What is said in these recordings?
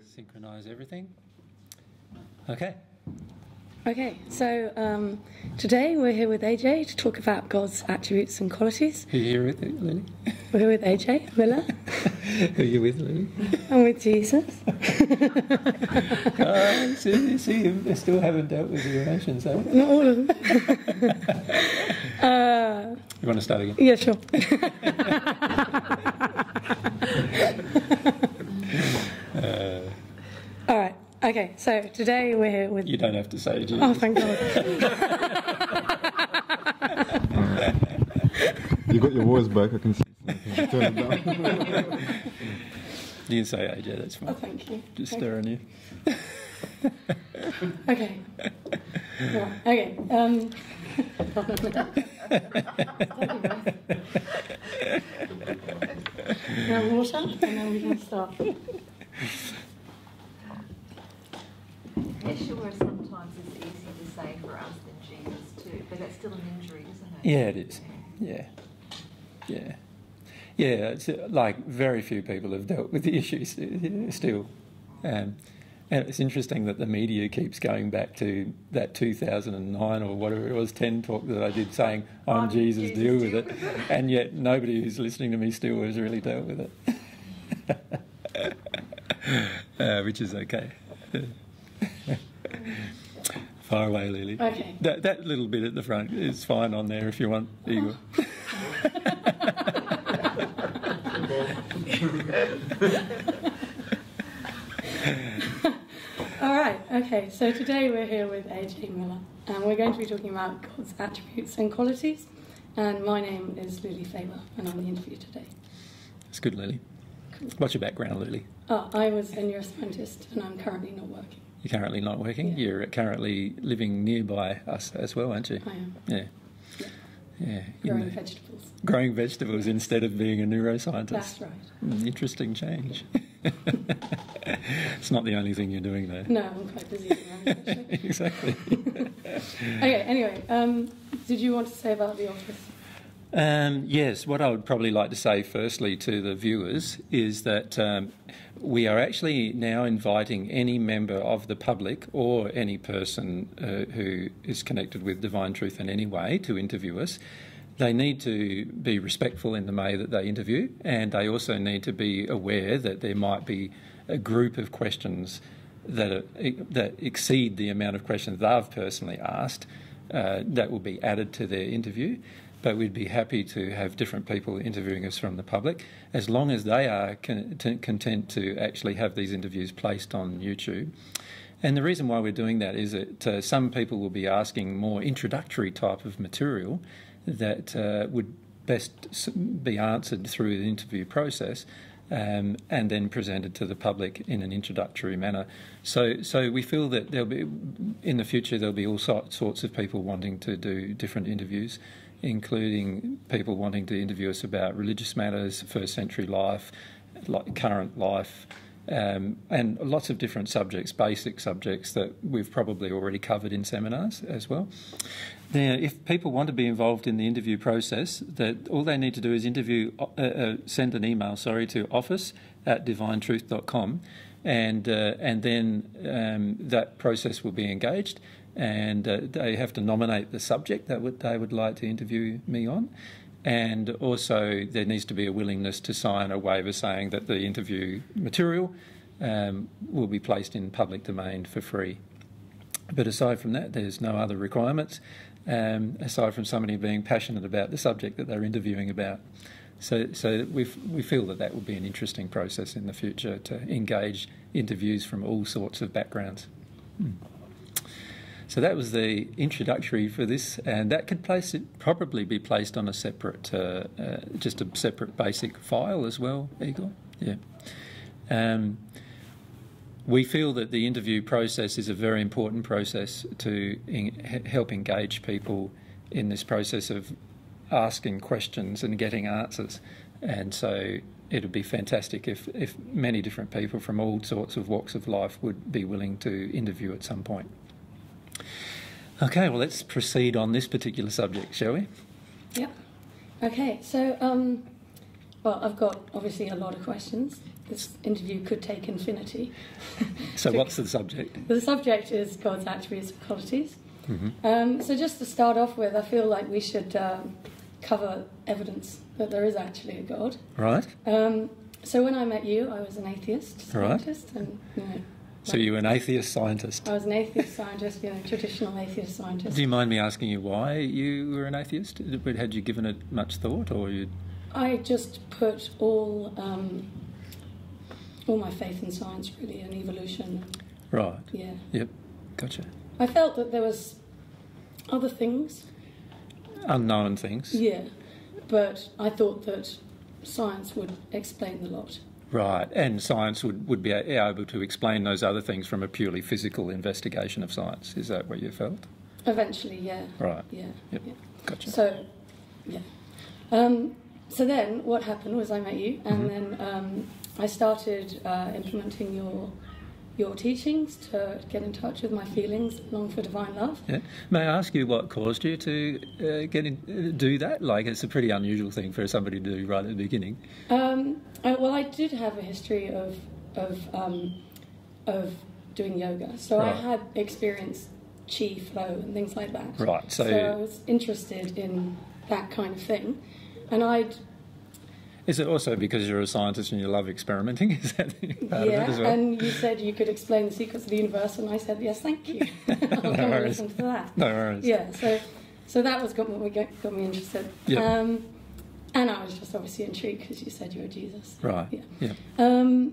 Synchronise everything. Okay. Okay, so today we're here with AJ to talk about God's attributes and qualities. Who are you here with, Lily? We're here with AJ Miller. Who are you with, Lily? I'm with Jesus. See, you still haven't dealt with your emotions, eh? Not all of them. You want to start again? Yeah, sure. All right. Okay, so today we're here with... You don't have to say it. Oh, thank God. You got your voice back, I can see. Turn it down. You can say AJ, that's fine. Oh, thank you. Just stirring you. Okay. Right. Okay. Now water, and then we can start. Yeshua sometimes is easy to say for us than Jesus too, but that's still an injury, isn't it? Yeah, it is. Yeah. It's like very few people have dealt with the issues still. And it's interesting that the media keeps going back to that 2009 or whatever it was, 10 talk that I did saying, I'm Jesus, deal with it. And yet nobody who's listening to me still has really dealt with it. Which is okay. Far away, Lily. Okay. That little bit at the front is fine on there if you want, Igor. All right, okay, so today we're here with AJ Miller, and we're going to be talking about God's attributes and qualities, and my name is Luli Faber, and I'm the interviewer today. That's good, Lily. Cool. What's your background, Lily? Oh, I was a neuroscientist, and I'm currently not working. You're currently not working? Yeah. You're currently living nearby us as well, aren't you? I am. Yeah. Growing vegetables. Growing vegetables instead of being a neuroscientist. That's right. Interesting change. It's not the only thing you're doing though. No, I'm quite busy at the moment, actually. Exactly. Okay, anyway, did you want to say about the office? Yes, what I would probably like to say firstly to the viewers is that we are actually now inviting any member of the public or any person who is connected with Divine Truth in any way to interview us. They need to be respectful in the way that they interview, and they also need to be aware that there might be a group of questions that exceed the amount of questions they've personally asked that will be added to their interview. But we'd be happy to have different people interviewing us from the public, as long as they are content to actually have these interviews placed on YouTube. And the reason why we're doing that is that some people will be asking more introductory type of material that would best be answered through the interview process and then presented to the public in an introductory manner. So we feel that in the future there'll be all sorts of people wanting to do different interviews, including people wanting to interview us about religious matters, first century life, like current life, and lots of different subjects, basic subjects that we've probably already covered in seminars as well. Now, if people want to be involved in the interview process, that all they need to do is send an email, to office@divinetruth.com, and then that process will be engaged. And they have to nominate the subject that they would like to interview me on. And also there needs to be a willingness to sign a waiver saying that the interview material will be placed in public domain for free. But aside from that, there's no other requirements, aside from somebody being passionate about the subject that they're interviewing about. So we feel that would be an interesting process in the future to engage interviews from all sorts of backgrounds. So that was the introductory for this, and that could probably be placed on a separate, just a separate basic file as well, Igor. Yeah. We feel that the interview process is a very important process to help engage people in this process of asking questions and getting answers, and so it would be fantastic if many different people from all sorts of walks of life would be willing to interview at some point. Okay, well, let's proceed on this particular subject, shall we? Yeah. Okay, so Well, I've got obviously a lot of questions. This interview could take infinity. So what's the subject? The subject is God's attributes and qualities. Mm-hmm. So just to start off with, I feel like we should cover evidence that there is actually a God. Right. So when I met you, I was an atheist scientist, and So you were an atheist scientist. I was an atheist scientist, traditional atheist scientist. Do you mind me asking you why you were an atheist? Had you given it much thought, or you? I just put all my faith in science, really, and evolution. Right. Yeah. Yep. Gotcha. I felt that there was other things. Unknown things. Yeah. But I thought that science would explain the lot. Right, and science would be able to explain those other things from a purely physical investigation of science. Is that what you felt? Eventually, yeah. Right. Yeah. Yep. Yeah. Gotcha. So, yeah. So then what happened was I met you, and then I started implementing your teachings to get in touch with my feelings, long for divine love. Yeah. May I ask you what caused you to do that? Like, it's a pretty unusual thing for somebody to do right at the beginning. Well, I did have a history of doing yoga, so Right. I had experienced chi flow and things like that. Right. So I was interested in that kind of thing, and is it also because you're a scientist and you love experimenting? Is that part of it as well? And you said you could explain the secrets of the universe, and I said yes, thank you. I'll No come and worries. listen to that. No worries. Yeah, so that was got me interested. Yep. And I was just obviously intrigued because you said you were Jesus. Right. Yeah. Yeah.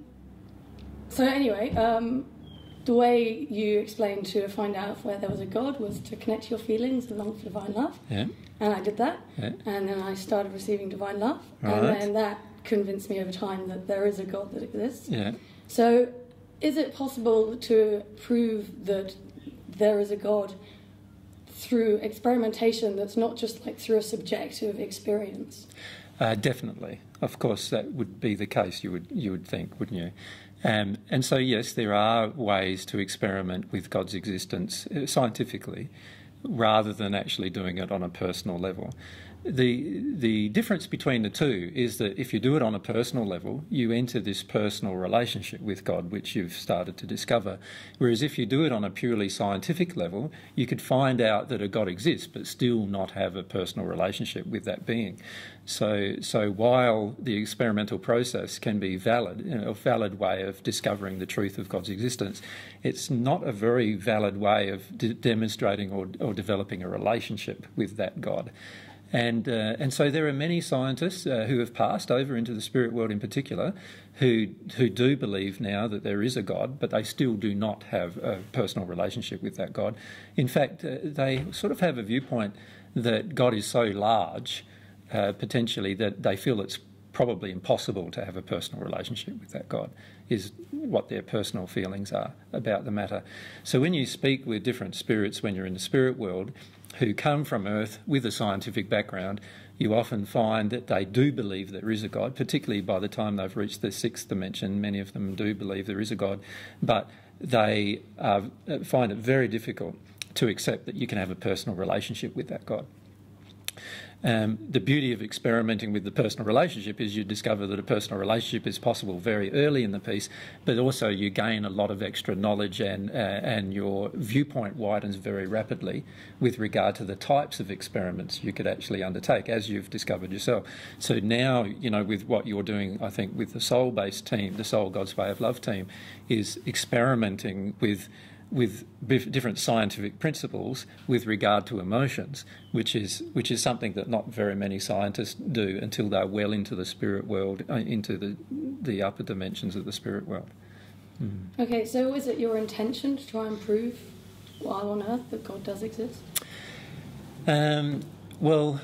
So anyway, the way you explained to find out where there was a God was to connect your feelings and long for divine love. Yeah. And I did that. Yeah. And then I started receiving divine love. Right. And then that convinced me over time that there is a God that exists. Yeah. So is it possible to prove that there is a God through experimentation that's not just like through a subjective experience? Definitely. Of course, that would be the case, you would think, wouldn't you? And so, yes, there are ways to experiment with God's existence scientifically, rather than actually doing it on a personal level. The difference between the two is that if you do it on a personal level, you enter this personal relationship with God, which you've started to discover. Whereas if you do it on a purely scientific level, you could find out that a God exists, but still not have a personal relationship with that being. So while the experimental process can be valid, a valid way of discovering the truth of God's existence, it's not a very valid way of demonstrating or developing a relationship with that God. And so there are many scientists who have passed over into the spirit world in particular who do believe now that there is a God, but they still do not have a personal relationship with that God. In fact, they sort of have a viewpoint that God is so large, potentially, that they feel it's probably impossible to have a personal relationship with that God, is what their personal feelings are about the matter. So when you speak with different spirits when you're in the spirit world, who come from Earth with a scientific background, you often find that they do believe there is a God, particularly by the time they've reached the sixth dimension. Many of them do believe there is a God, but they find it very difficult to accept that you can have a personal relationship with that God. The beauty of experimenting with the personal relationship is you discover that a personal relationship is possible very early in the piece, but also you gain a lot of extra knowledge and your viewpoint widens very rapidly with regard to the types of experiments you could actually undertake, as you've discovered yourself. So now, with what you're doing, I think, with the soul-based team, the Soul God's Way of Love team, is experimenting with different scientific principles with regard to emotions, which is something that not very many scientists do until they're well into the spirit world, into the upper dimensions of the spirit world. Okay, so is it your intention to try and prove while on Earth that God does exist? Well,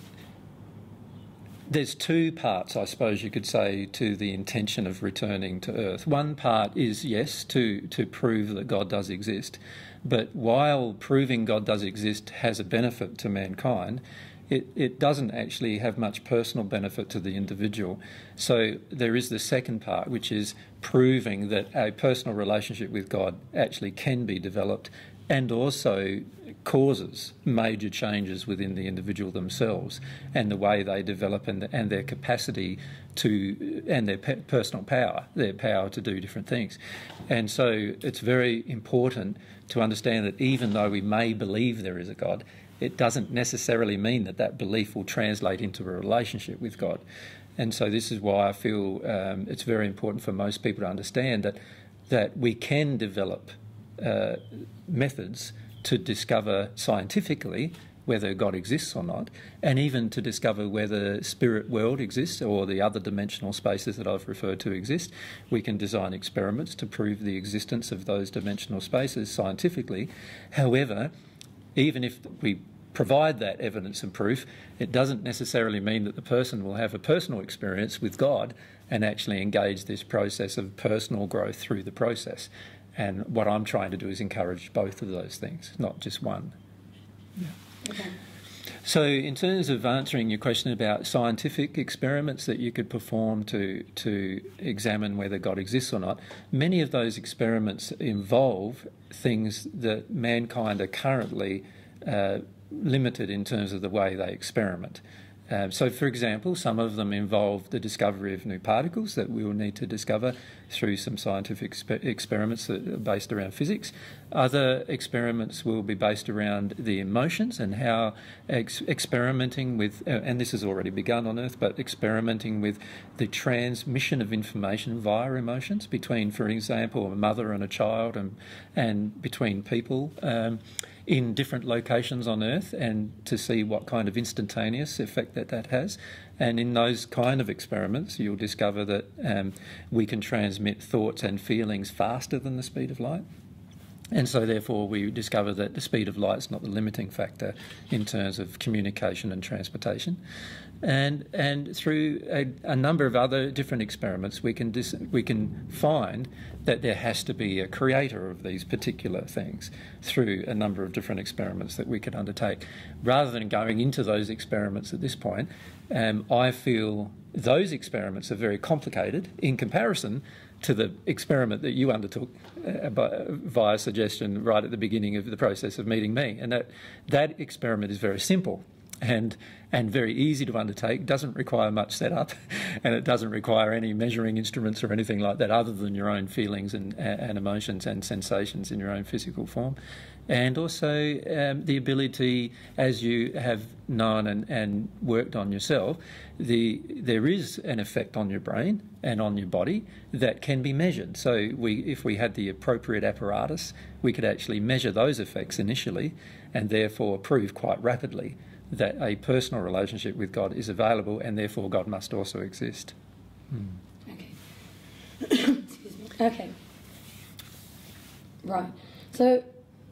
there's two parts, I suppose you could say, to the intention of returning to Earth. One part is, yes, to prove that God does exist, but while proving God does exist has a benefit to mankind, it doesn't actually have much personal benefit to the individual. So there is the second part, which is proving that a personal relationship with God actually can be developed and also causes major changes within the individual themselves and the way they develop and their capacity to, and their personal power, their power to do different things. And so it's very important to understand that even though we may believe there is a God, it doesn't necessarily mean that that belief will translate into a relationship with God. And so this is why I feel it's very important for most people to understand that we can develop methods to discover scientifically whether God exists or not, and even to discover whether spirit world exists or the other dimensional spaces that I've referred to exist. We can design experiments to prove the existence of those dimensional spaces scientifically. However, even if we provide that evidence and proof, it doesn't necessarily mean that the person will have a personal experience with God and actually engage this process of personal growth through the process. And what I'm trying to do is encourage both of those things, not just one. Yeah. Okay. So in terms of answering your question about scientific experiments that you could perform to examine whether God exists or not, many of those experiments involve things that mankind are currently limited in terms of the way they experiment. So, for example, some of them involve the discovery of new particles that we will need to discover through some scientific experiments that are based around physics. Other experiments will be based around the emotions and how experimenting with, and this has already begun on Earth, but experimenting with the transmission of information via emotions between, for example, a mother and a child and between people in different locations on Earth, and to see what kind of instantaneous effect that has. And in those kind of experiments, you'll discover that we can transmit thoughts and feelings faster than the speed of light. And so therefore we discover that the speed of light is not the limiting factor in terms of communication and transportation. And through a number of other different experiments, we can find that there has to be a creator of these particular things through a number of different experiments that we could undertake. Rather than going into those experiments at this point, I feel those experiments are very complicated in comparison to the experiment that you undertook via suggestion right at the beginning of the process of meeting me. And that experiment is very simple and very easy to undertake, doesn't require much setup, and it doesn't require any measuring instruments or anything like that other than your own feelings and emotions and sensations in your own physical form. And also the ability, as you have known and worked on yourself, there is an effect on your brain and on your body that can be measured. So if we had the appropriate apparatus, we could actually measure those effects initially and therefore prove quite rapidly that a personal relationship with God is available, and therefore God must also exist. Okay. Excuse me. Okay. Right. So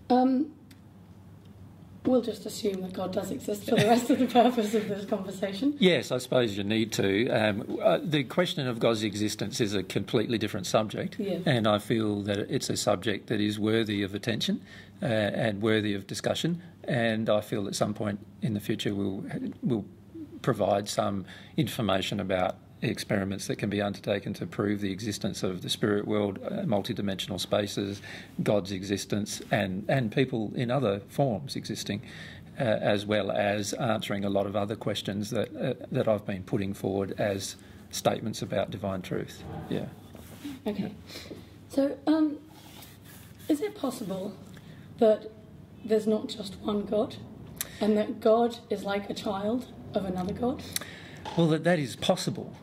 we'll just assume that God does exist for the rest of the purpose of this conversation. Yes, I suppose you need to. The question of God's existence is a completely different subject, and I feel that it's a subject that is worthy of attention and worthy of discussion, and I feel at some point in the future we'll provide some information about experiments that can be undertaken to prove the existence of the spirit world, multidimensional spaces, God's existence, and people in other forms existing, as well as answering a lot of other questions that I've been putting forward as statements about divine truth. Yeah. Okay. So, is it possible that there's not just one God, and that God is like a child of another God? Well, that is possible.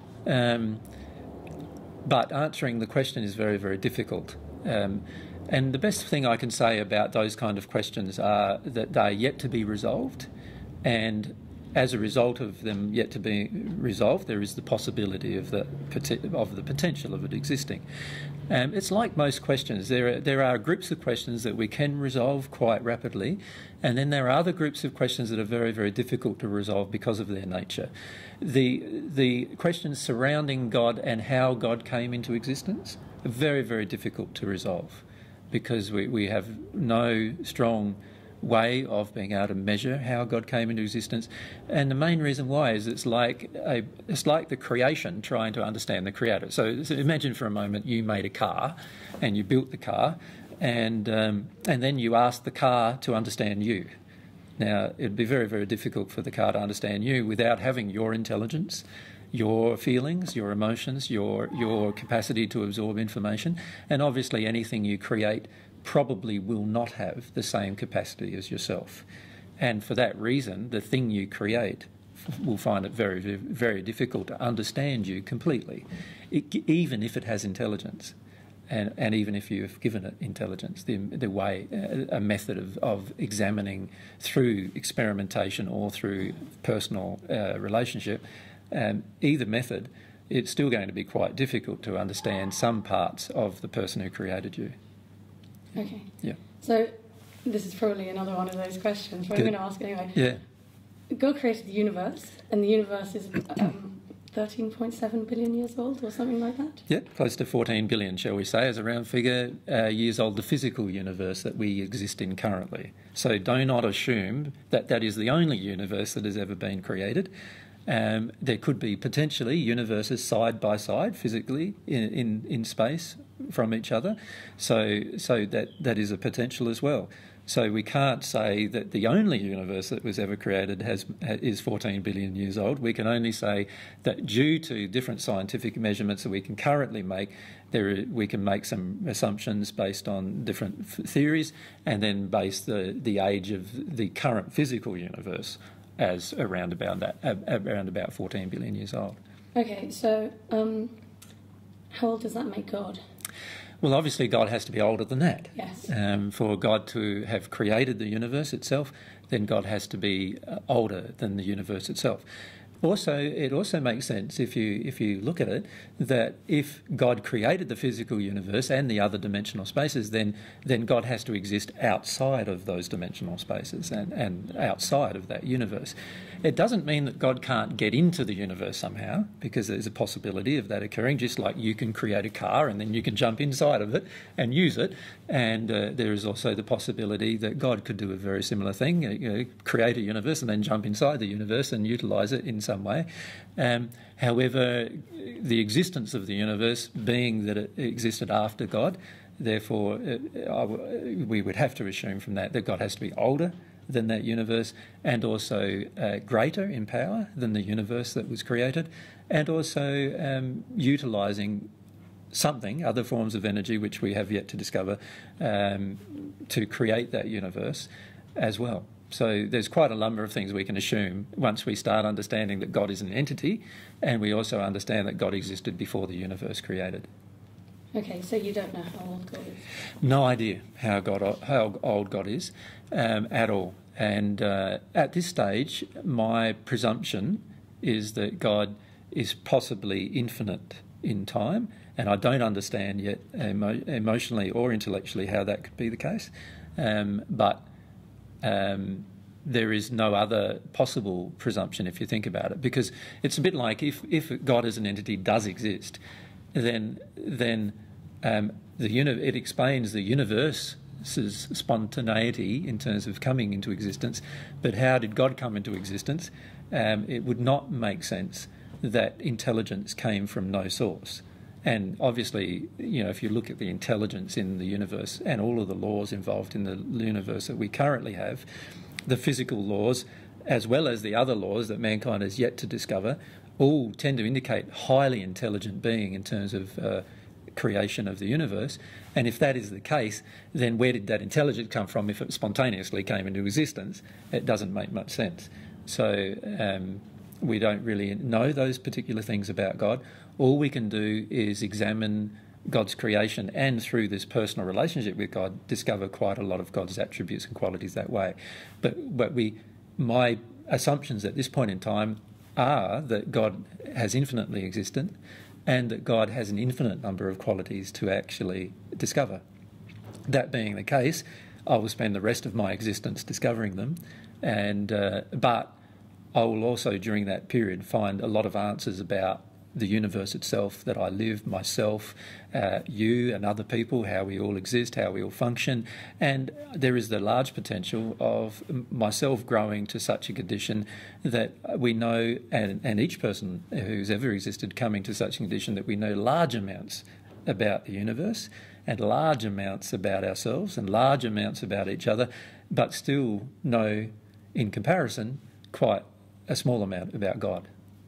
But answering the question is very, very difficult. And the best thing I can say about those kind of questions are that they are yet to be resolved, and as a result of them yet to be resolved, there is the possibility of the potential of it existing. It's like most questions. There are groups of questions that we can resolve quite rapidly, and then there are other groups of questions that are very, very difficult to resolve because of their nature. The questions surrounding God and how God came into existence are very, very difficult to resolve because we have no strong way of being able to measure how God came into existence, and the main reason why is it's like the creation trying to understand the creator. So imagine for a moment you made a car and you built the car. and then you ask the car to understand you. Now, it'd be very, very difficult for the car to understand you without having your intelligence, your feelings, your emotions, your capacity to absorb information, and obviously anything you create probably will not have the same capacity as yourself. And for that reason, the thing you create will find it very, very difficult to understand you completely, even if it has intelligence. And even if you've given it intelligence, the way, a method of examining through experimentation or through personal relationship, either method, it's still going to be quite difficult to understand some parts of the person who created you. Okay. Yeah. So this is probably another one of those questions, but I'm going to ask anyway. Yeah. God created the universe, and the universe is 13.7 billion years old or something like that? Yeah, close to 14 billion, shall we say, as a round figure, years old, the physical universe that we exist in currently. So do not assume that that is the only universe that has ever been created. There could be potentially universes side by side physically in space from each other. So that is a potential as well. So we can't say that the only universe that was ever created is 14 billion years old. We can only say that due to different scientific measurements that we can currently make, we can make some assumptions based on different theories, and then base the age of the current physical universe as around about 14 billion years old. Okay, so how old does that make God? Well, obviously God has to be older than that. Yes. For God to have created the universe itself, then God has to be older than the universe itself. It also makes sense if you look at it that if God created the physical universe and the other dimensional spaces, then God has to exist outside of those dimensional spaces and outside of that universe. It doesn't mean that God can't get into the universe somehow, because there's a possibility of that occurring, just like you can create a car and then you can jump inside of it and use it. And there is also the possibility that God could do a very similar thing, create a universe and then jump inside the universe and utilise it in some way. However, the existence of the universe being that it existed after God, therefore we would have to assume from that God has to be older than that universe, and also greater in power than the universe that was created, and also utilising something, other forms of energy which we have yet to discover, to create that universe as well. So there's quite a number of things we can assume once we start understanding that God is an entity, and we also understand that God existed before the universe created. Okay, so you don't know how old God is? No idea how old God is at all. And at this stage, my presumption is that God is possibly infinite in time, and I don't understand yet emotionally or intellectually how that could be the case. But there is no other possible presumption if you think about it, because it's a bit like if God as an entity does exist, then it explains the universe's spontaneity in terms of coming into existence. But how did God come into existence? It would not make sense that intelligence came from no source. And obviously, if you look at the intelligence in the universe and all of the laws involved in the universe that we currently have, the physical laws, as well as the other laws that mankind has yet to discover, all tend to indicate highly intelligent being in terms of creation of the universe. And if that is the case, then where did that intelligence come from if it spontaneously came into existence? It doesn't make much sense. So we don't really know those particular things about God. All we can do is examine God's creation, and through this personal relationship with God, discover quite a lot of God's attributes and qualities that way. But my assumptions at this point in time are that God has infinitely existed, and that God has an infinite number of qualities to actually discover. That being the case, I will spend the rest of my existence discovering them, but I will also, during that period, find a lot of answers about the universe itself, that I live, myself, you and other people, how we all exist, how we all function. And there is the large potential of myself growing to such a condition that we know, and each person who's ever existed coming to such a condition that we know large amounts about the universe, and large amounts about ourselves and large amounts about each other, but still know, in comparison, quite a small amount about God.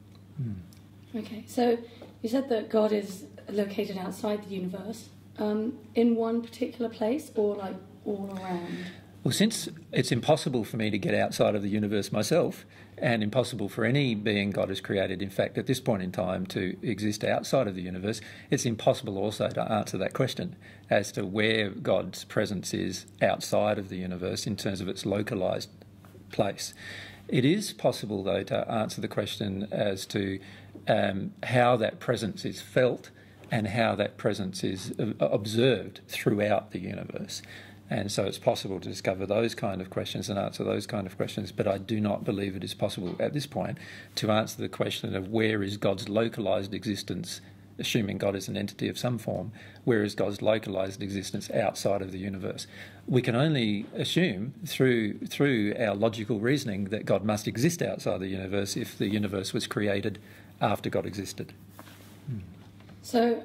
Okay, so you said that God is located outside the universe, in one particular place or like all around? Well, since it's impossible for me to get outside of the universe myself, and impossible for any being God has created, in fact, at this point in time, to exist outside of the universe, it's impossible also to answer that question as to where God's presence is outside of the universe in terms of its localised place. It is possible, though, to answer the question as to how that presence is felt and how that presence is observed throughout the universe. And so it's possible to discover those kind of questions and answer those kind of questions, but I do not believe it is possible at this point to answer the question of where is God's localised existence, assuming God is an entity of some form, where is God's localised existence outside of the universe. We can only assume through our logical reasoning that God must exist outside the universe if the universe was created after God existed. So,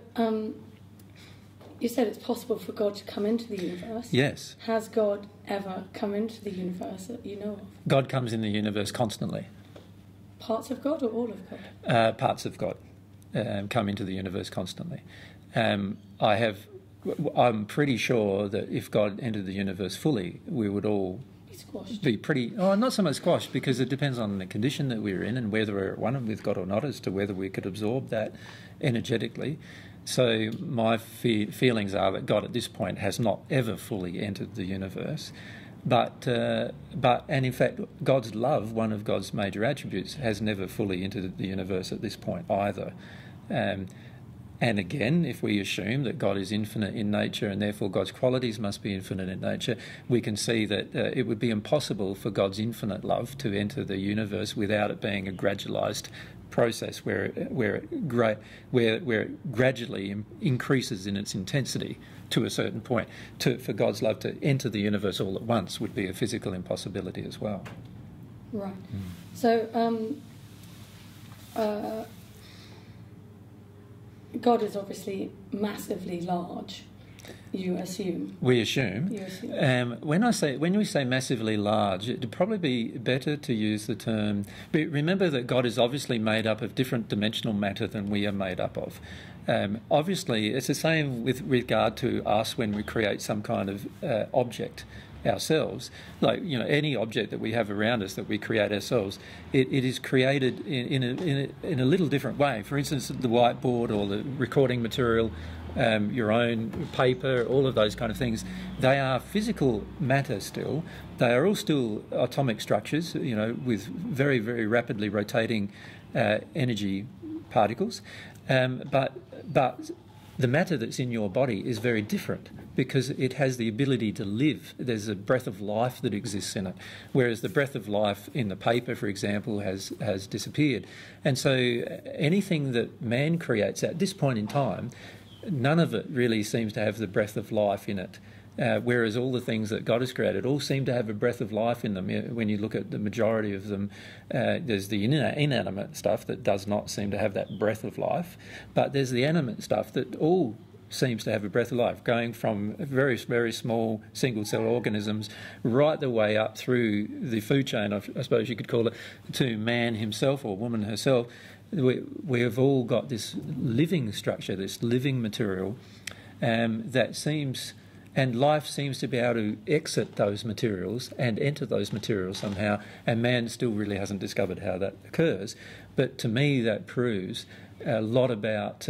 you said it's possible for God to come into the universe. Yes. Has God ever come into the universe that you know of? God comes in the universe constantly. Parts of God or all of God? Parts of God come into the universe constantly. I'm pretty sure that if God entered the universe fully, we would all Squashed. be pretty... Oh, not so much squashed, because it depends on the condition that we're in and whether we're at one with God or not as to whether we could absorb that energetically. So my feelings are that God at this point has not ever fully entered the universe, but in fact God's love, one of God's major attributes, has never fully entered the universe at this point either. And again, if we assume that God is infinite in nature and therefore God's qualities must be infinite in nature, we can see that it would be impossible for God's infinite love to enter the universe without it being a gradualised process where it gradually increases in its intensity to a certain point. For God's love to enter the universe all at once would be a physical impossibility as well. Right. So, God is obviously massively large, you assume. We assume. You assume. When we say massively large, it'd probably be better to use the term... But remember that God is obviously made up of different dimensional matter than we are made up of. Obviously, it's the same with regard to us when we create some kind of object ourselves. Like, any object that we have around us that we create ourselves, it is created in a little different way. For instance, the whiteboard or the recording material, your own paper, all of those kind of things, they are physical matter still. They are all still atomic structures, with very, very rapidly rotating energy particles. But the matter that's in your body is very different because it has the ability to live. There's a breath of life that exists in it, whereas the breath of life in the paper, for example, has disappeared. And so anything that man creates at this point in time, none of it really seems to have the breath of life in it. Whereas all the things that God has created all seem to have a breath of life in them. When you look at the majority of them, there's the inanimate stuff that does not seem to have that breath of life, but there's the animate stuff that all seems to have a breath of life, going from very, very small single-cell organisms right the way up through the food chain, I suppose you could call it, to man himself or woman herself. We have all got this living structure, this living material that seems... And life seems to be able to exit those materials and enter those materials somehow, and man still really hasn't discovered how that occurs. But to me, that proves a lot about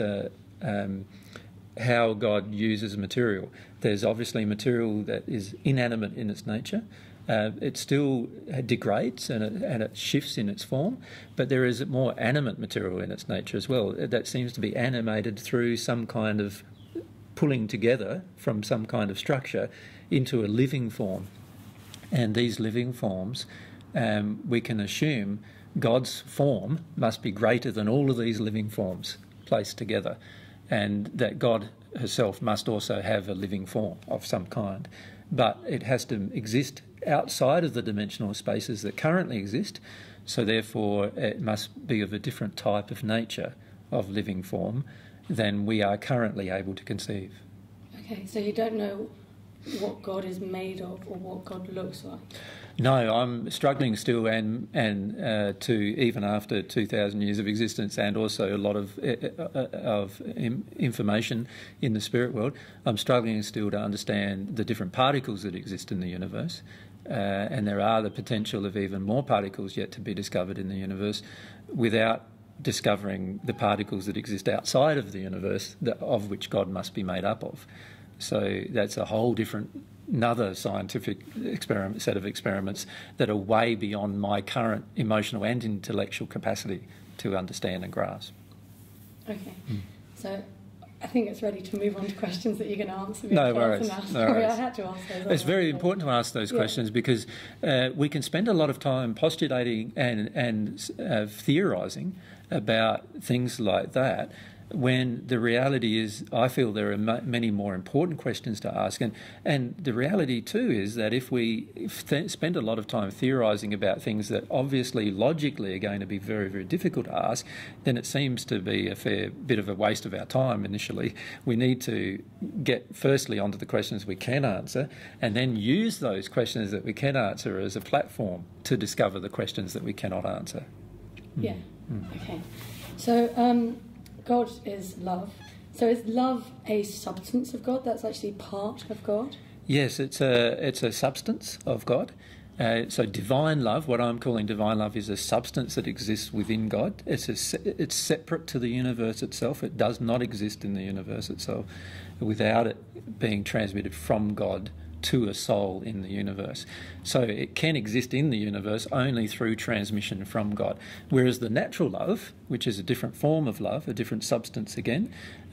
how God uses material. There's obviously material that is inanimate in its nature. It still degrades and it shifts in its form, but there is more animate material in its nature as well that seems to be animated through some kind of pulling together from some kind of structure into a living form. And these living forms, we can assume God's form must be greater than all of these living forms placed together, and that God herself must also have a living form of some kind. But it has to exist outside of the dimensional spaces that currently exist, so therefore it must be of a different type of nature of living form than we are currently able to conceive. Okay, so you don't know what God is made of or what God looks like? No, I'm struggling still, and to even after 2,000 years of existence, and also a lot of information in the spirit world, I'm struggling still to understand the different particles that exist in the universe, and there are the potential of even more particles yet to be discovered in the universe, without discovering the particles that exist outside of the universe, of which God must be made up of. So that's a whole different, another scientific set of experiments that are way beyond my current emotional and intellectual capacity to understand and grasp. Okay, so I think it's ready to move on to questions that you can answer. No worries. Sorry, I had to ask those. It's very important to ask those questions because we can spend a lot of time postulating and theorising about things like that, when the reality is, I feel there are many more important questions to ask. And the reality too is that if we spend a lot of time theorising about things that obviously logically are going to be very, very difficult to ask, then it seems to be a fair bit of a waste of our time initially. We need to get firstly onto the questions we can answer, and then use those questions that we can answer as a platform to discover the questions that we cannot answer. Yeah, okay. So God is love. So is love a substance of God? That's actually part of God? Yes, it's a substance of God. So divine love, what I'm calling divine love, is a substance that exists within God. It's separate to the universe itself. It does not exist in the universe itself without it being transmitted from God to a soul in the universe. So it can exist in the universe only through transmission from God. Whereas the natural love, which is a different form of love, a different substance again,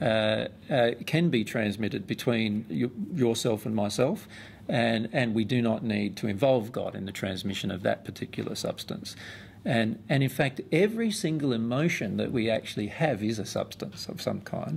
can be transmitted between yourself and myself, and we do not need to involve God in the transmission of that particular substance. And in fact, every single emotion that we actually have is a substance of some kind.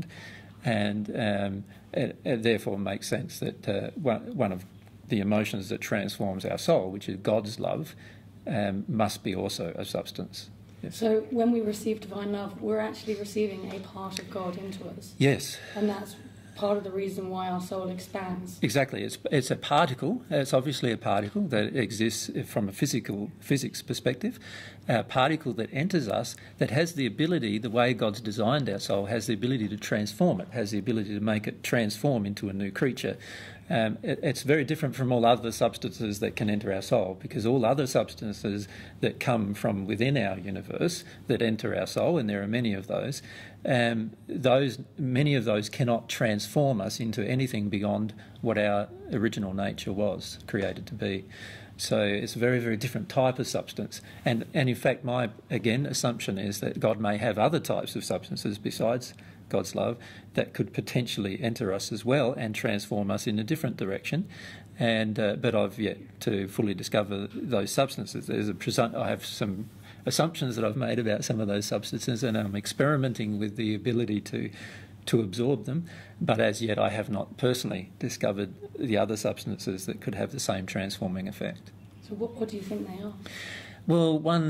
And it therefore makes sense that one of the emotions that transforms our soul, which is God's love, must be also a substance. Yes. So when we receive divine love, we're actually receiving a part of God into us. Yes. And that's part of the reason why our soul expands. Exactly. It's a particle. It's obviously a particle that exists from a physics perspective, a particle that enters us that has the ability, the way God's designed our soul, has the ability to transform it, has the ability to make it transform into a new creature. It's very different from all other substances that can enter our soul, because all other substances that come from within our universe that enter our soul, and there are many of those, many of those cannot transform us into anything beyond what our original nature was created to be. So it's a very, very different type of substance. And in fact, my, again, assumption is that God may have other types of substances besides God's love that could potentially enter us as well and transform us in a different direction. And but I've yet to fully discover those substances. I have some assumptions that I've made about some of those substances, and I'm experimenting with the ability to absorb them, but as yet I have not personally discovered the other substances that could have the same transforming effect. So what do you think they are? Well, one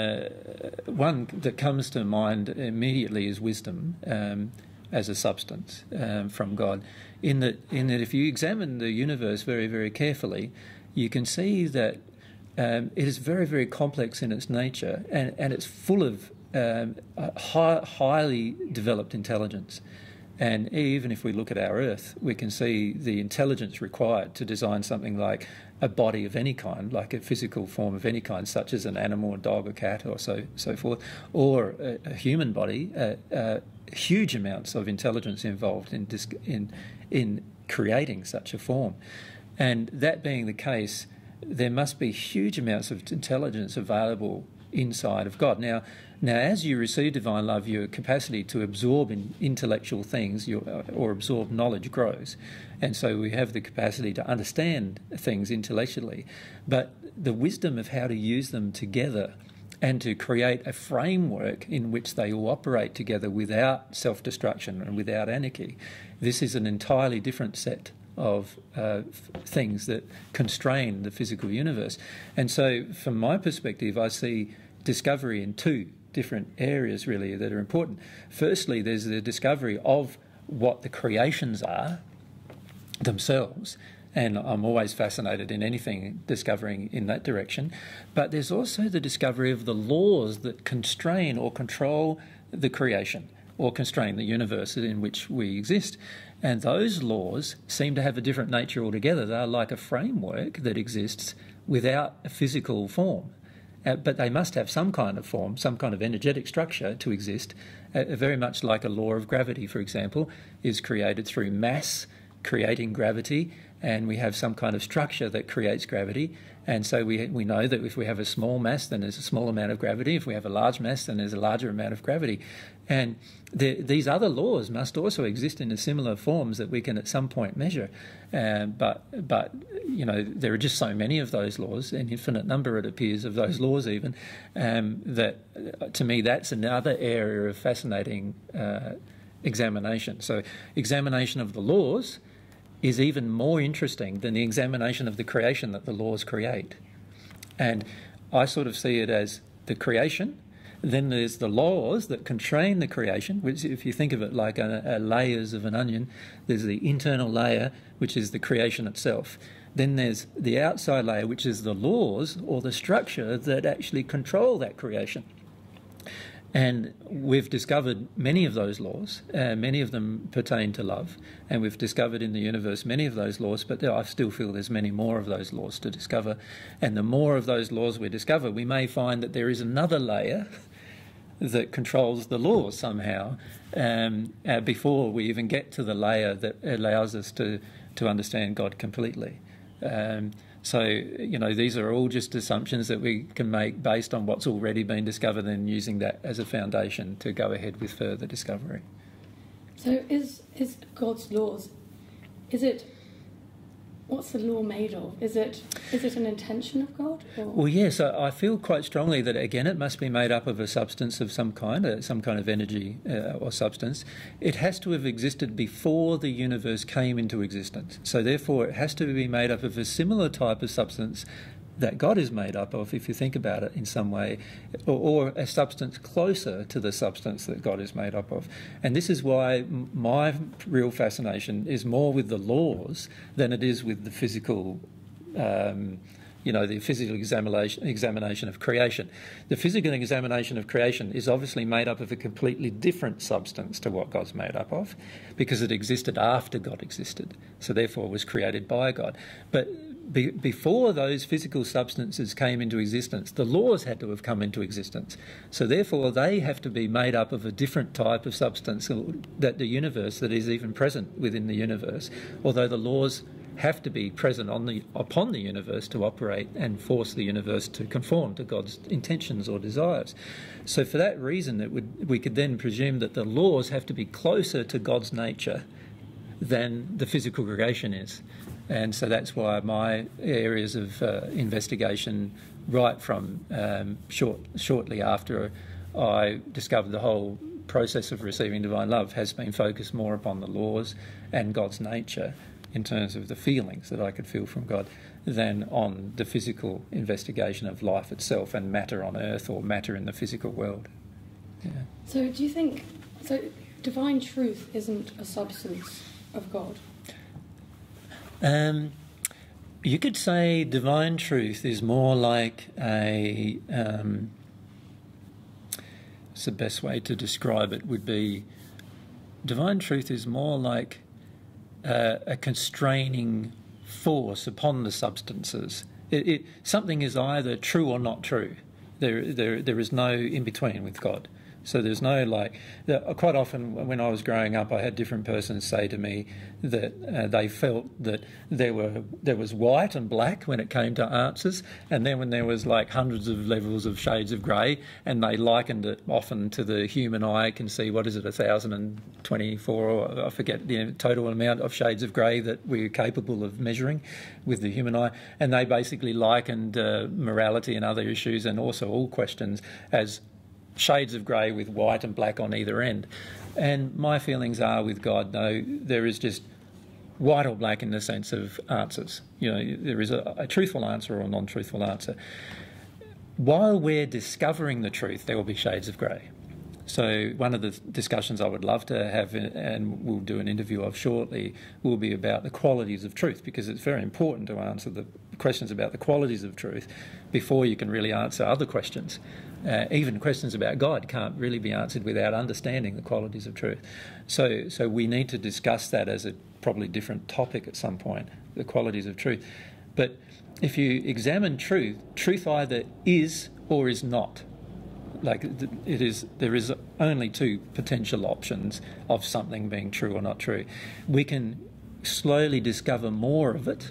that comes to mind immediately is wisdom as a substance from God. In that if you examine the universe very, very carefully, you can see that it is very, very complex in its nature, and it's full of highly developed intelligence. And even if we look at our Earth, we can see the intelligence required to design something like a body of any kind, like a physical form of any kind, such as an animal, a dog, a cat, or so forth, or a human body. Huge amounts of intelligence involved in creating such a form. And that being the case, there must be huge amounts of intelligence available inside of God. Now, as you receive divine love, your capacity to absorb intellectual things or absorb knowledge grows. And so we have the capacity to understand things intellectually. But the wisdom of how to use them together and to create a framework in which they all operate together without self-destruction and without anarchy, this is an entirely different set of things that constrain the physical universe. And so from my perspective, I see discovery in two different areas really that are important. Firstly, there's the discovery of what the creations are, themselves. And I'm always fascinated in anything discovering in that direction. But there's also the discovery of the laws that constrain or control the creation or constrain the universe in which we exist. And those laws seem to have a different nature altogether. They're like a framework that exists without a physical form. But they must have some kind of form, some kind of energetic structure to exist, very much like a law of gravity, for example, is created through mass creating gravity, and we have some kind of structure that creates gravity. And so we know that if we have a small mass, then there's a small amount of gravity. If we have a large mass, then there's a larger amount of gravity. And these other laws must also exist in a similar forms that we can at some point measure. But you know, there are just so many of those laws, an infinite number, it appears, of those laws even, that to me that's another area of fascinating examination. So examination of the laws is even more interesting than the examination of the creation that the laws create. And I sort of see it as the creation, then there's the laws that constrain the creation, which if you think of it like layers of an onion, there's the internal layer, which is the creation itself. Then there's the outside layer, which is the laws or the structure that actually control that creation. And we've discovered many of those laws, many of them pertain to love, and we've discovered in the universe many of those laws, but I still feel there's many more of those laws to discover. And the more of those laws we discover, we may find that there is another layer that controls the laws somehow, before we even get to the layer that allows us to understand God completely. So, you know, these are all just assumptions that we can make based on what's already been discovered and using that as a foundation to go ahead with further discovery. So is God's laws, what's the law made of? Is it an intention of God? Or? Well, yes, I feel quite strongly that, again, it must be made up of a substance of some kind of energy or substance. It has to have existed before the universe came into existence. So therefore, it has to be made up of a similar type of substance that God is made up of, if you think about it in some way, or a substance closer to the substance that God is made up of. And this is why my real fascination is more with the laws than it is with the physical, the physical examination of creation. The physical examination of creation is obviously made up of a completely different substance to what God's made up of, because it existed after God existed, so therefore was created by God. But before those physical substances came into existence, the laws had to have come into existence. So therefore they have to be made up of a different type of substance that the universe, that is even present within the universe, although the laws have to be present upon the universe to operate and force the universe to conform to God's intentions or desires. So for that reason, we could then presume that the laws have to be closer to God's nature than the physical creation is. And so that's why my areas of investigation, right from shortly after I discovered the whole process of receiving divine love, has been focused more upon the laws and God's nature in terms of the feelings that I could feel from God than on the physical investigation of life itself and matter on earth or matter in the physical world. Yeah. So do you think divine truth isn't a substance of God? You could say divine truth is more like it's the best way to describe it would be, divine truth is more like a constraining force upon the substances. Something is either true or not true. There is no in between with God. So there's no quite often when I was growing up, I had different persons say to me that they felt that there was white and black when it came to answers, and then when there was like hundreds of levels of shades of grey, and they likened it often to the human eye can see, 1,024, or I forget the total amount of shades of grey that we're capable of measuring with the human eye, and they basically likened morality and other issues and also all questions as shades of grey with white and black on either end. And my feelings are with God, no, there is just white or black in the sense of answers. You know, there is a truthful answer or a non-truthful answer. While we're discovering the truth, there will be shades of grey. So one of the discussions I would love to have, and we'll do an interview of shortly, will be about the qualities of truth, because it's very important to answer the questions about the qualities of truth before you can really answer other questions. Even questions about God can't really be answered without understanding the qualities of truth. So we need to discuss that as a probably different topic at some point, the qualities of truth. But if you examine truth, truth either is or is not. Like there is only two potential options of something being true or not true. We can slowly discover more of it,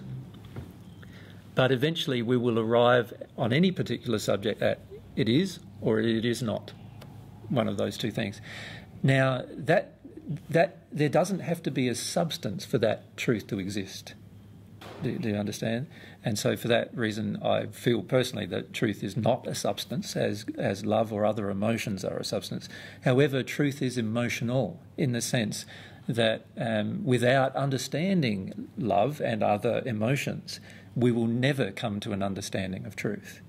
but eventually we will arrive on any particular subject at it is or it is not, one of those two things. Now, that there doesn't have to be a substance for that truth to exist. Do you understand? And so for that reason, I feel personally that truth is not a substance, as love or other emotions are a substance. However, truth is emotional in the sense that without understanding love and other emotions, we will never come to an understanding of truth.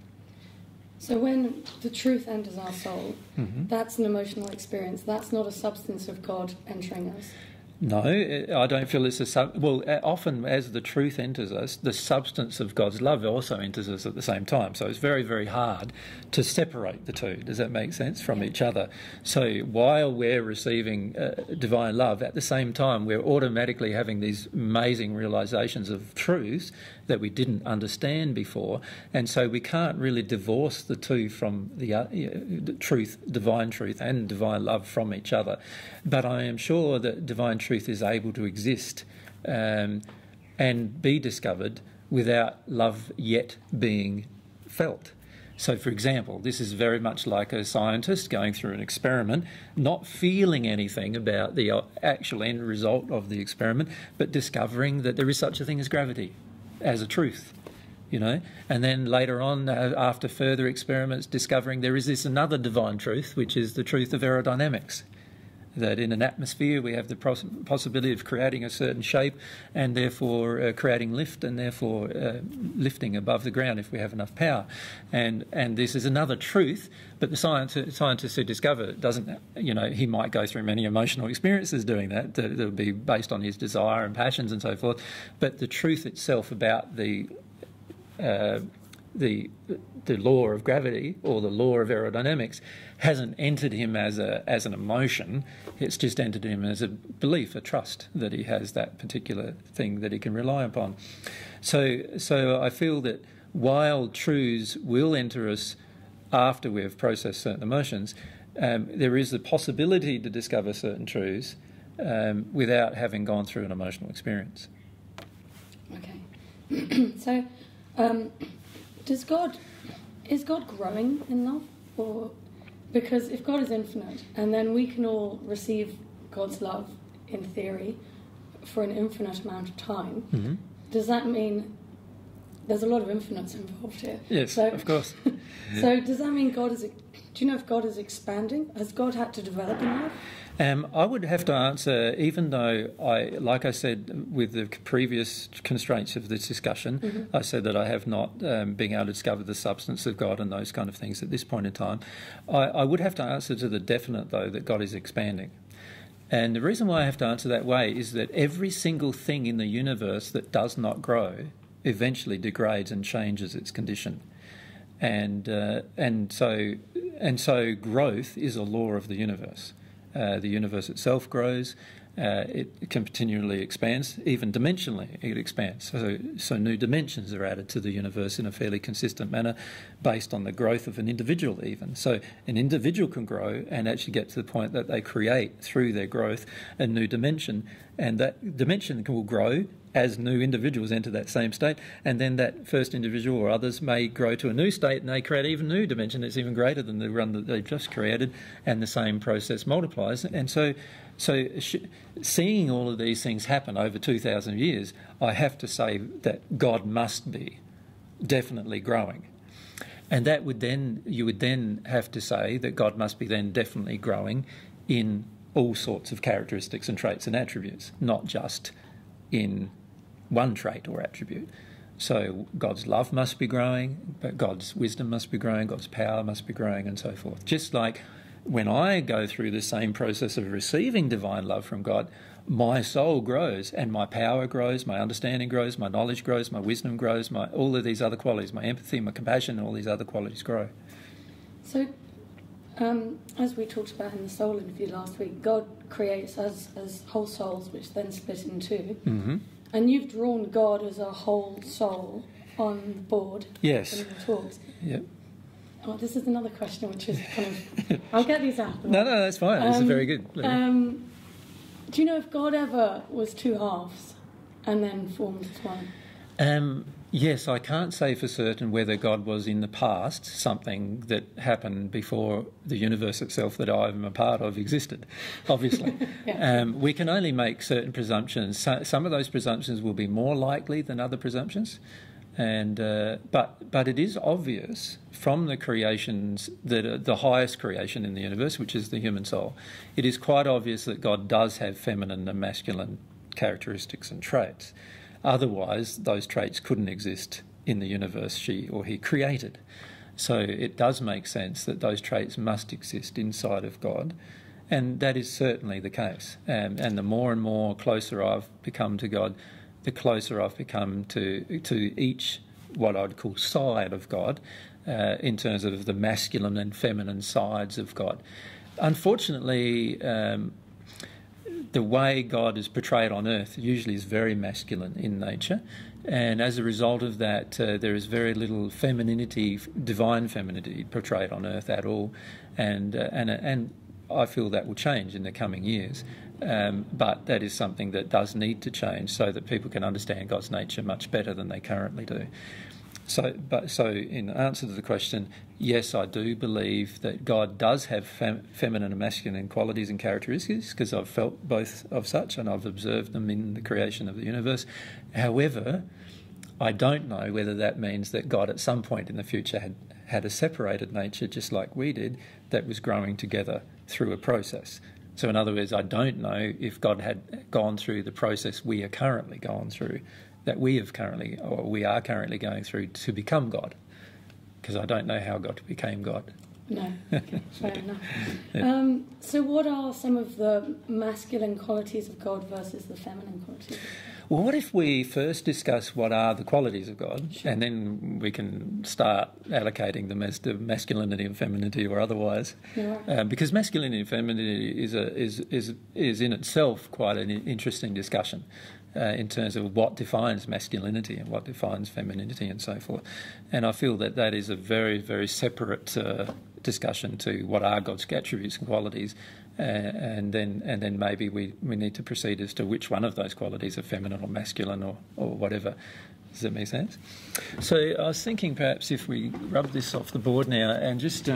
So when the truth enters our soul, that's an emotional experience. That's not a substance of God entering us. No, I don't feel it's often as the truth enters us, the substance of God's love also enters us at the same time. So it's very, very hard to separate the two. Does that make sense? From each other. So while we're receiving divine love, at the same time we're automatically having these amazing realizations of truths that we didn't understand before, and so we can't really divorce the two from the truth, divine truth and divine love from each other. But I am sure that divine truth is able to exist and be discovered without love yet being felt. So, for example, this is very much like a scientist going through an experiment, not feeling anything about the actual end result of the experiment, but discovering that there is such a thing as gravity, as a truth, and then later on, after further experiments, discovering there is this another divine truth, which is the truth of aerodynamics, that in an atmosphere we have the possibility of creating a certain shape and therefore creating lift and therefore lifting above the ground if we have enough power. And this is another truth, but the scientist who discovered it doesn't, he might go through many emotional experiences doing that will be based on his desire and passions and so forth, but the truth itself about the law of gravity or the law of aerodynamics hasn't entered him as an emotion. It's just entered him as a belief, a trust that he has that particular thing that he can rely upon. So I feel that while truths will enter us after we have processed certain emotions, there is the possibility to discover certain truths without having gone through an emotional experience. Okay. So is God growing in love? Or because if God is infinite and then we can all receive God's love in theory for an infinite amount of time, does that mean there's a lot of infinites involved here? Yes, of course. So does that mean do you know if God is expanding? Has God had to develop in life? I would have to answer, even though like I said, with the previous constraints of this discussion, I said that I have not been able to discover the substance of God and those kind of things at this point in time. I would have to answer to the definite, though, that God is expanding. And the reason why I have to answer that way is that every single thing in the universe that does not grow eventually degrades and changes its condition. And so growth is a law of the universe. The universe itself grows, it continually expands, even dimensionally it expands. So new dimensions are added to the universe in a fairly consistent manner based on the growth of an individual even. So an individual can grow and actually get to the point that they create through their growth a new dimension, and that dimension will grow as new individuals enter that same state, and then that first individual or others may grow to a new state and they create even new dimension that's even greater than the one that they've just created, and the same process multiplies. And so seeing all of these things happen over 2,000 years, I have to say that God must be definitely growing. And that would then, you would then have to say that God must be then definitely growing in all sorts of characteristics and traits and attributes, not just in one trait or attribute. So God's love must be growing, but God's wisdom must be growing, God's power must be growing, and so forth. Just like when I go through the same process of receiving divine love from God, my soul grows and my power grows, my understanding grows, my knowledge grows, my wisdom grows, all of these other qualities, my empathy, my compassion, all these other qualities grow. So, as we talked about in the soul interview last week, God creates us as whole souls, which then split in two. Mm-hmm. And you've drawn God as a whole soul on the board. Yes. In your talks. Yep. Oh, this is another question, which is kind of... I'll get these out. No, that's fine. This is very good. Do you know if God ever was two halves and then formed as one? Yes, I can't say for certain whether God was in the past something that happened before the universe itself that I'm a part of existed, obviously. Yeah. We can only make certain presumptions. Some of those presumptions will be more likely than other presumptions. And but it is obvious from the creations that are the highest creation in the universe, which is the human soul, it is quite obvious that God does have feminine and masculine characteristics and traits. Otherwise, those traits couldn't exist in the universe she or he created. So it does make sense that those traits must exist inside of God, and that is certainly the case. And the more and more closer I've become to God, the closer I've become to each, what I'd call side of God, in terms of the masculine and feminine sides of God. Unfortunately, the way God is portrayed on earth usually is very masculine in nature, and as a result of that, there is very little femininity, divine femininity, portrayed on earth at all, and I feel that will change in the coming years. But that is something that does need to change so that people can understand God's nature much better than they currently do. So in answer to the question, yes, I do believe that God does have feminine and masculine qualities and characteristics, because I've felt both of such and I've observed them in the creation of the universe. However, I don't know whether that means that God at some point in the future had a separated nature, just like we did, that was growing together through a process. So in other words, I don't know if God had gone through the process we are currently going through, that we are currently going through to become God, because I don't know how God became God. No, okay, fair enough. Yeah. So what are some of the masculine qualities of God versus the feminine qualities of God? Well, what if we first discuss what are the qualities of God, sure, and then we can start allocating them as to masculinity and femininity or otherwise. Yeah. Because masculinity and femininity is in itself quite an interesting discussion in terms of what defines masculinity and what defines femininity and so forth. And I feel that is a very, very separate discussion to what are God's attributes and qualities. And then maybe we need to proceed as to which one of those qualities are feminine or masculine or whatever. Does that make sense? So I was thinking perhaps if we rub this off the board now and just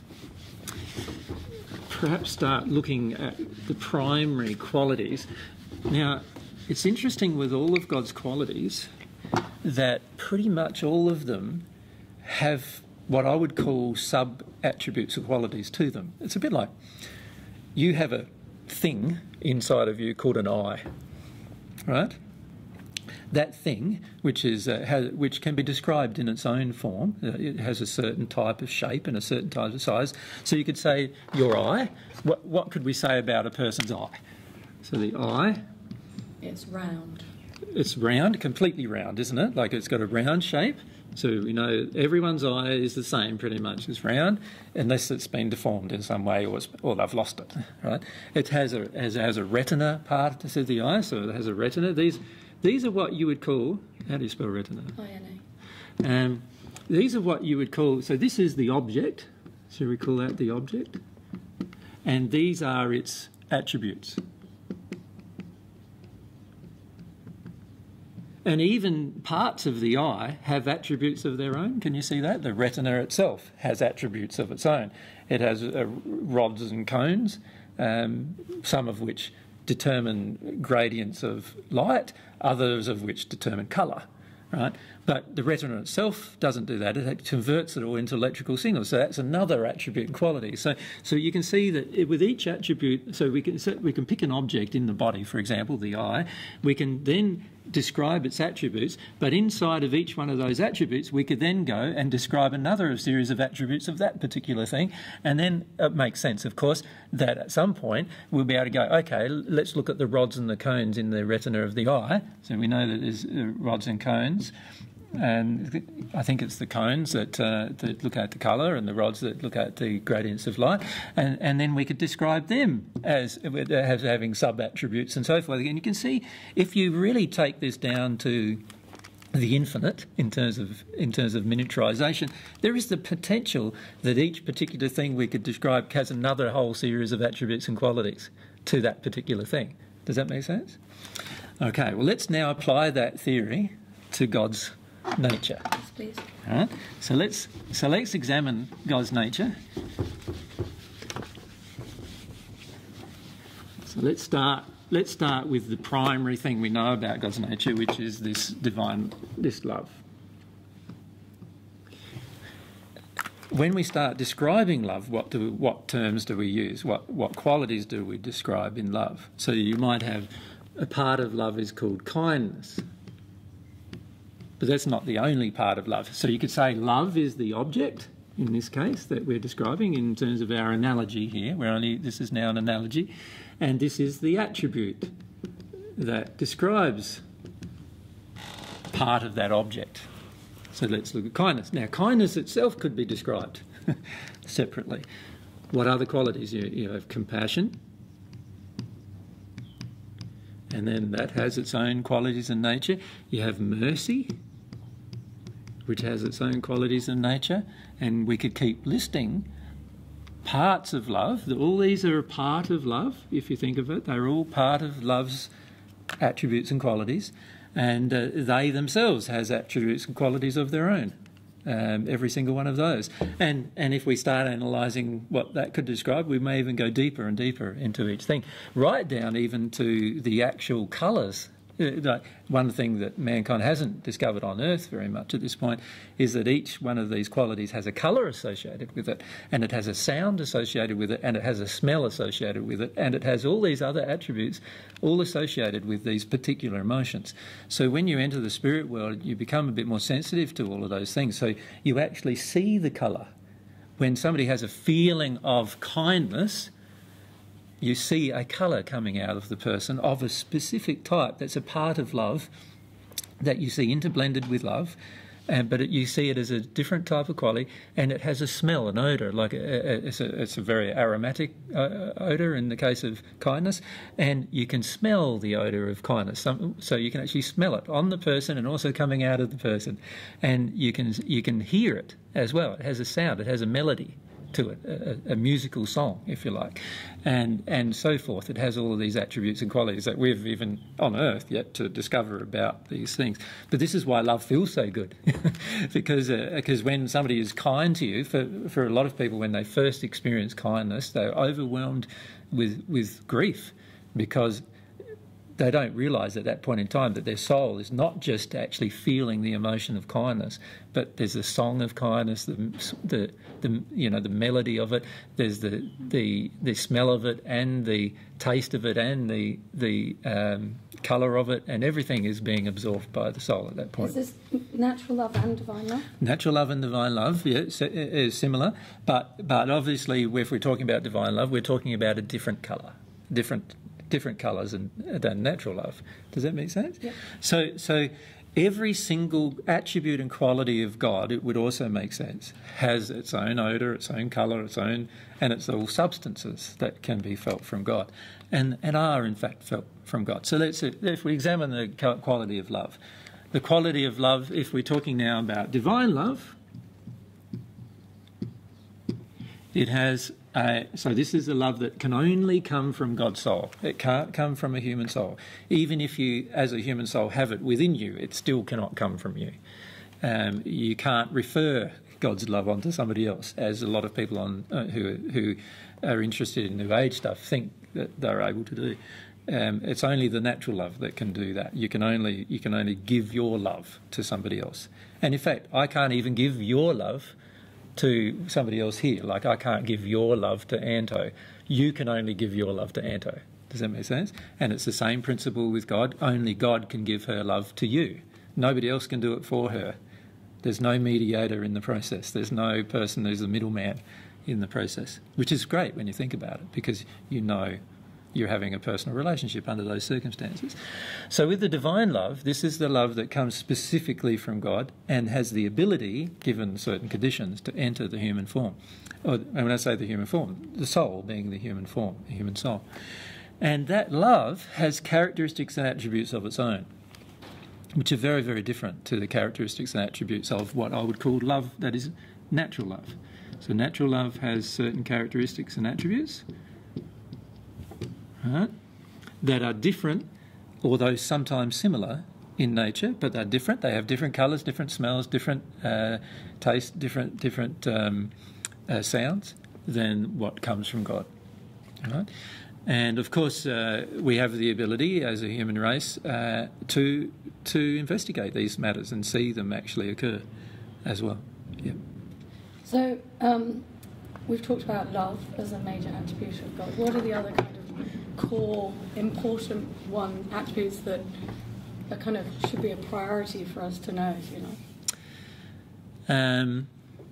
perhaps start looking at the primary qualities. Now, it's interesting with all of God's qualities that pretty much all of them have what I would call sub-attributes or qualities to them. It's a bit like you have a thing inside of you called an eye, right? That thing, which can be described in its own form, it has a certain type of shape and a certain type of size. So you could say your eye. What could we say about a person's eye? So the eye. It's round. It's round, completely round, isn't it? Like it's got a round shape. So we know everyone's eye is the same pretty much. It's round, unless it's been deformed in some way or they've lost it, right? It has a retina part to the eye, so it has a retina. These are what you would call, how do you spell retina? I-N-A. These are what you would call, so this is the object, so we call that the object, and these are its attributes. And even parts of the eye have attributes of their own. Can you see that? The retina itself has attributes of its own. It has rods and cones, some of which determine gradients of light, others of which determine colour, right? But the retina itself doesn't do that. It converts it all into electrical signals. So that's another attribute and quality. So you can see that with each attribute, so we can pick an object in the body, for example, the eye. We can then describe its attributes, but inside of each one of those attributes we could then go and describe another series of attributes of that particular thing, and then it makes sense, of course, that at some point we'll be able to go, okay, let's look at the rods and the cones in the retina of the eye. So we know that there's rods and cones, and I think it's the cones that look at the colour and the rods that look at the gradients of light, and then we could describe them as having sub-attributes and so forth. And you can see, if you really take this down to the infinite in terms of miniaturisation, there is the potential that each particular thing we could describe has another whole series of attributes and qualities to that particular thing. Does that make sense? Okay, well, let's now apply that theory to God's nature. Yes, please. All right? So let's examine God's nature. So let's start with the primary thing we know about God's nature, which is this love. When we start describing love, what terms do we use? What qualities do we describe in love? So you might have a part of love is called kindness. But that's not the only part of love. So you could say love is the object, in this case, that we're describing in terms of our analogy here. This is now an analogy. And this is the attribute that describes part of that object. So let's look at kindness. Now, kindness itself could be described separately. What other qualities? You have compassion. And then that has its own qualities and nature. You have mercy, which has its own qualities and nature, and we could keep listing parts of love. All these are a part of love, if you think of it. They're all part of love's attributes and qualities, and they themselves has attributes and qualities of their own, every single one of those. And if we start analysing what that could describe, we may even go deeper and deeper into each thing, right down even to the actual colours. One thing that mankind hasn't discovered on Earth very much at this point is that each one of these qualities has a colour associated with it, and it has a sound associated with it, and it has a smell associated with it, and it has all these other attributes all associated with these particular emotions. So when you enter the spirit world, you become a bit more sensitive to all of those things. So you actually see the colour. When somebody has a feeling of kindness, you see a colour coming out of the person of a specific type that's a part of love that you see interblended with love, but you see it as a different type of quality, and it has a smell, an odour, like it's a very aromatic odour in the case of kindness, and you can smell the odour of kindness. So you can actually smell it on the person and also coming out of the person, and you can hear it as well. It has a sound, it has a melody to it, a musical song, if you like, and so forth. It has all of these attributes and qualities that we've even on Earth yet to discover about these things. But this is why love feels so good, because when somebody is kind to you, for a lot of people, when they first experience kindness, they're overwhelmed with grief, because they don't realise at that point in time that their soul is not just actually feeling the emotion of kindness, but there's the song of kindness, the melody of it. There's the smell of it, and the taste of it, and the colour of it, and everything is being absorbed by the soul at that point. Is this natural love and divine love? Natural love and divine love, yeah, is similar, but obviously if we're talking about divine love, we're talking about a different colour, different colours than natural love. Does that make sense? Yep. So every single attribute and quality of God, it would also make sense, has its own odour, its own colour, and it's all substances that can be felt from God, and are in fact felt from God. So if we examine the quality of love, if we're talking now about divine love, it has so this is a love that can only come from God's soul. It can't come from a human soul. Even if you, as a human soul, have it within you, it still cannot come from you. You can't refer God's love onto somebody else, as a lot of people who are interested in New Age stuff think that they're able to do. It's only the natural love that can do that. You can only give your love to somebody else. And in fact, I can't even give your love to somebody else here. Like, I can't give your love to Anto. You can only give your love to Anto. Does that make sense? And it's the same principle with God. Only God can give her love to you. Nobody else can do it for her. There's no mediator in the process. There's no person who's the middleman in the process, which is great when you think about it, because you know you're having a personal relationship under those circumstances. So with the divine love, this is the love that comes specifically from God and has the ability, given certain conditions, to enter the human form. And when I say the human form, the soul being the human form, the human soul. And that love has characteristics and attributes of its own, which are very, very different to the characteristics and attributes of what I would call love that is natural love. So natural love has certain characteristics and attributes, right, that are different, although sometimes similar in nature, but they're different. They have different colours, different smells, different tastes, different sounds than what comes from God. Right? And of course, we have the ability as a human race to investigate these matters and see them actually occur as well. Yeah. So we've talked about love as a major attribute of God. What are the other kind of core, important attributes that are kind of should be a priority for us to know, if you like?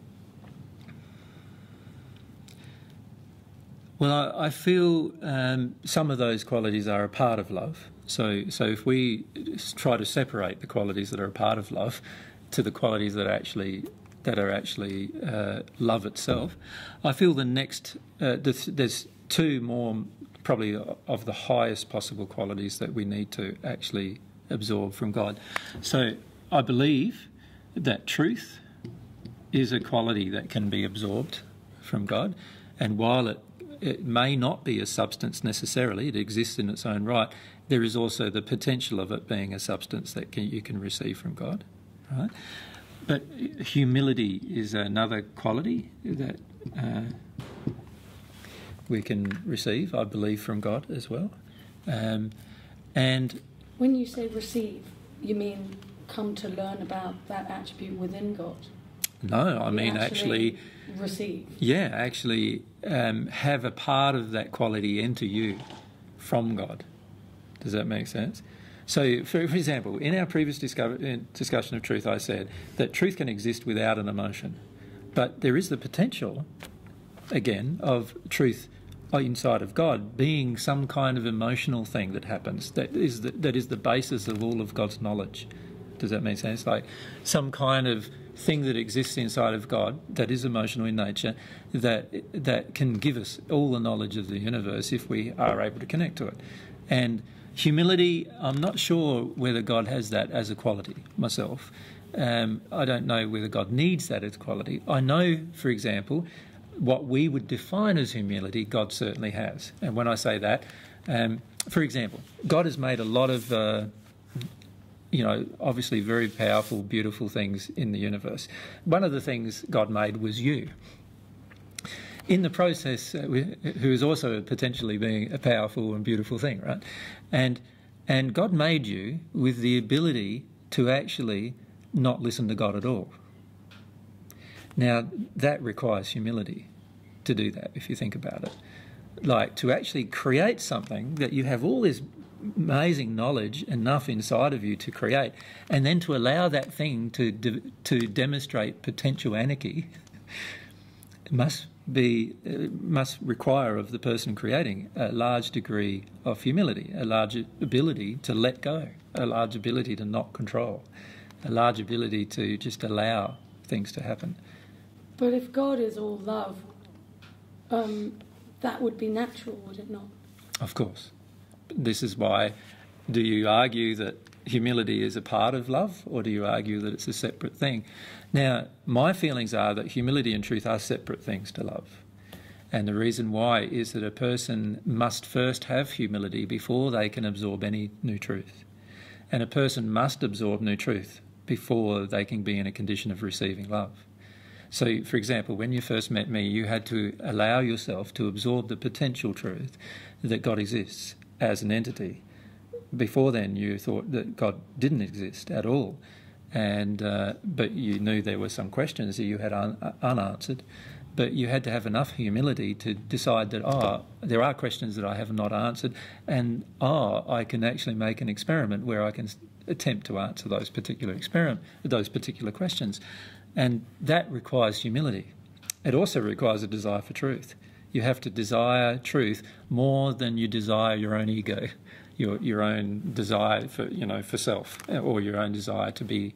Well, I feel some of those qualities are a part of love. So if we try to separate the qualities that are a part of love to the qualities that are actually love itself, I feel the next there's two more probably of the highest possible qualities that we need to actually absorb from God. So I believe that truth is a quality that can be absorbed from God, and while it may not be a substance necessarily, it exists in its own right, there is also the potential of it being a substance that you can receive from God, right? But humility is another quality that we can receive, I believe, from God as well. And when you say receive, you mean come to learn about that attribute within God? No, I mean actually receive. Yeah, actually have a part of that quality enter you from God. Does that make sense? So, for example, in our previous discussion of truth, I said that truth can exist without an emotion, but there is the potential, again, of truth inside of God being some kind of emotional thing that happens that is the basis of all of God's knowledge. Does that make sense? Like some kind of thing that exists inside of God that is emotional in nature that can give us all the knowledge of the universe if we are able to connect to it. And humility, I'm not sure whether God has that as a quality myself. I don't know whether God needs that as a quality. I know, for example, what we would define as humility, God certainly has. And when I say that, for example, God has made a lot of obviously very powerful, beautiful things in the universe. One of the things God made was you. In the process, who is also potentially being a powerful and beautiful thing, right? And God made you with the ability to actually not listen to God at all. Now, that requires humility to do that, if you think about it. Like, to actually create something that you have all this amazing knowledge enough inside of you to create, and then to allow that thing to demonstrate potential anarchy must require of the person creating a large degree of humility, a large ability to let go, a large ability to not control, a large ability to just allow things to happen. But if God is all love, that would be natural, would it not? Of course. This is why, do you argue that humility is a part of love, or do you argue that it's a separate thing? Now, my feelings are that humility and truth are separate things to love. And the reason why is that a person must first have humility before they can absorb any new truth. And a person must absorb new truth before they can be in a condition of receiving love. So, for example, when you first met me, you had to allow yourself to absorb the potential truth that God exists as an entity. Before then, you thought that God didn't exist at all, and but you knew there were some questions that you had unanswered. but you had to have enough humility to decide that, there are questions that I have not answered, and I can actually make an experiment where I can attempt to answer those particular questions. And that requires humility. It also requires a desire for truth. You have to desire truth more than you desire your own ego, your own desire for self, or your own desire to be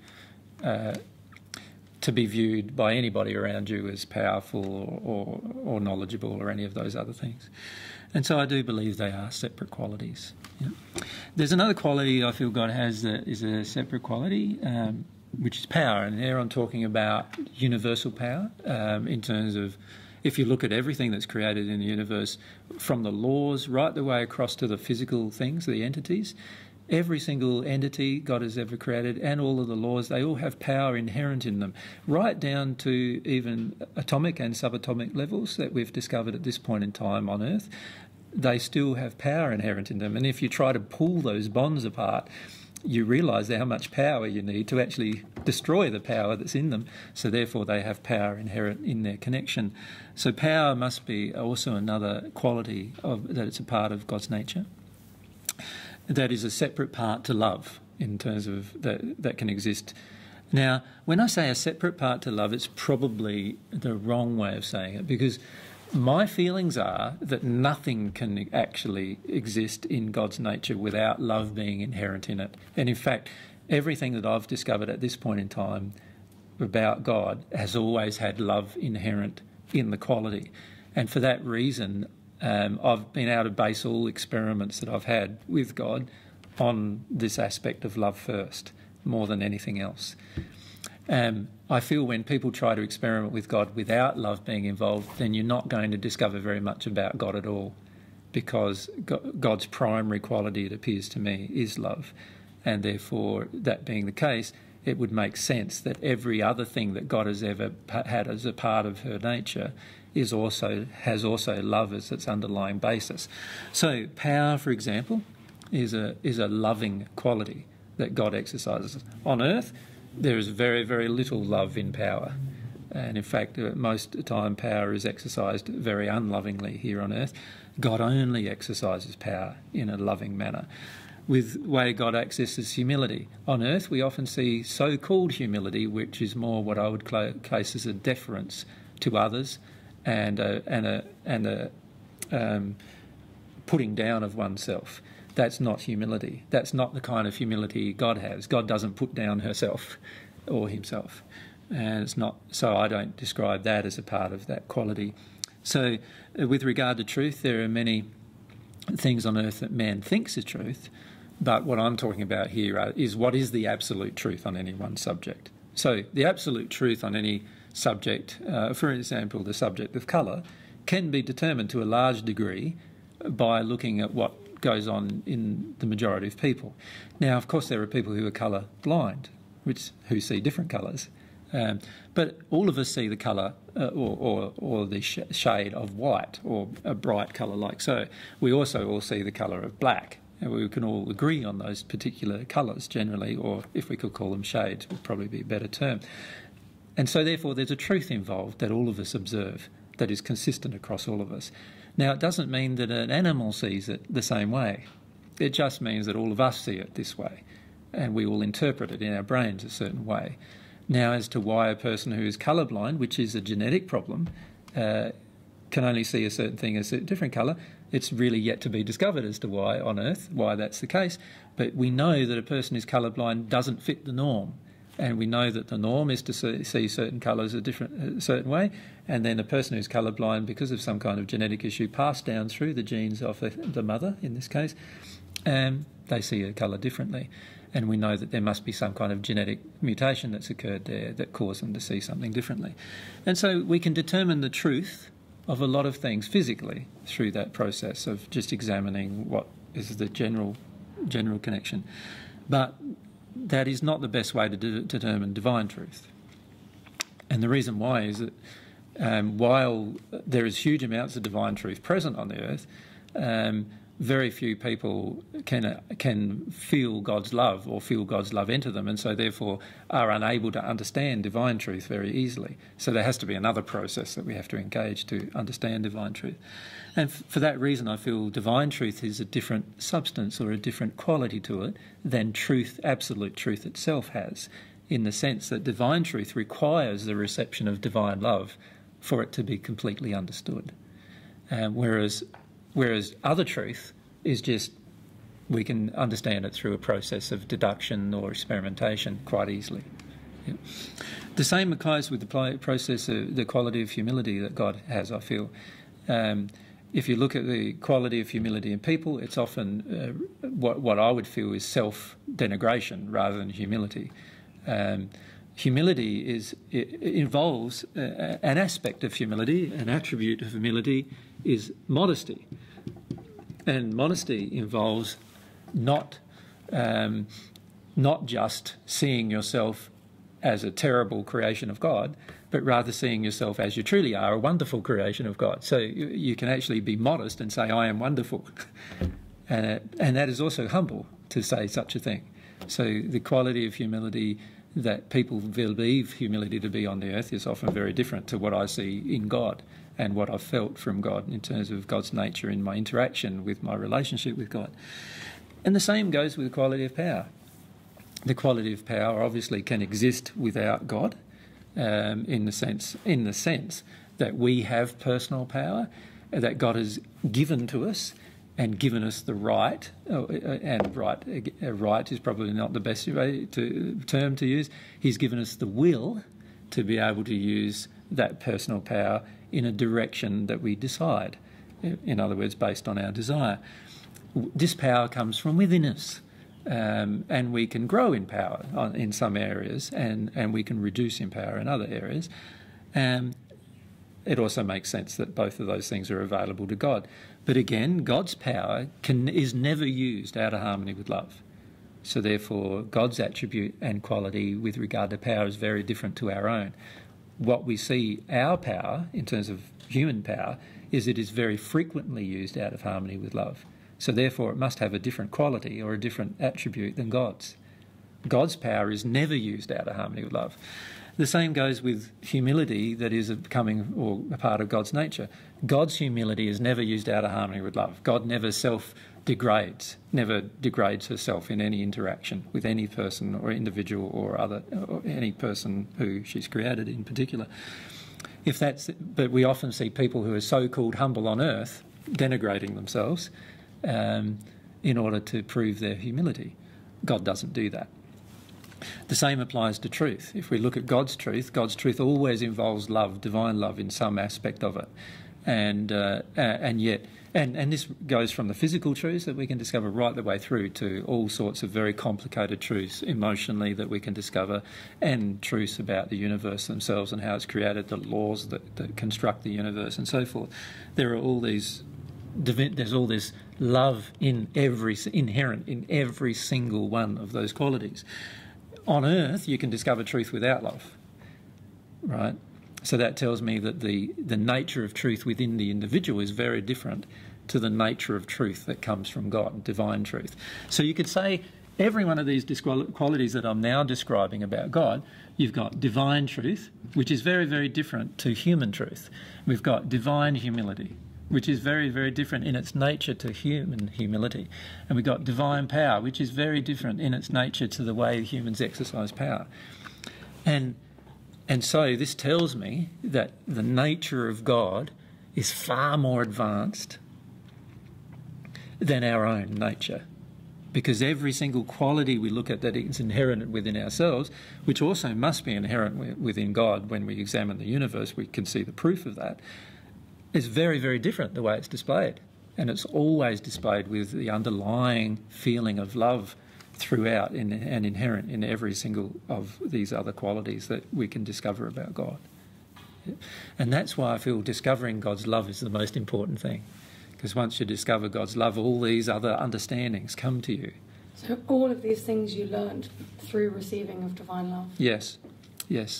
viewed by anybody around you as powerful or knowledgeable or any of those other things. And so I do believe they are separate qualities. Yeah. There's another quality I feel God has that is a separate quality, which is power. And there I'm talking about universal power in terms of, if you look at everything that's created in the universe, from the laws right the way across to the physical things, the entities, every single entity God has ever created and all of the laws, they all have power inherent in them, right down to even atomic and subatomic levels that we've discovered at this point in time on Earth. They still have power inherent in them. And if you try to pull those bonds apart, you realise how much power you need to actually destroy the power that's in them. So therefore they have power inherent in their connection. So power must be also another quality that it's a part of God's nature. That is a separate part to love in terms of that can exist. Now, when I say a separate part to love, it's probably the wrong way of saying it, because my feelings are that nothing can actually exist in God's nature without love being inherent in it. And in fact, everything that I've discovered at this point in time about God has always had love inherent in the quality. And for that reason, I've been able to base all experiments that I've had with God on this aspect of love first, more than anything else. I feel when people try to experiment with God without love being involved, then you're not going to discover very much about God at all, because God's primary quality, it appears to me, is love. And therefore, that being the case, it would make sense that every other thing that God has ever had as a part of her nature has also love as its underlying basis. So power, for example, is a loving quality that God exercises. On earth, there is very, very little love in power. And in fact, most of the time power is exercised very unlovingly here on earth. God only exercises power in a loving manner. With the way God accesses humility. On earth, we often see so-called humility, which is more what I would place as a deference to others and a putting down of oneself. That's not humility. That's not the kind of humility God has. God doesn't put down herself or himself. And it's not, so I don't describe that as a part of that quality. So with regard to truth, there are many things on earth that man thinks is truth, but what I'm talking about here is what is the absolute truth on any one subject. So the absolute truth on any subject, for example, the subject of colour, can be determined to a large degree by looking at what goes on in the majority of people. Now, of course, there are people who are colour blind, who see different colours. But all of us see the colour or the shade of white, or a bright colour like so. We also all see the colour of black, and we can all agree on those particular colours generally, or if we could call them shades would probably be a better term. And so therefore there's a truth involved that all of us observe that is consistent across all of us. Now, it doesn't mean that an animal sees it the same way. It just means that all of us see it this way, and we will interpret it in our brains a certain way. Now, as to why a person who is colourblind, which is a genetic problem, can only see a certain thing as a different colour, it's really yet to be discovered as to why on Earth, why that's the case. But we know that a person who's colourblind doesn't fit the norm. And we know that the norm is to see certain colours a certain way, and then a person who's colourblind, because of some kind of genetic issue passed down through the genes of the mother, in this case, they see a colour differently. And we know that there must be some kind of genetic mutation that's occurred there that caused them to see something differently. And so we can determine the truth of a lot of things physically through that process of just examining what is the general connection. But that is not the best way to determine divine truth. And the reason why is that while there is huge amounts of divine truth present on the earth, very few people can feel God's love or feel God's love enter them, and so therefore are unable to understand divine truth very easily. So there has to be another process that we have to engage to understand divine truth. And for that reason, I feel divine truth is a different substance or a different quality to it than truth, absolute truth itself has, in the sense that divine truth requires the reception of divine love for it to be completely understood. Whereas other truth is just, we can understand it through a process of deduction or experimentation quite easily. Yeah. The same applies with the process of the quality of humility that God has, I feel. If you look at the quality of humility in people, it's often what I would feel is self-denigration rather than humility. Humility involves an aspect of humility, an attribute of humility is modesty. And modesty involves not just seeing yourself as a terrible creation of God, but rather seeing yourself as you truly are, a wonderful creation of God. So you can actually be modest and say, I am wonderful. And that is also humble to say such a thing. So the quality of humility that people believe humility to be on the earth is often very different to what I see in God and what I've felt from God in terms of God's nature in my interaction with my relationship with God. And the same goes with the quality of power. The quality of power obviously can exist without God, in the sense that we have personal power that God has given to us and given us the right, and right is probably not the best term to use. He's given us the will to be able to use that personal power in a direction that we decide. In other words, based on our desire. This power comes from within us. And we can grow in power in some areas, and we can reduce in power in other areas. It also makes sense that both of those things are available to God. But again, God's power is never used out of harmony with love. So therefore, God's attribute and quality with regard to power is very different to our own. What we see our power, in terms of human power, is it is very frequently used out of harmony with love. So therefore it must have a different quality or a different attribute than God's. God's power is never used out of harmony with love. The same goes with humility that is becoming or a part of God's nature. God's humility is never used out of harmony with love. God never self-degrades, never degrades herself in any interaction with any person or individual or any person who she's created in particular. But we often see people who are so-called humble on earth denigrating themselves in order to prove their humility. God doesn't do that. The same applies to truth. If we look at God's truth always involves love, divine love in some aspect of it. And this goes from the physical truths that we can discover right the way through to all sorts of very complicated truths emotionally that we can discover, and truths about the universe themselves and how it's created, the laws that construct the universe and so forth. There's all this love inherent in every single one of those qualities. On earth, you can discover truth without love, right? So that tells me that the nature of truth within the individual is very different to the nature of truth that comes from God, divine truth. So you could say every one of these qualities that I'm now describing about God, you've got divine truth, which is very, very different to human truth. We've got divine humility, which is very, very different in its nature to human humility. And we've got divine power, which is very different in its nature to the way humans exercise power. And so this tells me that the nature of God is far more advanced than our own nature. Because every single quality we look at that is inherent within ourselves, which also must be inherent within God when we examine the universe, we can see the proof of that, is very, very different the way it's displayed. And it's always displayed with the underlying feeling of love throughout and inherent in every single of these other qualities that we can discover about God. And that's why I feel discovering God's love is the most important thing. Because once you discover God's love, all these other understandings come to you. So all of these things you learned through receiving of divine love? Yes, yes.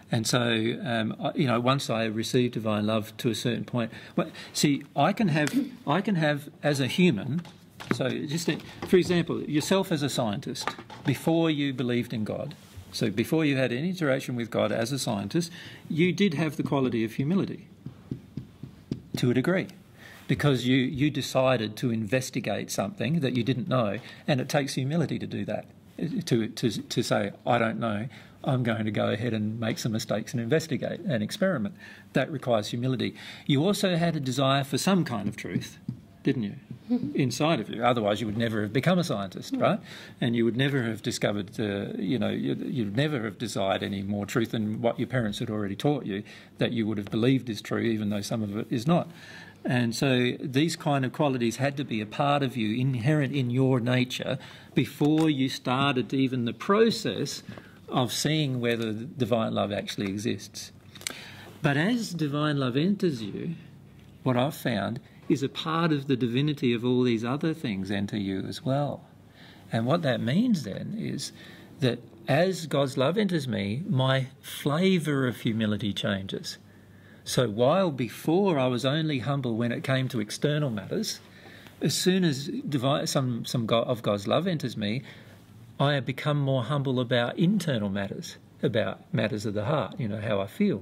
And so, once I receive divine love to a certain point, see, I can have as a human. So, for example, yourself as a scientist, before you believed in God, so before you had any interaction with God as a scientist, you did have the quality of humility, to a degree, because you decided to investigate something that you didn't know, and it takes humility to do that, to say, I don't know, I'm going to go ahead and make some mistakes and investigate and experiment. That requires humility. You also had a desire for some kind of truth, didn't you, inside of you? Otherwise you would never have become a scientist, right? And you would never have discovered, you'd never have desired any more truth than what your parents had already taught you, that you would have believed is true, even though some of it is not. And so these kind of qualities had to be a part of you, inherent in your nature, before you started even the process of seeing whether divine love actually exists. But as divine love enters you, what I've found is a part of the divinity of all these other things enter you as well. And what that means then is that as God's love enters me, my flavour of humility changes. So while before I was only humble when it came to external matters, as soon as some of God's love enters me, I have become more humble about internal matters, about matters of the heart, how I feel.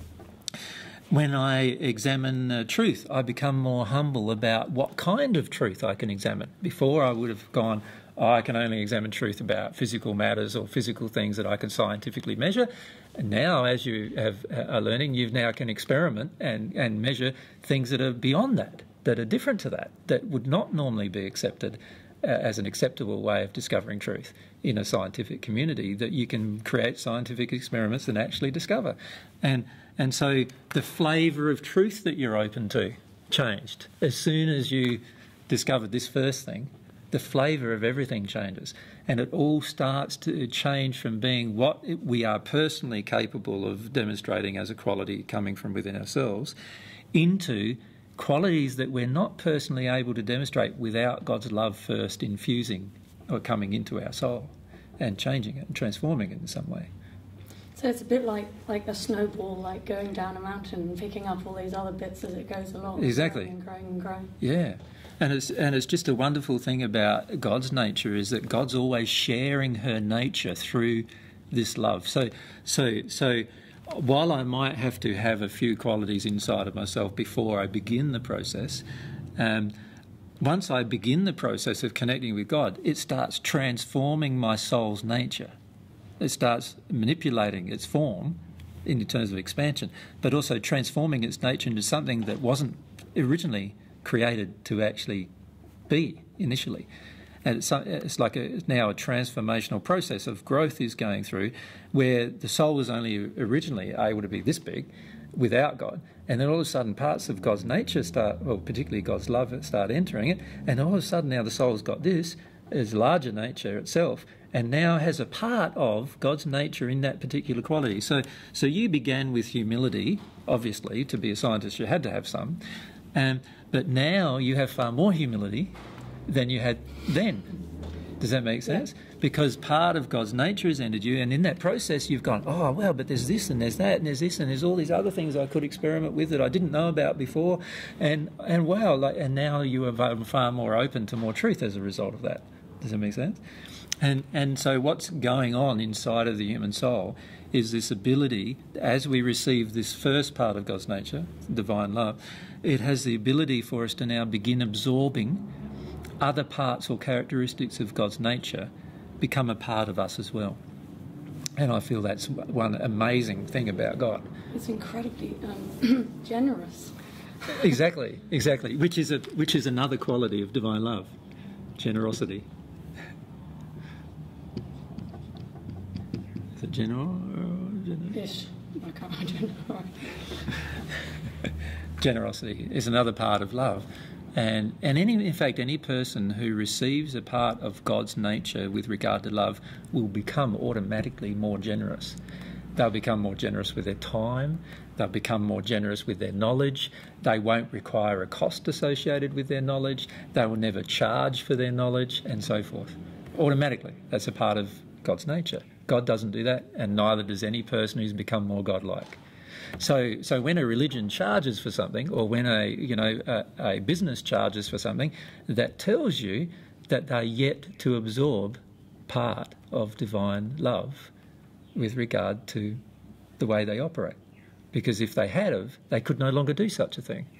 When I examine truth, I become more humble about what kind of truth I can examine. Before I would have gone, I can only examine truth about physical matters or physical things that I can scientifically measure. And now, as you are learning, you now can experiment and measure things that are beyond that are different to that would not normally be accepted as an acceptable way of discovering truth in a scientific community, that you can create scientific experiments and actually discover. And so the flavour of truth that you're open to changed. As soon as you discovered this first thing, the flavour of everything changes. And it all starts to change from being what we are personally capable of demonstrating as a quality coming from within ourselves into qualities that we're not personally able to demonstrate without God's love first infusing or coming into our soul and changing it and transforming it in some way. So it's a bit like a snowball, like going down a mountain and picking up all these other bits as it goes along. Exactly. Growing and growing and growing. Yeah. And it's just a wonderful thing about God's nature is that God's always sharing her nature through this love. So while I might have to have a few qualities inside of myself before I begin the process, once I begin the process of connecting with God, it starts transforming my soul's nature. It starts manipulating its form in terms of expansion, but also transforming its nature into something that wasn't originally created to actually be initially. And it's like now a transformational process of growth is going through, where the soul was only originally able to be this big without God, and then all of a sudden parts of God's nature particularly God's love, start entering it, and all of a sudden now the soul's got this larger nature itself, and now has a part of God's nature in that particular quality. So you began with humility, obviously. To be a scientist you had to have some, but now you have far more humility than you had then. Does that make sense? Yeah. Because part of God's nature has entered you, and in that process you've gone, oh, well, but there's this and there's that and there's this and there's all these other things I could experiment with that I didn't know about before, and wow, and now you are far more open to more truth as a result of that. Does that make sense? And so what's going on inside of the human soul is this ability, as we receive this first part of God's nature, divine love, it has the ability for us to now begin absorbing other parts or characteristics of God's nature become a part of us as well. And I feel that's one amazing thing about God. It's incredibly generous. Exactly, which is another quality of divine love, generosity. Is it general? Ish. I don't know. Generosity is another part of love. And in fact, any person who receives a part of God's nature with regard to love will become automatically more generous. They'll become more generous with their time. They'll become more generous with their knowledge. They won't require a cost associated with their knowledge. They will never charge for their knowledge, and so forth. Automatically, that's a part of God's nature. God doesn't do that, and neither does any person who's become more godlike. So when a religion charges for something, or when a business charges for something, that tells you that they're yet to absorb part of divine love with regard to the way they operate. Because if they had of, they could no longer do such a thing.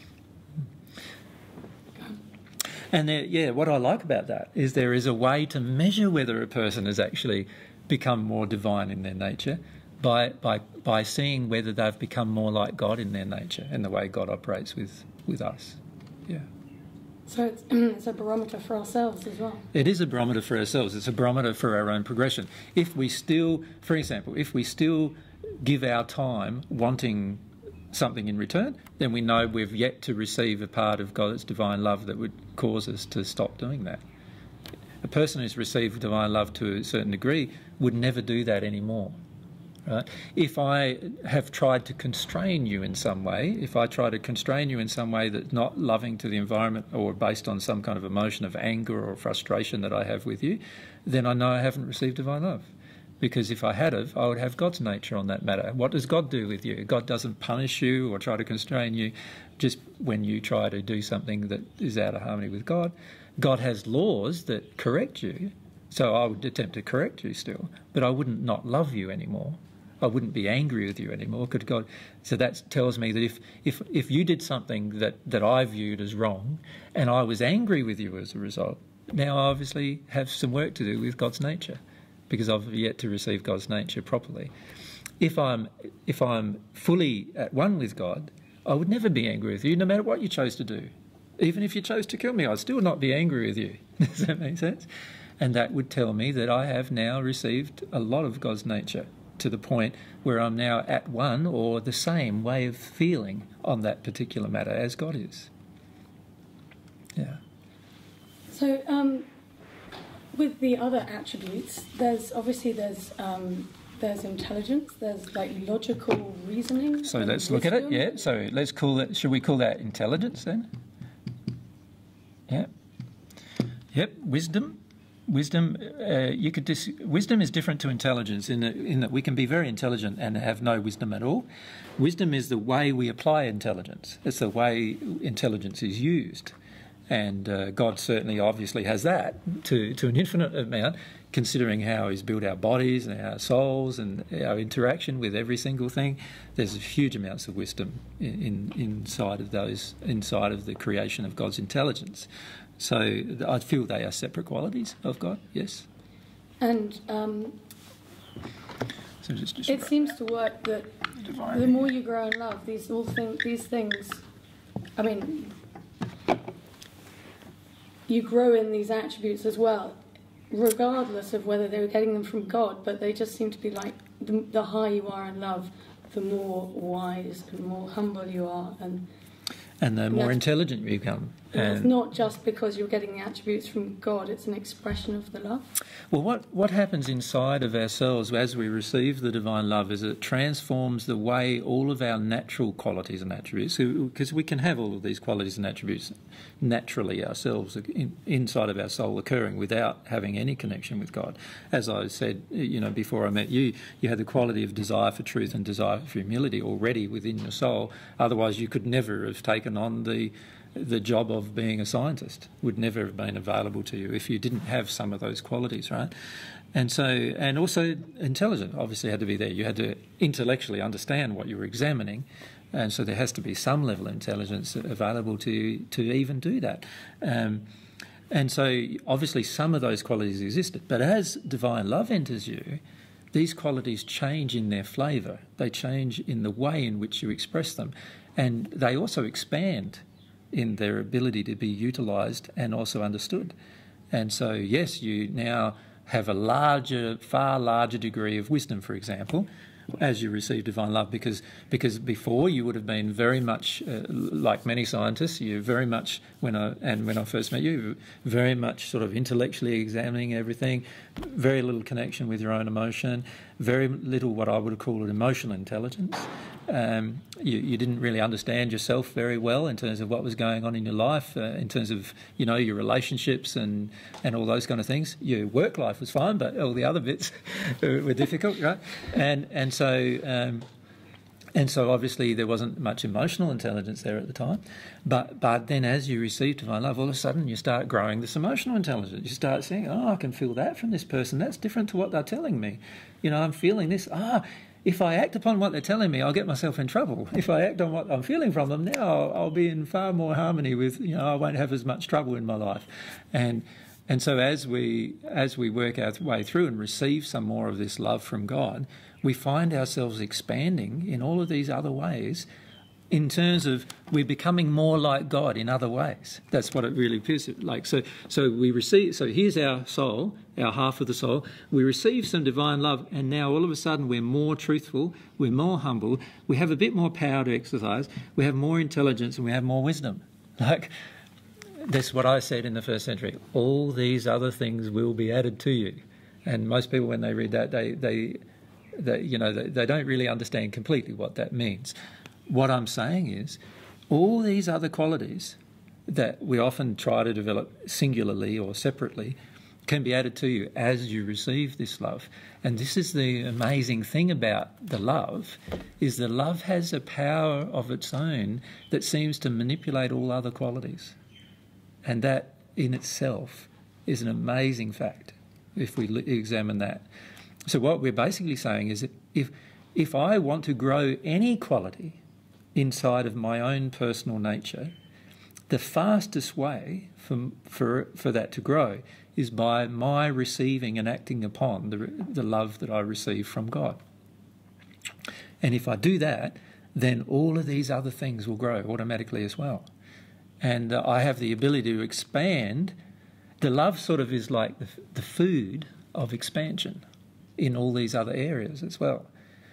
And what I like about that is there is a way to measure whether a person has actually become more divine in their nature by seeing whether they've become more like God in their nature and the way God operates with us. Yeah. So it's a barometer for ourselves as well. It is a barometer for ourselves. It's a barometer for our own progression. If we still, for example, give our time wanting something in return, then we know we've yet to receive a part of God's divine love that would cause us to stop doing that. A person who's received divine love to a certain degree would never do that anymore. Right? If I have tried to constrain you in some way, that's not loving to the environment or based on some kind of emotion of anger or frustration that I have with you, then I know I haven't received divine love. Because if I had I would have God's nature on that matter. What does God do with you? God doesn't punish you or try to constrain you just when you try to do something that is out of harmony with God. God has laws that correct you, so I would attempt to correct you still, but I wouldn't not love you anymore. I wouldn't be angry with you anymore. Could God? So that tells me that if you did something that I viewed as wrong and I was angry with you as a result, now I obviously have some work to do with God's nature because I've yet to receive God's nature properly. If I'm fully at one with God, I would never be angry with you no matter what you chose to do. Even if you chose to kill me, I'd still not be angry with you. Does that make sense? And that would tell me that I have now received a lot of God's nature, to the point where I'm now at one or the same way of feeling on that particular matter as God is. Yeah. So with the other attributes, there's intelligence, there's like logical reasoning. So let's look at it. Yeah. So let's call it. Should we call that intelligence then? Yeah. Yep. Wisdom. Wisdom is different to intelligence in that we can be very intelligent and have no wisdom at all. Wisdom is the way we apply intelligence. It's the way intelligence is used. And God certainly obviously has that to an infinite amount, considering how he's built our bodies and our souls and our interaction with every single thing. There's huge amounts of wisdom inside of the creation of God's intelligence. So I feel they are separate qualities of God, yes. And it seems to work that the more you grow in love, these things, I mean, you grow in these attributes as well, regardless of whether they were getting them from God, but they just seem to be like the higher you are in love, the more wise and more humble you are, and the more intelligent you become. And it's not just because you're getting the attributes from God, it's an expression of the love. Well, what happens inside of ourselves as we receive the divine love is it transforms the way all of our natural qualities and attributes, because we can have all of these qualities and attributes naturally ourselves inside of our soul occurring without having any connection with God. As I said, before I met you, you had the quality of desire for truth and desire for humility already within your soul. Otherwise, you could never have taken on the job of being a scientist. Would never have been available to you if you didn't have some of those qualities, right? And also intelligent obviously had to be there. You had to intellectually understand what you were examining, and so there has to be some level of intelligence available to even do that. And so obviously some of those qualities existed, but as divine love enters you, these qualities change in their flavour. They change in the way in which you express them, and they also expand in their ability to be utilised and also understood. And so, yes, you now have a far larger degree of wisdom, for example, as you receive divine love, because before you would have been very much like many scientists. You very much, when I first met you, very much sort of intellectually examining everything, very little connection with your own emotion, very little what I would call an emotional intelligence. you didn't really understand yourself very well in terms of what was going on in your life, in terms of, your relationships and all those kind of things. Your work life was fine, but all the other bits were difficult, right? And so obviously there wasn't much emotional intelligence there at the time. But then as you receive divine love, all of a sudden you start growing this emotional intelligence. You start saying, I can feel that from this person. That's different to what they're telling me. I'm feeling this. If I act upon what they're telling me, I'll get myself in trouble. If I act on what I'm feeling from them now, I'll be in far more harmony with, I won't have as much trouble in my life. And so as we work our way through and receive some more of this love from God, we find ourselves expanding in all of these other ways in terms of we're becoming more like God in other ways. That's what it really appears like. So we receive. So here's our soul, our half of the soul. We receive some divine love, and now all of a sudden we're more truthful, we're more humble, we have a bit more power to exercise, we have more intelligence, and we have more wisdom. Like that's what I said in the first century. All these other things will be added to you, and most people when they read that they don't really understand completely what that means. What I'm saying is all these other qualities that we often try to develop singularly or separately can be added to you as you receive this love. And this is the amazing thing about the love, is the love has a power of its own that seems to manipulate all other qualities. And that in itself is an amazing fact if we examine that. So what we're basically saying is that if I want to grow any quality inside of my own personal nature, the fastest way for that to grow is by my receiving and acting upon the love that I receive from God. And if I do that, then all of these other things will grow automatically as well. And I have the ability to expand. The love sort of is like the food of expansion in all these other areas as well.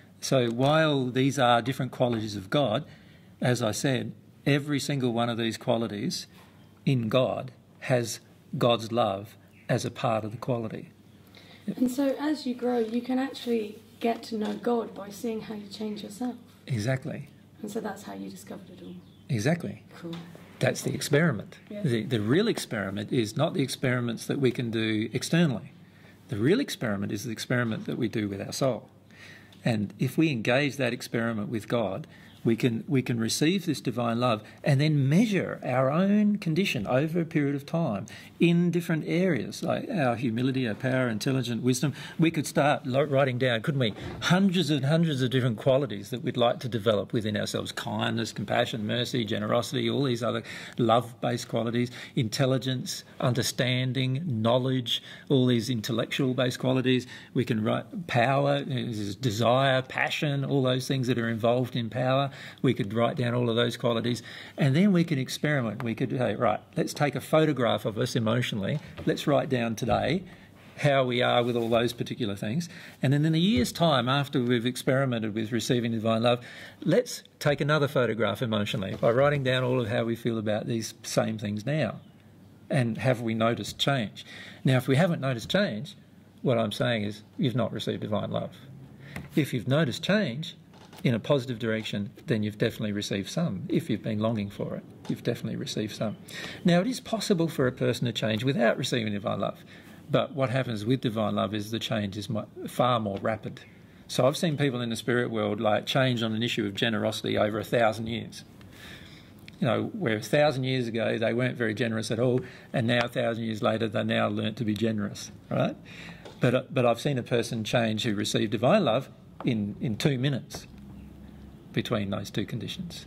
So while these are different qualities of God, as I said, every single one of these qualities in God has God's love as a part of the quality. And so as you grow, you can actually get to know God by seeing how you change yourself. Exactly. And so that's how you discovered it all. Exactly. Cool. That's the experiment. Yeah. The real experiment is not the experiments that we can do externally. The real experiment is the experiment that we do with our soul. And if we engage that experiment with God, we can receive this divine love and then measure our own condition over a period of time in different areas, like our humility, our power, intelligence, wisdom. We could start writing down, couldn't we, hundreds and hundreds of different qualities that we'd like to develop within ourselves: kindness, compassion, mercy, generosity, all these other love-based qualities, intelligence, understanding, knowledge, all these intellectual-based qualities. We can write power, desire, passion, all those things that are involved in power. We could write down all of those qualities, and then we could experiment. We could say, right, let's take a photograph of us emotionally. Let's write down today how we are with all those particular things. And then in a year's time, after we've experimented with receiving divine love, let's take another photograph emotionally by writing down all of how we feel about these same things now. And have we noticed change? Now, if we haven't noticed change, what I'm saying is you've not received divine love. If you've noticed change in a positive direction, then you've definitely received some. If you've been longing for it, you've definitely received some. Now, it is possible for a person to change without receiving divine love, but what happens with divine love is the change is far more rapid. So I've seen people in the spirit world like change on an issue of generosity over 1,000 years. Where 1,000 years ago they weren't very generous at all, and now 1,000 years later they now learnt to be generous, right? But I've seen a person change who received divine love in 2 minutes between those two conditions,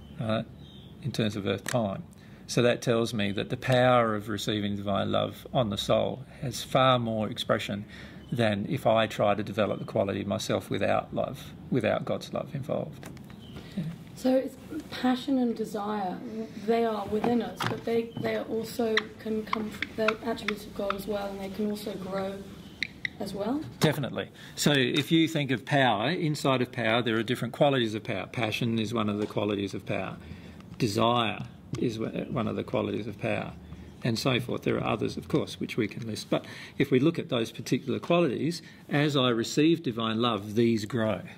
in terms of earth time. So that tells me that the power of receiving divine love on the soul has far more expression than if I try to develop the quality myself without love, without God's love involved. Yeah. So it's passion and desire, they are within us, but they are also can come from, they're attributes of God as well, and they can also grow as well? Definitely. So if you think of power, inside of power there are different qualities of power. Passion is one of the qualities of power. Desire is one of the qualities of power, and so forth. There are others, of course, which we can list. But if we look at those particular qualities, as I receive divine love, these grow.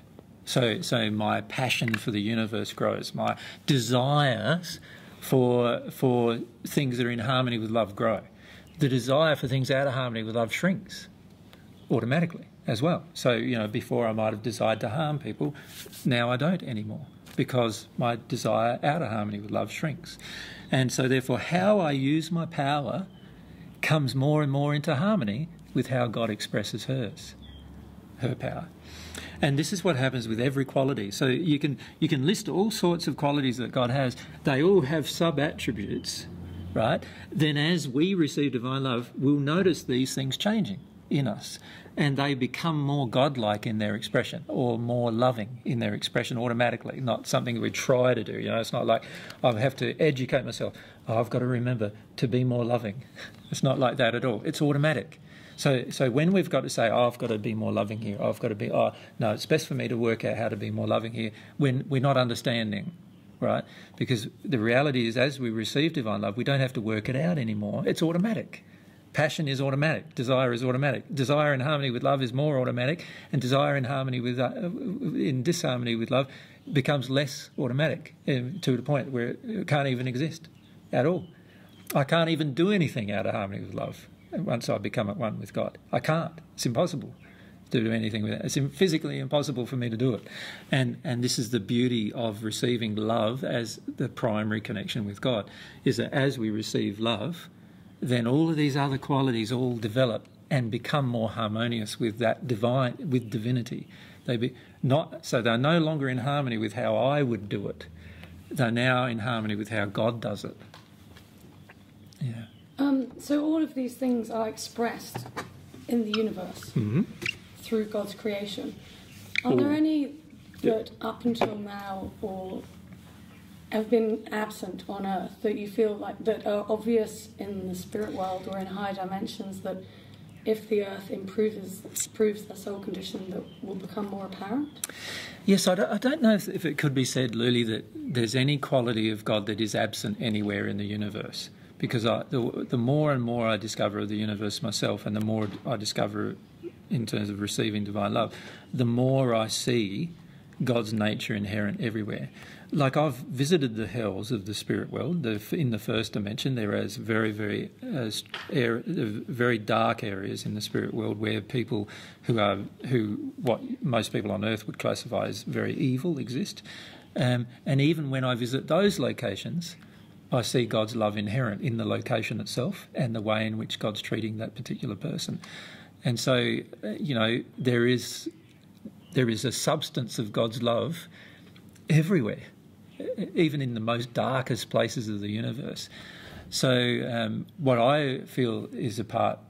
So my passion for the universe grows. My desires for things that are in harmony with love grow. The desire for things out of harmony with love shrinks automatically as well. So, before I might have desired to harm people, now I don't anymore, because my desire out of harmony with love shrinks. And so therefore how I use my power comes more and more into harmony with how God expresses her power. And this is what happens with every quality. So you can list all sorts of qualities that God has. They all have sub-attributes, right? Then as we receive divine love, we'll notice these things changing in us, and they become more godlike in their expression, or more loving in their expression automatically, not something we try to do. It's not like I have to educate myself. I've got to remember to be more loving. It's not like that at all. It's automatic. So when we've got to say, I've got to be more loving here, I've got to be, no, it's best for me to work out how to be more loving here, when we're not understanding, right? Because the reality is, as we receive divine love, we don't have to work it out anymore. It's automatic. Passion is automatic. Desire is automatic. Desire in harmony with love is more automatic, and desire in harmony with in disharmony with love becomes less automatic, to the point where it can't even exist at all. I can't even do anything out of harmony with love once I become at one with God. I can't. It's impossible to do anything with it. It's physically impossible for me to do it. And this is the beauty of receiving love as the primary connection with God, is that as we receive love, then all of these other qualities all develop and become more harmonious with that with divinity. So they're no longer in harmony with how I would do it. They're now in harmony with how God does it. Yeah. So all of these things are expressed in the universe through God's creation. Are there any that up until now or have been absent on Earth that you feel like that are obvious in the spirit world or in higher dimensions, that if the Earth improves the soul condition, that will become more apparent? Yes, I don't know if it could be said, Luli, that there's any quality of God that is absent anywhere in the universe. Because the more and more I discover of the universe myself, and the more I discover in terms of receiving divine love, the more I see God's nature inherent everywhere. Like, I've visited the hells of the spirit world. In the first dimension, there is very, very, very dark areas in the spirit world where people who what most people on earth would classify as very evil exist. And even when I visit those locations, I see God's love inherent in the location itself and the way in which God's treating that particular person. And so, there is a substance of God's love everywhere, even in the most darkest places of the universe. So, what I feel is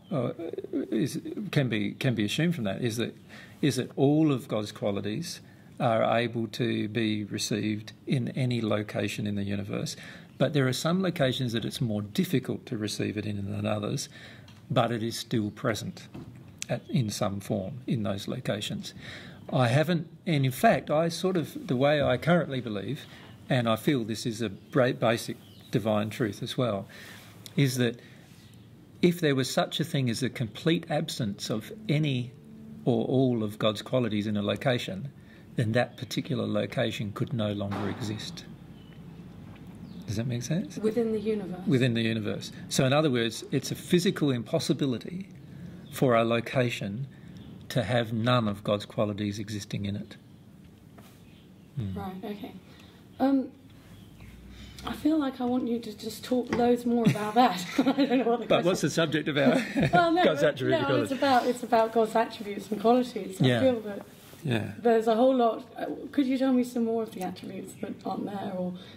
can be assumed from that is that all of God's qualities are able to be received in any location in the universe. But there are some locations that it's more difficult to receive it in than others, but it is still present in some form in those locations. And in fact, the way I currently believe, and I feel this is a basic divine truth as well, is that if there was such a thing as a complete absence of any or all of God's qualities in a location, then that particular location could no longer exist. Does that make sense? Within the universe? Within the universe. So in other words, it's a physical impossibility for a location to have none of God's qualities existing in it. Right, okay. I feel like I want you to just talk loads more about that. I don't know what the But what's the subject about God's attributes and qualities? It's about God's attributes and qualities. Yeah. I feel that there's a whole lot. Could you tell me some more of the attributes that aren't there?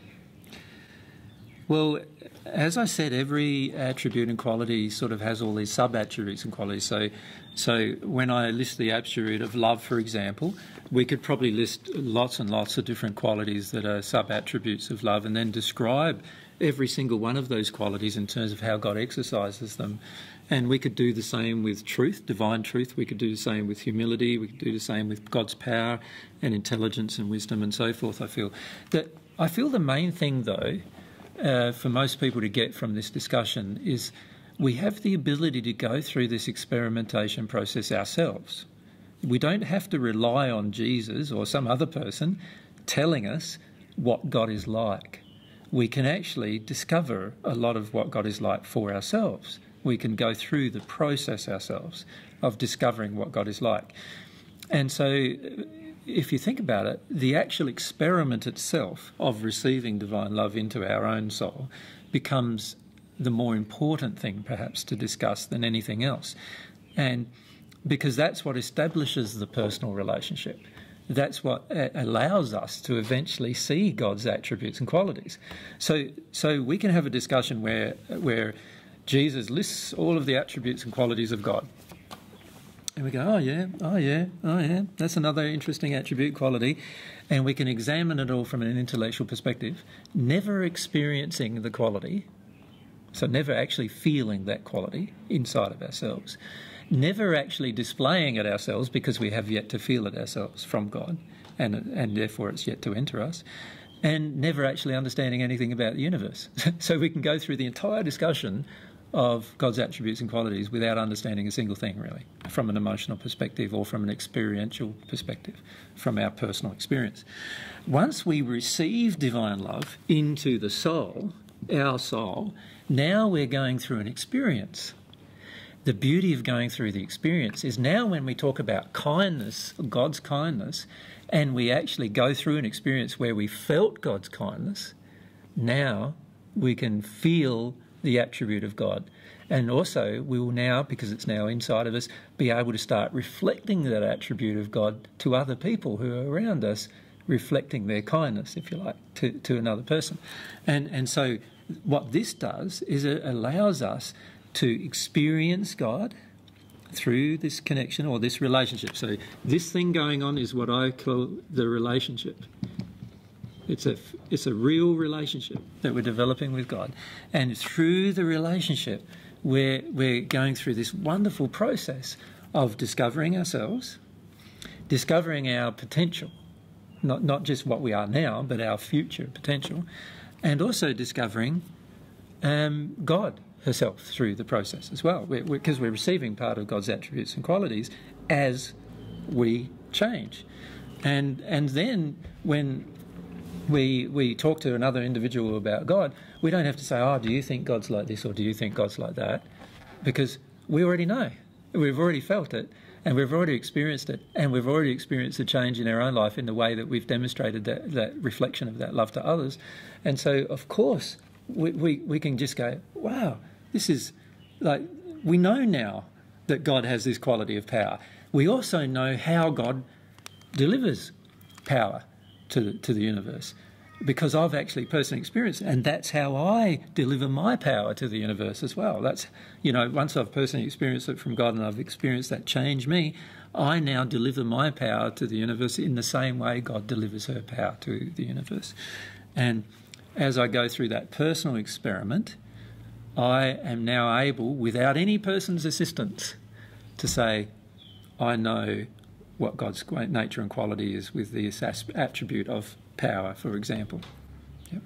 Well, as I said, every attribute and quality sort of has all these sub-attributes and qualities. So when I list the attribute of love, for example, we could probably list lots and lots of different qualities that are sub-attributes of love, and then describe every single one of those qualities in terms of how God exercises them. And we could do the same with truth, divine truth. We could do the same with humility. We could do the same with God's power and intelligence and wisdom and so forth. I feel the main thing, though, for most people to get from this discussion is we have the ability to go through this experimentation process ourselves. We don't have to rely on Jesus or some other person telling us what God is like. We can actually discover a lot of what God is like for ourselves. We can go through the process ourselves of discovering what God is like. And so if you think about it, the actual experiment itself of receiving divine love into our own soul becomes the more important thing perhaps to discuss than anything else. And because that's what establishes the personal relationship. That's what allows us to eventually see God's attributes and qualities. So we can have a discussion where Jesus lists all of the attributes and qualities of God. And we go, oh yeah, that's another interesting attribute, quality. And we can examine it all from an intellectual perspective, never experiencing the quality, so never actually feeling that quality inside of ourselves, never actually displaying it ourselves because we have yet to feel it ourselves from God, and therefore it's yet to enter us, and never actually understanding anything about the universe. So we can go through the entire discussion of God's attributes and qualities without understanding a single thing, really, from an emotional perspective or from an experiential perspective, from our personal experience. Once we receive divine love into the soul, our soul, now we're going through an experience. The beauty of going through the experience is now when we talk about kindness, God's kindness, and we actually go through an experience where we felt God's kindness, now we can feel the attribute of God. And also we will now, because it's now inside of us, be able to start reflecting that attribute of God to other people who are around us, reflecting their kindness, if you like, to another person. And so what this does is it allows us to experience God through this connection or this relationship. So this thing going on is what I call the relationship. It's a real relationship that we're developing with God. And through the relationship, we're going through this wonderful process of discovering ourselves, discovering our potential, not just what we are now, but our future potential, and also discovering God herself through the process as well, because we're receiving part of God's attributes and qualities as we change. And then when we talk to another individual about God, we don't have to say, oh, do you think God's like this or do you think God's like that? Because we already know. We've already felt it and we've already experienced it, and we've already experienced a change in our own life in the way that we've demonstrated that reflection of that love to others. And so, of course, we can just go, wow, this is like, we know now that God has this quality of power. We also know how God delivers power to the universe, because I've actually personally experienced it, and that's how I deliver my power to the universe as well. That's, once I've personally experienced it from God and I've experienced that change me, I now deliver my power to the universe in the same way God delivers her power to the universe. And as I go through that personal experiment, I am now able, without any person's assistance, to say, I know what God's nature and quality is with this attribute of power, for example. Yep.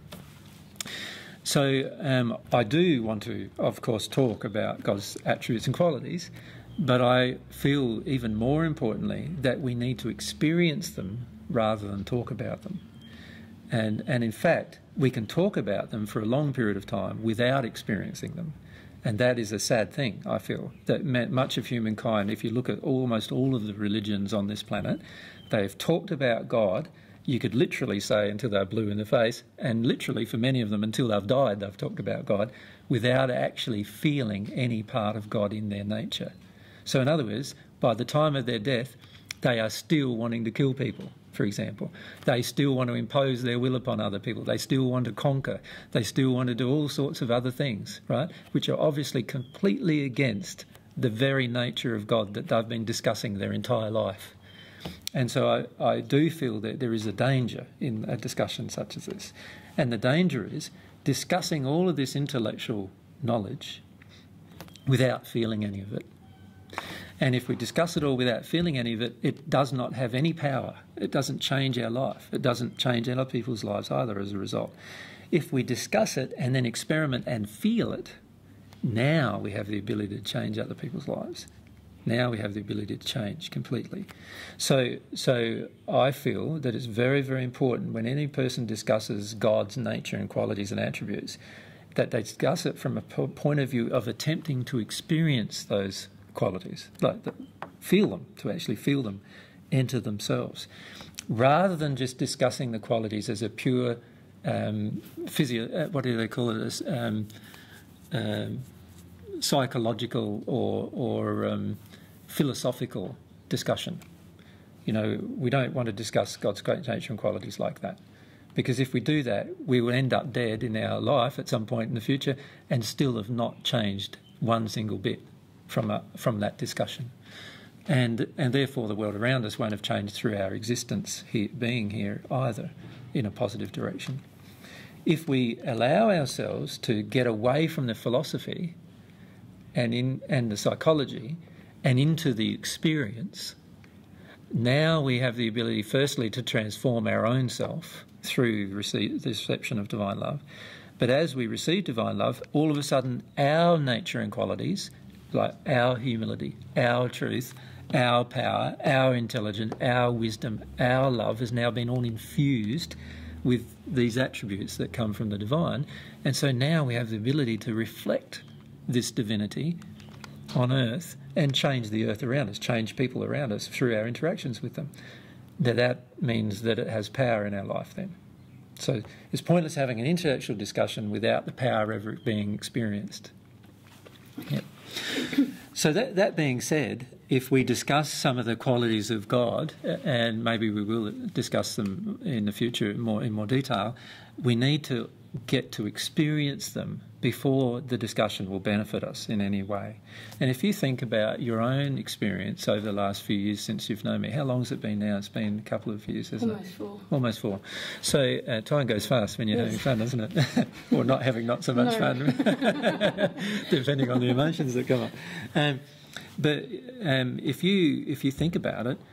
So I do want to, of course, talk about God's attributes and qualities, but I feel even more importantly that we need to experience them rather than talk about them. And in fact, we can talk about them for a long period of time without experiencing them. And that is a sad thing, I feel, that much of humankind, if you look at almost all of the religions on this planet, they've talked about God, you could literally say until they're blue in the face, and literally for many of them until they've died, they've talked about God, without actually feeling any part of God in their nature. So in other words, by the time of their death, they are still wanting to kill people, for example. They still want to impose their will upon other people. They still want to conquer. They still want to do all sorts of other things, right, which are obviously completely against the very nature of God that they've been discussing their entire life. And so I do feel that there is a danger in a discussion such as this. And the danger is discussing all of this intellectual knowledge without feeling any of it. And if we discuss it all without feeling any of it, it does not have any power. It doesn't change our life. It doesn't change other people's lives either as a result. If we discuss it and then experiment and feel it, now we have the ability to change other people's lives. Now we have the ability to change completely. So I feel that it's very, very important when any person discusses God's nature and qualities and attributes, that they discuss it from a point of view of attempting to experience those qualities, to actually feel them, enter themselves, rather than just discussing the qualities as a pure psychological or philosophical discussion. You know, we don't want to discuss God's great nature and qualities like that, because if we do that, we will end up dead in our life at some point in the future and still have not changed one single bit from that discussion. And therefore the world around us won't have changed through our existence being here either in a positive direction. If we allow ourselves to get away from the philosophy and the psychology and into the experience, now we have the ability firstly to transform our own self through the reception of divine love. But as we receive divine love, all of a sudden our nature and qualities, like our humility, our truth, our power, our intelligence, our wisdom, our love has now been all infused with these attributes that come from the divine. And so now we have the ability to reflect this divinity on earth and change the earth around us, change people around us through our interactions with them. That means that it has power in our life then. So it's pointless having an intellectual discussion without the power ever being experienced. Yep. So that being said, if we discuss some of the qualities of God, and maybe we will discuss them in the future in more detail, we need to get to experience them before the discussion will benefit us in any way. And if you think about your own experience over the last few years since you've known me, how long has it been now? It's been a couple of years, hasn't it? Almost four. So time goes fast when you're having fun, doesn't it? Or not so much fun, depending on the emotions that come up. But if you think about it,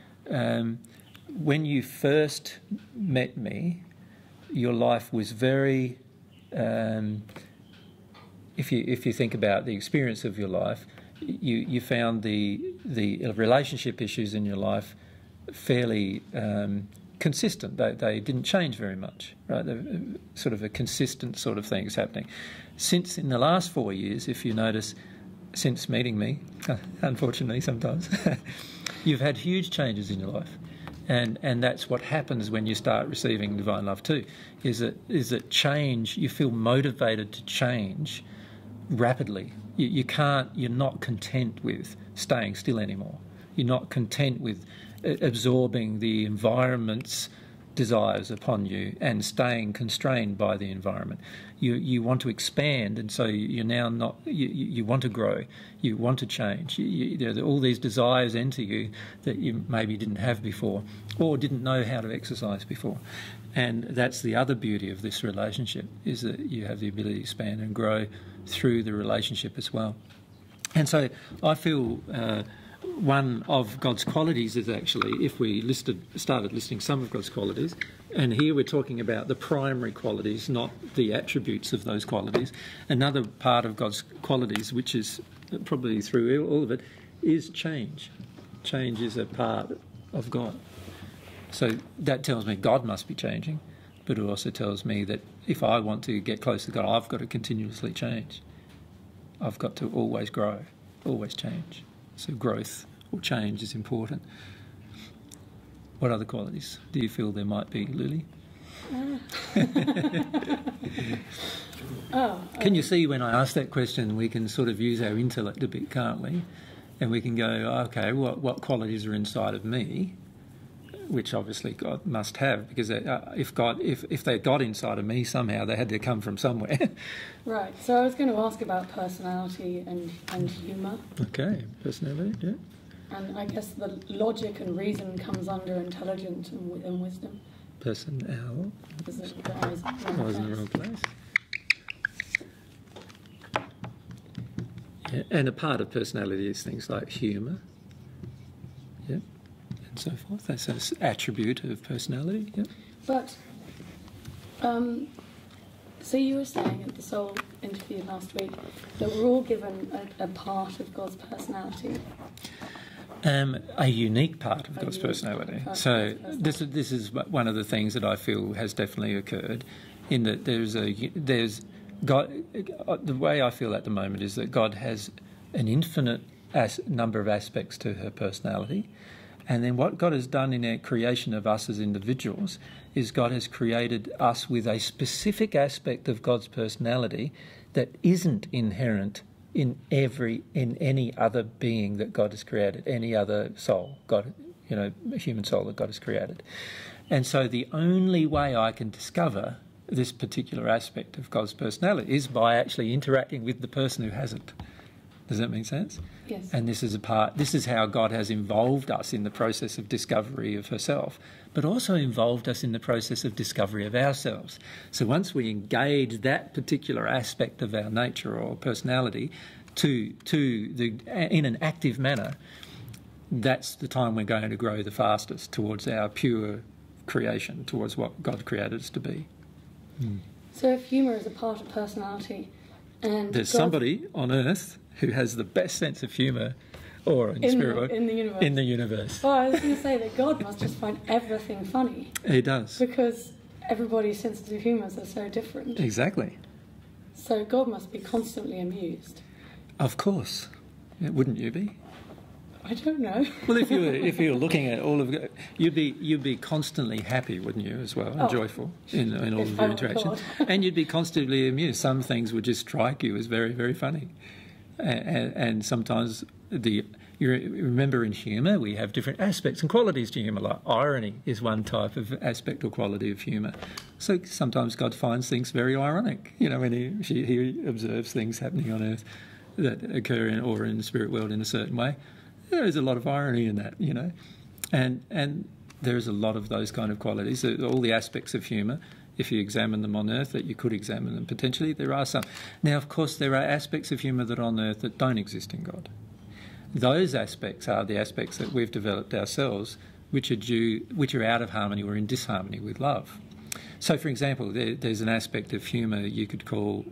when you first met me, your life was very... If you think about the experience of your life, you found the relationship issues in your life fairly consistent. They didn't change very much, right? They're sort of a consistent sort of things happening. Since in the last 4 years, if you notice, since meeting me, unfortunately sometimes, you've had huge changes in your life. And that's what happens when you start receiving divine love too, is that change, you feel motivated to change rapidly. You're not content with staying still anymore. You're not content with absorbing the environment's desires upon you and staying constrained by the environment. You want to expand, and so you're now not. You want to grow. You want to change. All these desires enter you that you maybe didn't have before, or didn't know how to exercise before. And that's the other beauty of this relationship, is that you have the ability to expand and grow through the relationship as well. And so I feel one of God's qualities is actually, if we started listing some of God's qualities, and here we're talking about the primary qualities, not the attributes of those qualities. Another part of God's qualities, which is probably through all of it, is change. Change is a part of God. So that tells me God must be changing, but it also tells me that if I want to get close to God, I've got to continuously change. I've got to always grow, always change. So growth or change is important. What other qualities do you feel there might be, Luli? Can you see when I ask that question, we can sort of use our intellect a bit, can't we? And we can go, okay, what qualities are inside of me, which obviously God must have, because if they got inside of me somehow, they had to come from somewhere. Right. So I was going to ask about personality and humour. Okay, personality, yeah. And I guess the logic and reason comes under intelligence and wisdom. Personnel. I was in the wrong place. Yeah, and a part of personality is things like humour. Yeah. And so forth. That's an attribute of personality. Yeah. But, so you were saying at the Soul interview last week that we're all given a part of God's personality. A unique part of God's unique personality. part of So God's this is one of the things that I feel has definitely occurred, in that there's God. The way I feel at the moment is that God has an infinite number of aspects to her personality, and then what God has done in our creation of us as individuals is God has created us with a specific aspect of God's personality that isn't inherent in any other being that God has created, any other soul, a human soul that God has created. And so the only way I can discover this particular aspect of God's personality is by actually interacting with the person who has it. Does that make sense? Yes. And this is how God has involved us in the process of discovery of herself, but also involved us in the process of discovery of ourselves. So once we engage that particular aspect of our nature or personality in an active manner, that's the time we're going to grow the fastest towards our pure creation, towards what God created us to be. So if humour is a part of personality, and there's somebody on earth who has the best sense of humour, or in the universe. Well, I was going to say that God must just find everything funny. He does. Because everybody's senses of humour are so different. Exactly. So God must be constantly amused. Of course. Wouldn't you be? I don't know. Well, if you were looking at all of it, you'd be constantly happy, wouldn't you, as well, and joyful in all of your interactions, and you'd be constantly amused. Some things would just strike you as very, very funny, and sometimes you remember in humour we have different aspects and qualities to humour. Like irony is one type of aspect or quality of humour. So sometimes God finds things very ironic, when he observes things happening on earth that occur in the spirit world in a certain way. There is a lot of irony in that, and there is a lot of those kind of qualities. All the aspects of humour, if you examine them on earth, that you could examine them potentially, there are some. Now, of course, there are aspects of humour that are on earth that don't exist in God. Those aspects are the aspects that we've developed ourselves, which are out of harmony or in disharmony with love. So, for example, there's an aspect of humour you could call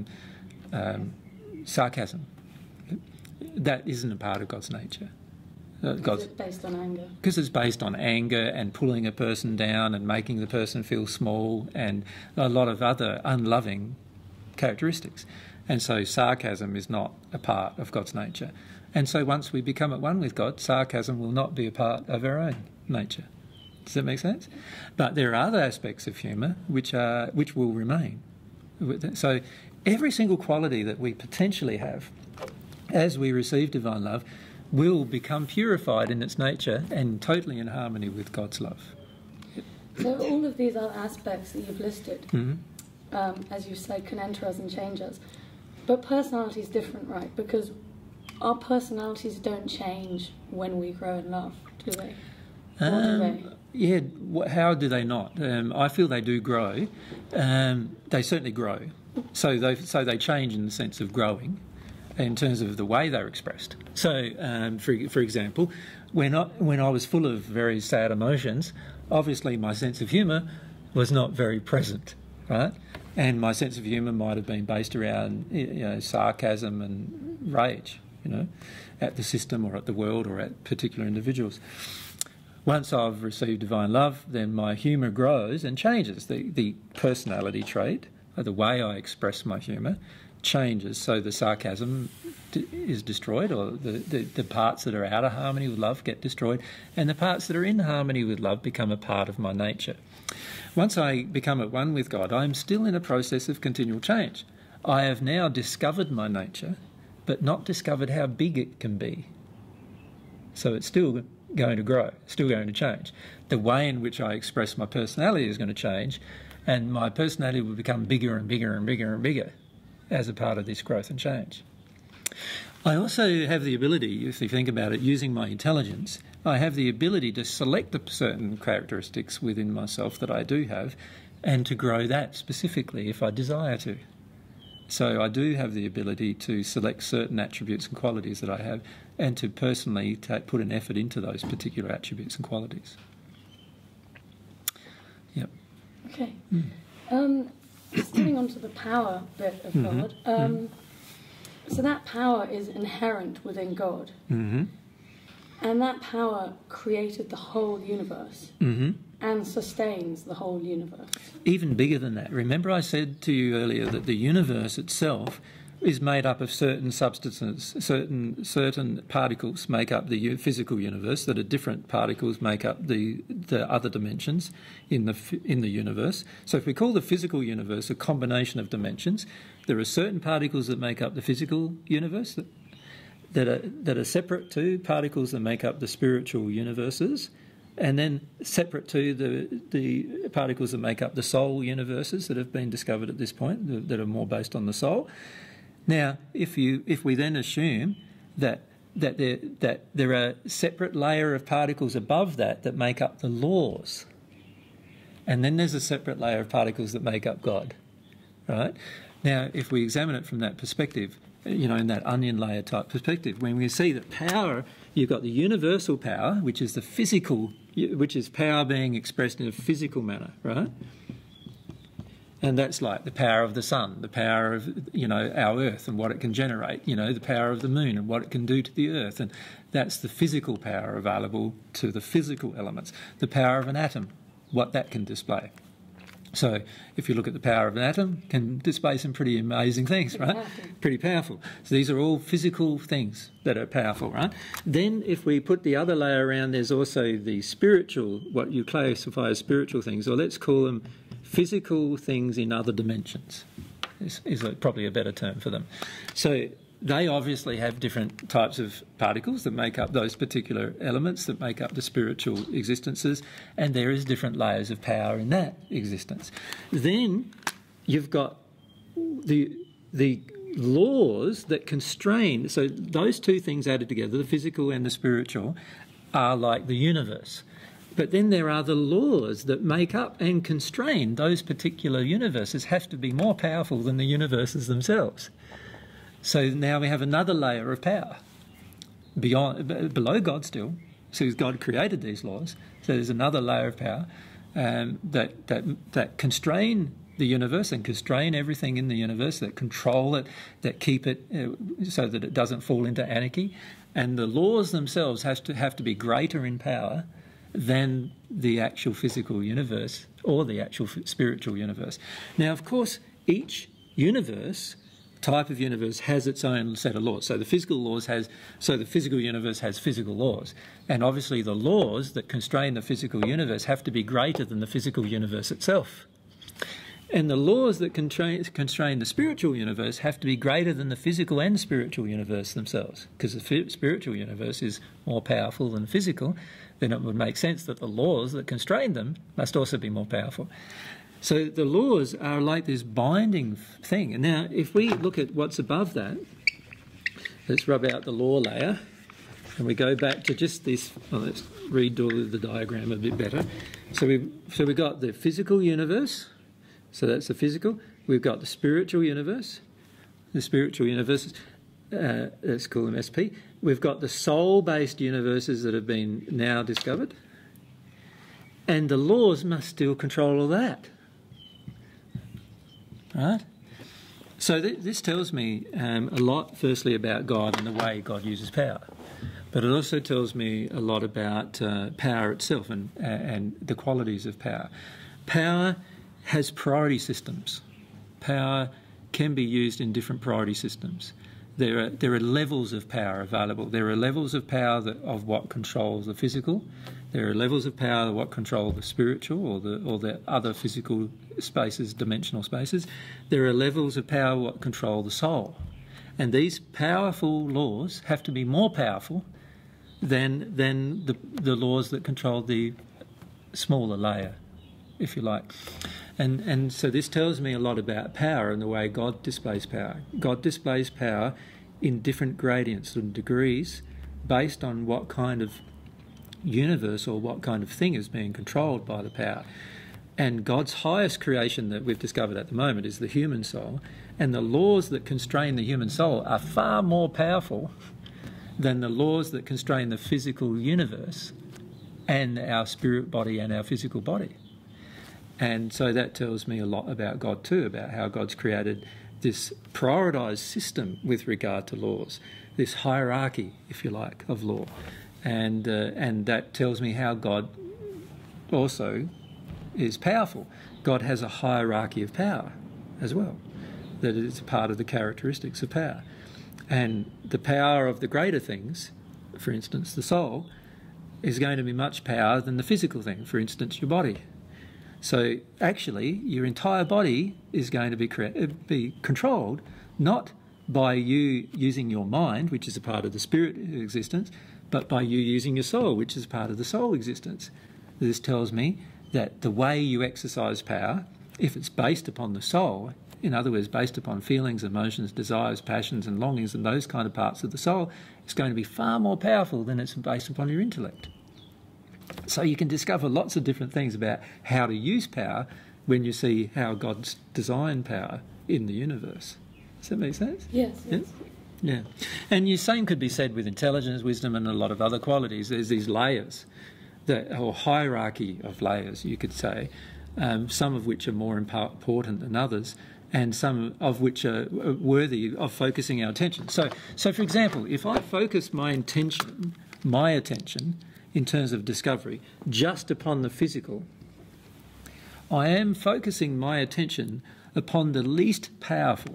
sarcasm. That isn't a part of God's nature. Because it's based on anger. Because it's based on anger and pulling a person down and making the person feel small and a lot of other unloving characteristics. And so sarcasm is not a part of God's nature. And so once we become at one with God, sarcasm will not be a part of our own nature. Does that make sense? But there are other aspects of humour which will remain. So every single quality that we potentially have as we receive divine love will become purified in its nature and totally in harmony with God's love. So all of these other aspects that you've listed, as you say, can enter us and change us. But personality is different, right? Because our personalities don't change when we grow in love, do they? Or do they? Yeah, how do they not? I feel they do grow. They certainly grow. So they change in the sense of growing, in terms of the way they're expressed. So, for example, when I was full of very sad emotions, obviously my sense of humour was not very present, right? And my sense of humour might have been based around sarcasm and rage, at the system or at the world or at particular individuals. Once I've received divine love, then my humour grows and changes. The personality trait, or the way I express my humour, changes. So the sarcasm is destroyed, or the parts that are out of harmony with love get destroyed, and the parts that are in harmony with love become a part of my nature. Once I become at one with God, I am still in a process of continual change. I have now discovered my nature, but not discovered how big it can be. So it's still going to grow, still going to change. The way in which I express my personality is going to change, and my personality will become bigger and bigger and bigger and bigger as a part of this growth and change. I also have the ability, if you think about it, using my intelligence, I have the ability to select certain characteristics within myself that I do have and to grow that specifically if I desire to. So I do have the ability to select certain attributes and qualities that I have and to personally put an effort into those particular attributes and qualities. Yep. Okay. Just getting on to the power bit of God. So that power is inherent within God. And that power created the whole universe and sustains the whole universe. Even bigger than that. Remember I said to you earlier that the universe itself is made up of certain substances, certain particles make up the physical universe, that are different particles make up the other dimensions in the universe. So if we call the physical universe a combination of dimensions, there are certain particles that make up the physical universe that are separate to particles that make up the spiritual universes, and then separate to the particles that make up the soul universes that have been discovered at this point, that are more based on the soul. Now, if we then assume that there are a separate layer of particles above that make up the laws, and then there's a separate layer of particles that make up God, right? Now, if we examine it from that perspective, in that onion layer type perspective, when we see that power, you've got the universal power, which is the physical, which is power being expressed in a physical manner, right? And that's like the power of the sun, the power of, our earth and what it can generate, the power of the moon and what it can do to the earth. And that's the physical power available to the physical elements. The power of an atom, what that can display. So if you look at the power of an atom, can display some pretty amazing things, right? Pretty powerful. So these are all physical things that are powerful, right? Then if we put the other layer around, there's also the spiritual, what you classify as spiritual things, or let's call them physical things in other dimensions, is probably a better term for them. So they obviously have different types of particles that make up those particular elements that make up the spiritual existences, and there is different layers of power in that existence. Then you've got the laws that constrain, so those two things added together, the physical and the spiritual, are like the universe. But then there are the laws that make up and constrain those particular universes, have to be more powerful than the universes themselves. So now we have another layer of power below God still. So God created these laws. So there's another layer of power that constrain the universe and constrain everything in the universe, that control it, that keep it so that it doesn't fall into anarchy. And the laws themselves have to be greater in power than the actual physical universe or the actual spiritual universe. Now, of course, each type of universe has its own set of laws. So the physical universe has physical laws. And obviously the laws that constrain the physical universe have to be greater than the physical universe itself. And the laws that constrain the spiritual universe have to be greater than the physical and spiritual universe themselves, because the spiritual universe is more powerful than physical. Then it would make sense that the laws that constrain them must also be more powerful. So the laws are like this binding thing. And now if we look at what's above that, let's rub out the law layer, and we go back to just this. Well, let's redo the diagram a bit better. So we've got the physical universe. So that's the physical. We've got the spiritual universe. The spiritual universe, let's call them SP. We've got the soul-based universes that have been now discovered. And the laws must still control all that. Right? So this tells me a lot, firstly, about God and the way God uses power. But it also tells me a lot about power itself and the qualities of power. Power has priority systems. Power can be used in different priority systems. There are levels of power available. There are levels of power of what controls the physical. There are levels of power of what control the spiritual or the other physical spaces, dimensional spaces. There are levels of power what control the soul. And these powerful laws have to be more powerful than the laws that control the smaller layer, if you like. And so this tells me a lot about power and the way God displays power. God displays power in different gradients and degrees based on what kind of universe or what kind of thing is being controlled by the power. And God's highest creation that we've discovered at the moment is the human soul. And the laws that constrain the human soul are far more powerful than the laws that constrain the physical universe and our spirit body and our physical body. And so that tells me a lot about God too, about how God's created this prioritised system with regard to laws, this hierarchy, if you like, of law. and that tells me how God also is powerful. God has a hierarchy of power as well, that it's a part of the characteristics of power. And the power of the greater things, for instance, the soul, is going to be much power than the physical thing, for instance, your body. So actually, your entire body is going to be controlled not by you using your mind, which is a part of the spirit existence, but by you using your soul, which is part of the soul existence. This tells me that the way you exercise power, if it's based upon the soul, in other words, based upon feelings, emotions, desires, passions and longings and those kind of parts of the soul, it's going to be far more powerful than it's based upon your intellect. So you can discover lots of different things about how to use power when you see how God's designed power in the universe. Does that make sense? Yes. Yeah? Yeah. And the same could be said with intelligence, wisdom and a lot of other qualities. There's these layers, or hierarchy of layers, you could say, some of which are more important than others, and some of which are worthy of focusing our attention. So for example, if I focus my attention in terms of discovery just upon the physical, I am focusing my attention upon the least powerful.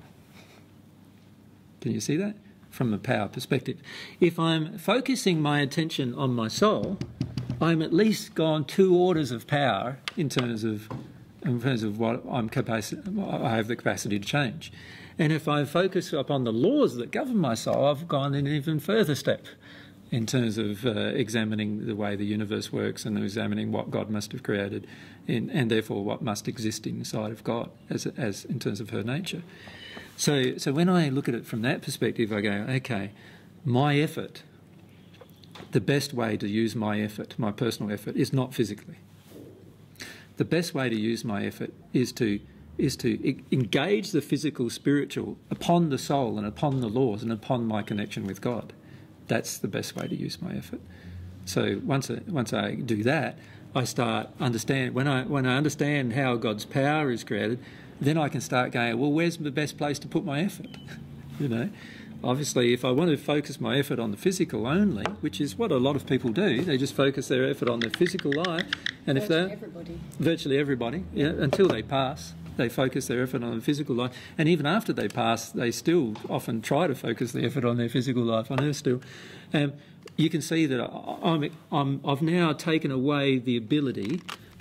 Can you see that? From a power perspective. If I'm focusing my attention on my soul, I'm at least gone 2 orders of power in terms of what I have the capacity to change. And if I focus upon the laws that govern my soul, I've gone an even further step in terms of examining the way the universe works and examining what God must have created and therefore what must exist inside of God as in terms of her nature. So when I look at it from that perspective, I go, okay, my effort, the best way to use my effort, my personal effort, is not physically. The best way to use my effort is to engage the physical, spiritual upon the soul and upon the laws and upon my connection with God. That's the best way to use my effort. So once I do that, I start understand. When I understand how God's power is created, then I can start going, well, where's the best place to put my effort? You know, obviously, if I want to focus my effort on the physical only, which is what a lot of people do, they just focus their effort on their physical life, and virtually everybody, yeah, until they pass. They focus their effort on the physical life, and even after they pass, they still often try to focus their effort on their physical life on earth still. You can see that I've now taken away the ability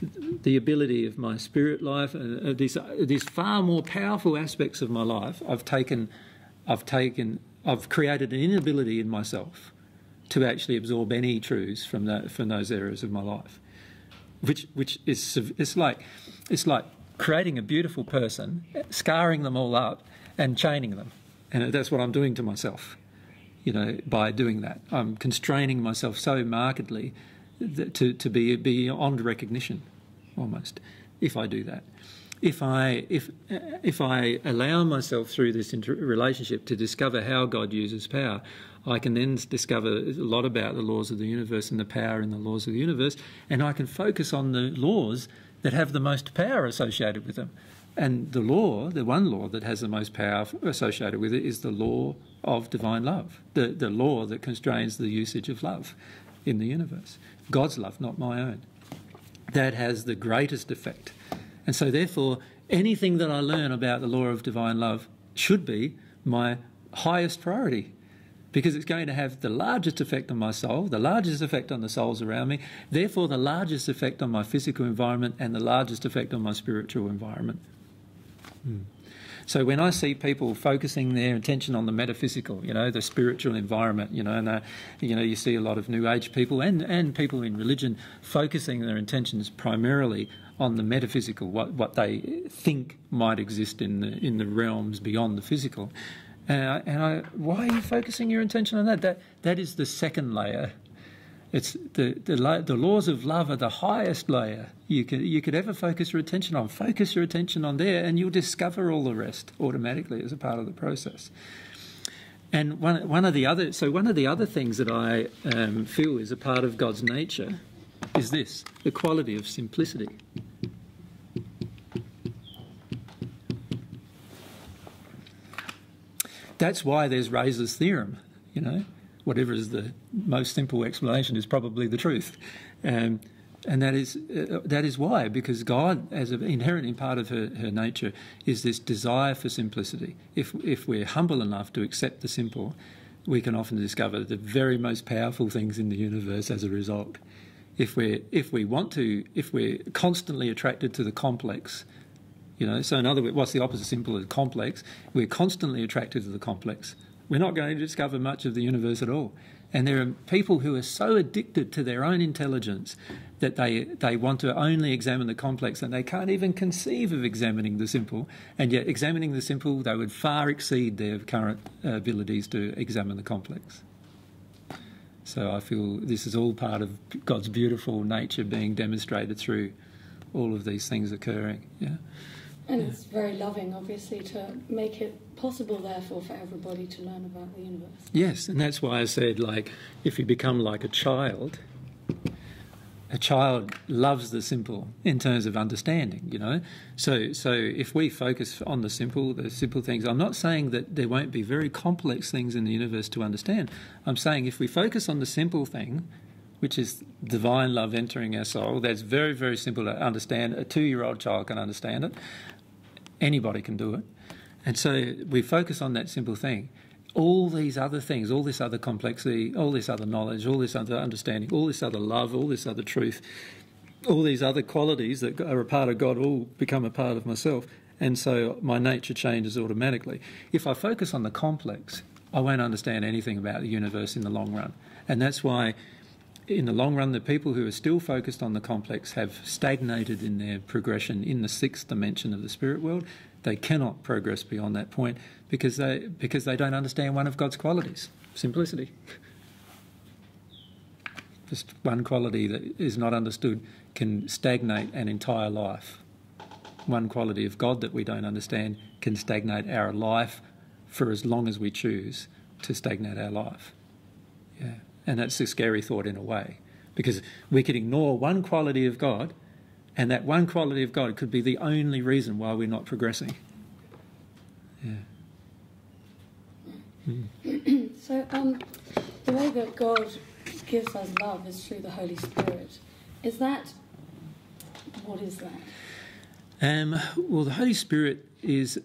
of my spirit life, these far more powerful aspects of my life. I've created an inability in myself to actually absorb any truths from those areas of my life, which is it's like creating a beautiful person, scarring them all up and chaining them. And that's what I'm doing to myself, you know, by doing that. I'm constraining myself so markedly to be beyond recognition, almost, if I do that. If I allow myself through this relationship to discover how God uses power, I can then discover a lot about the laws of the universe and the power in the laws of the universe, and I can focus on the laws that have the most power associated with them. And the one law that has the most power associated with it is the law of divine love, the law that constrains the usage of love in the universe. God's love, not my own. That has the greatest effect. And so therefore, anything that I learn about the law of divine love should be my highest priority, because it's going to have the largest effect on my soul, the largest effect on the souls around me, therefore the largest effect on my physical environment and the largest effect on my spiritual environment. So when I see people focusing their attention on the metaphysical, you know, the spiritual environment, you know, and you see a lot of New Age people and people in religion focusing their intentions primarily on the metaphysical, what they think might exist in the realms beyond the physical. Why are you focusing your attention on that? That is the second layer. It's the laws of love are the highest layer you could ever focus your attention on. Focus your attention on there, and you'll discover all the rest automatically as a part of the process. And one of the other things that I feel is a part of God's nature is this: the quality of simplicity. That's why there's Rae's theorem, you know. whatever is the most simple explanation is probably the truth. And that is why, because God, as an inherent part of her nature, is this desire for simplicity. If we're humble enough to accept the simple, we can often discover the very most powerful things in the universe as a result. If we're constantly attracted to the complex, so in other words, what's the opposite simple of complex? We're constantly attracted to the complex. We're not going to discover much of the universe at all. And there are people who are so addicted to their own intelligence that they want to only examine the complex, and they can't even conceive of examining the simple. And yet examining the simple, they would far exceed their current abilities to examine the complex. So I feel this is all part of God's beautiful nature being demonstrated through all of these things occurring. Yeah. And it's very loving, obviously, to make it possible, therefore, for everybody to learn about the universe. Yes, and that's why I said, if you become like a child loves the simple in terms of understanding, So if we focus on the simple things, I'm not saying that there won't be very complex things in the universe to understand. I'm saying if we focus on the simple thing, which is divine love entering our soul, that's very, very simple to understand. A 2-year-old child can understand it. Anybody can do it. And so we focus on that simple thing. All these other things, all this other complexity, all this other knowledge, all this other understanding, all this other love, all this other truth, all these other qualities that are a part of God all become a part of myself. And so my nature changes automatically. If I focus on the complex, I won't understand anything about the universe in the long run. And that's why in the long run, the people who are still focused on the complex have stagnated in their progression in the 6th dimension of the spirit world. They cannot progress beyond that point because they don't understand one of God's qualities, simplicity. Just one quality that is not understood can stagnate an entire life. One quality of God that we don't understand can stagnate our life for as long as we choose to stagnate our life. Yeah. And that's a scary thought in a way, because we could ignore one quality of God, and that one quality of God could be the only reason why we're not progressing. Yeah. So the way that God gives us love is through the Holy Spirit. What is that? Well, the Holy Spirit is...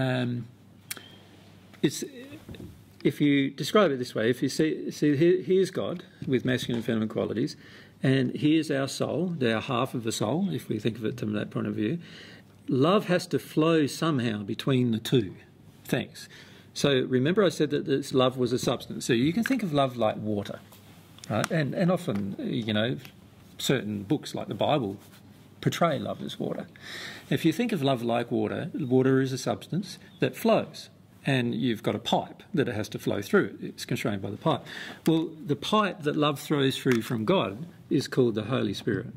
If you describe it this way, if you see here's God with masculine and feminine qualities, and here's our soul, our half of the soul, if we think of it from that point of view, love has to flow somehow between the two things. So remember I said that this love was a substance. So you can think of love like water, right? And often, certain books like the Bible portray love as water. If you think of love like water, water is a substance that flows. And you've got a pipe that it has to flow through. It's constrained by the pipe. Well, the pipe that love throws through from God is called the Holy Spirit.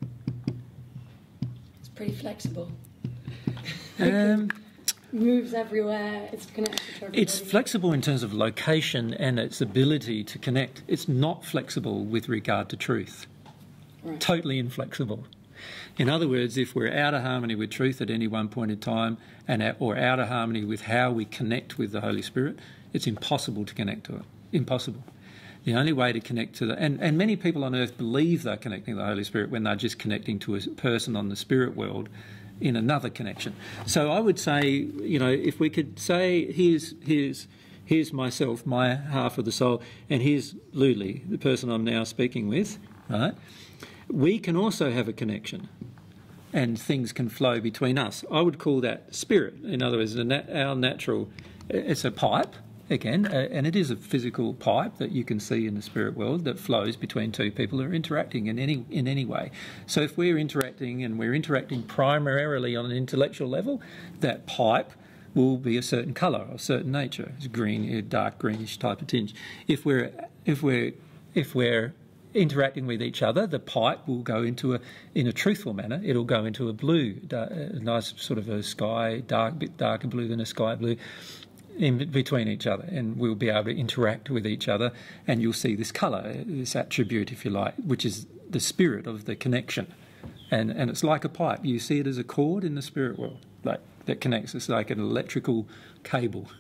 It's pretty flexible. It moves everywhere. It's connected to everybody. It's flexible in terms of location and its ability to connect. It's not flexible with regard to truth. Right. Totally inflexible. In other words, if we're out of harmony with truth at any one point in time or out of harmony with how we connect with the Holy Spirit, it's impossible to connect to it. Impossible. The only way to connect to and many people on earth believe they're connecting to the Holy Spirit when they're just connecting to a person on the spirit world in another connection. So I would say, if we could say, here's myself, my half of the soul, and here's Luli, the person I'm now speaking with, right? We can also have a connection and things can flow between us. I would call that spirit. In other words, our natural, it's a pipe, again, and it is a physical pipe that you can see in the spirit world that flows between two people who are interacting in any way. So if we're interacting primarily on an intellectual level, that pipe will be a certain colour or a certain nature. It's green, a dark greenish type of tinge. If we're interacting with each other, the pipe will go in a truthful manner, it'll go into a blue, a nice sort of a sky, bit darker blue than a sky blue, in between each other, and we'll be able to interact with each other, and you'll see this colour, this attribute, if you like, which is the spirit of the connection. And it's like a pipe. You see it as a cord in the spirit world, like that connects. It's like an electrical cable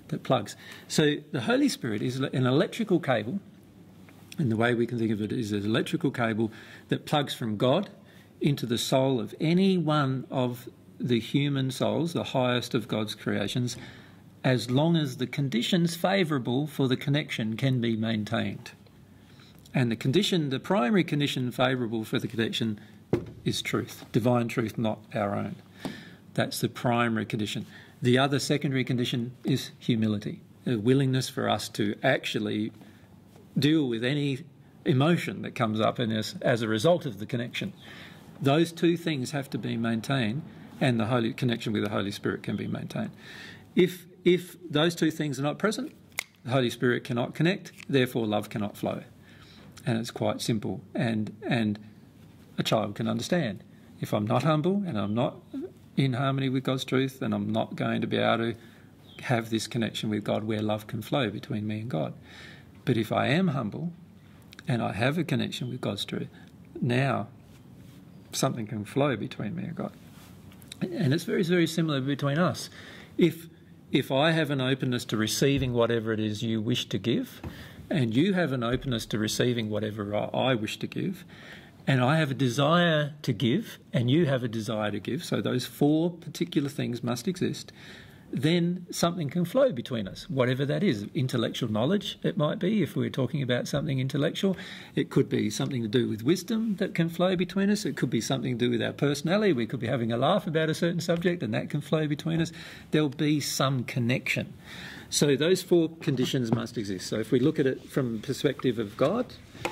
that plugs. So the Holy Spirit is an electrical cable, and the way we can think of it is an electrical cable that plugs from God into the soul of any one of the human souls, the highest of God's creations, as long as the conditions favourable for the connection can be maintained. And the primary condition favourable for the connection is truth, divine truth, not our own. That's the primary condition. The other secondary condition is humility, a willingness for us to actually deal with any emotion that comes up in us as a result of the connection. Those two things have to be maintained, and the holy connection with the Holy Spirit can be maintained. If those two things are not present, the Holy Spirit cannot connect, therefore love cannot flow. And it's quite simple, and a child can understand. If I'm not humble and I'm not in harmony with God's truth, then I'm not going to be able to have this connection with God where love can flow between me and God. But if I am humble and I have a connection with God's truth, now something can flow between me and God. And it's very, very similar between us. If I have an openness to receiving whatever it is you wish to give, and you have an openness to receiving whatever I wish to give, and I have a desire to give, and you have a desire to give, so those four particular things must exist, then something can flow between us, whatever that is. Intellectual knowledge, it might be, if we're talking about something intellectual. It could be something to do with wisdom that can flow between us. It could be something to do with our personality. We could be having a laugh about a certain subject, and that can flow between us. There'll be some connection. So those four conditions must exist. So if we look at it from the perspective of God,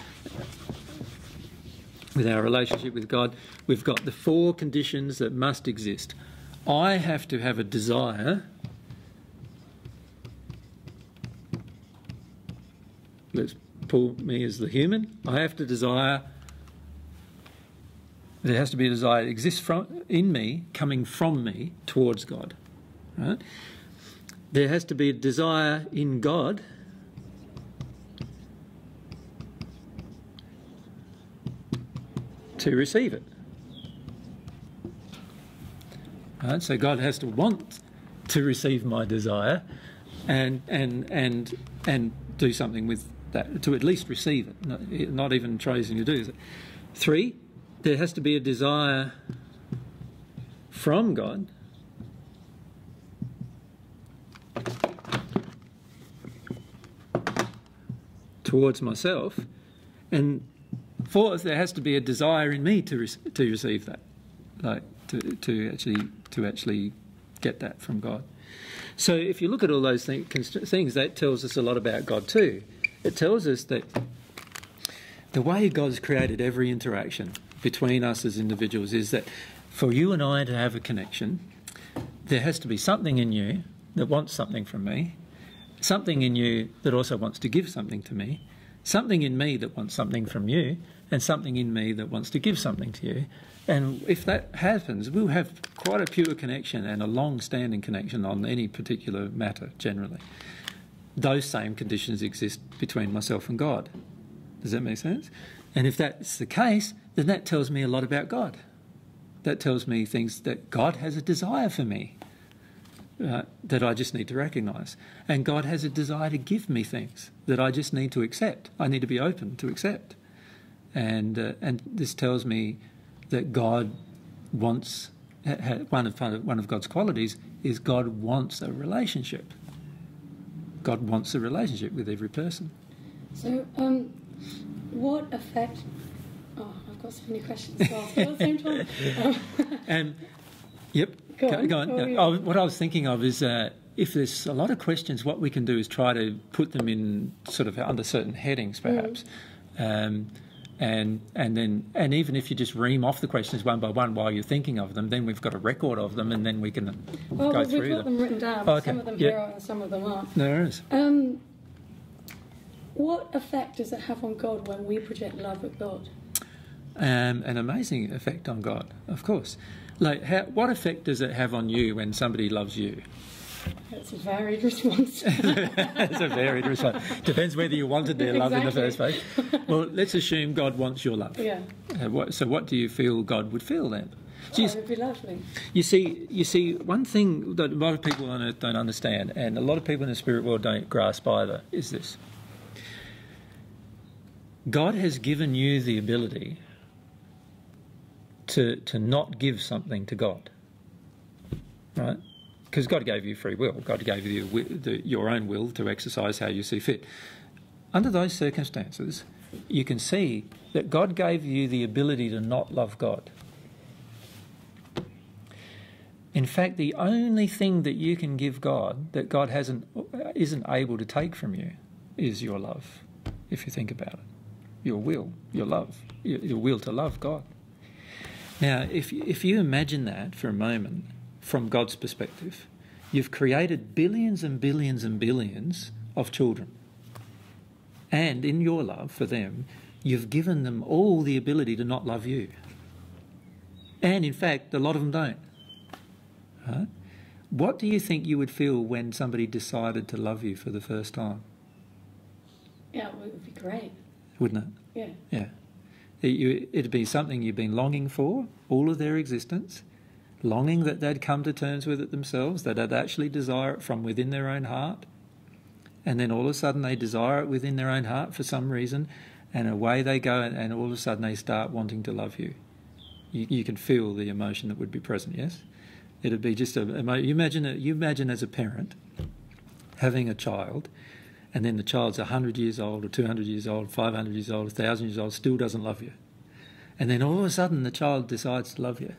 with our relationship with God, we've got the four conditions that must exist. I have to have a desire. Let's pull me as the human. I have to desire. There has to be a desire that exists in me, coming from me towards God. Right? There has to be a desire in God to receive it. Right? So God has to want to receive my desire and do something with that, to at least receive it, not even choosing to do it. 3, there has to be a desire from God towards myself, and 4, there has to be a desire in me to receive that, like to actually get that from God. So if you look at all those things, that tells us a lot about God too. It tells us that the way God's created every interaction between us as individuals is that for you and I to have a connection, there has to be something in you that wants something from me, something in you that also wants to give something to me, something in me that wants something from you, and something in me that wants to give something to you. And if that happens, we'll have quite a pure connection and a long-standing connection on any particular matter, generally. Those same conditions exist between myself and God. Does that make sense? And if that's the case, then that tells me a lot about God. That tells me things that God has a desire for me that I just need to recognise. And God has a desire to give me things that I just need to accept. I need to be open to accept. And this tells me that God wants, one of God's qualities is God wants a relationship. God wants a relationship with every person. So, what effect... Oh, I've got so many questions to ask at the same time. Yep, go on. Oh, What I was thinking of is if there's a lot of questions, what we can do is try to put them in sort of under certain headings, perhaps. And even if you just ream off the questions one by one while you're thinking of them, then we've got a record of them, and then we can go through them. We've got them written down. Oh, okay. Some of them here are and some of them aren't. No worries. What effect does it have on God when we project love at God? An amazing effect on God, of course. Like, what effect does it have on you when somebody loves you? It's a varied response. It's a varied response. Depends whether you wanted their love in the first place. Well, let's assume God wants your love. Yeah. So what do you feel God would feel then? So It'd be lovely. you see, one thing that a lot of people on earth don't understand, and a lot of people in the spirit world don't grasp either, is this. God has given you the ability to not give something to God, right? Because God gave you free will. God gave you your own will to exercise how you see fit. Under those circumstances, you can see that God gave you the ability to not love God. In fact, the only thing that you can give God that God isn't able to take from you is your love, if you think about it. Your will, your love, your will to love God. Now, if you imagine that for a moment, from God's perspective, you've created billions and billions and billions of children. And in your love for them, you've given them all the ability to not love you. And in fact, a lot of them don't. Right? What do you think you would feel when somebody decided to love you for the first time? Yeah, it would be great. Wouldn't it? Yeah. Yeah. It'd be something you've been longing for all of their existence, longing that they'd come to terms with it themselves, that they'd actually desire it from within their own heart. And then all of a sudden they desire it within their own heart for some reason, and away they go, and all of a sudden they start wanting to love you. You can feel the emotion that would be present, yes? It'd be just you imagine as a parent having a child, and then the child's 100 years old or 200 years old, 500 years old, 1,000 years old, still doesn't love you. And then all of a sudden the child decides to love you.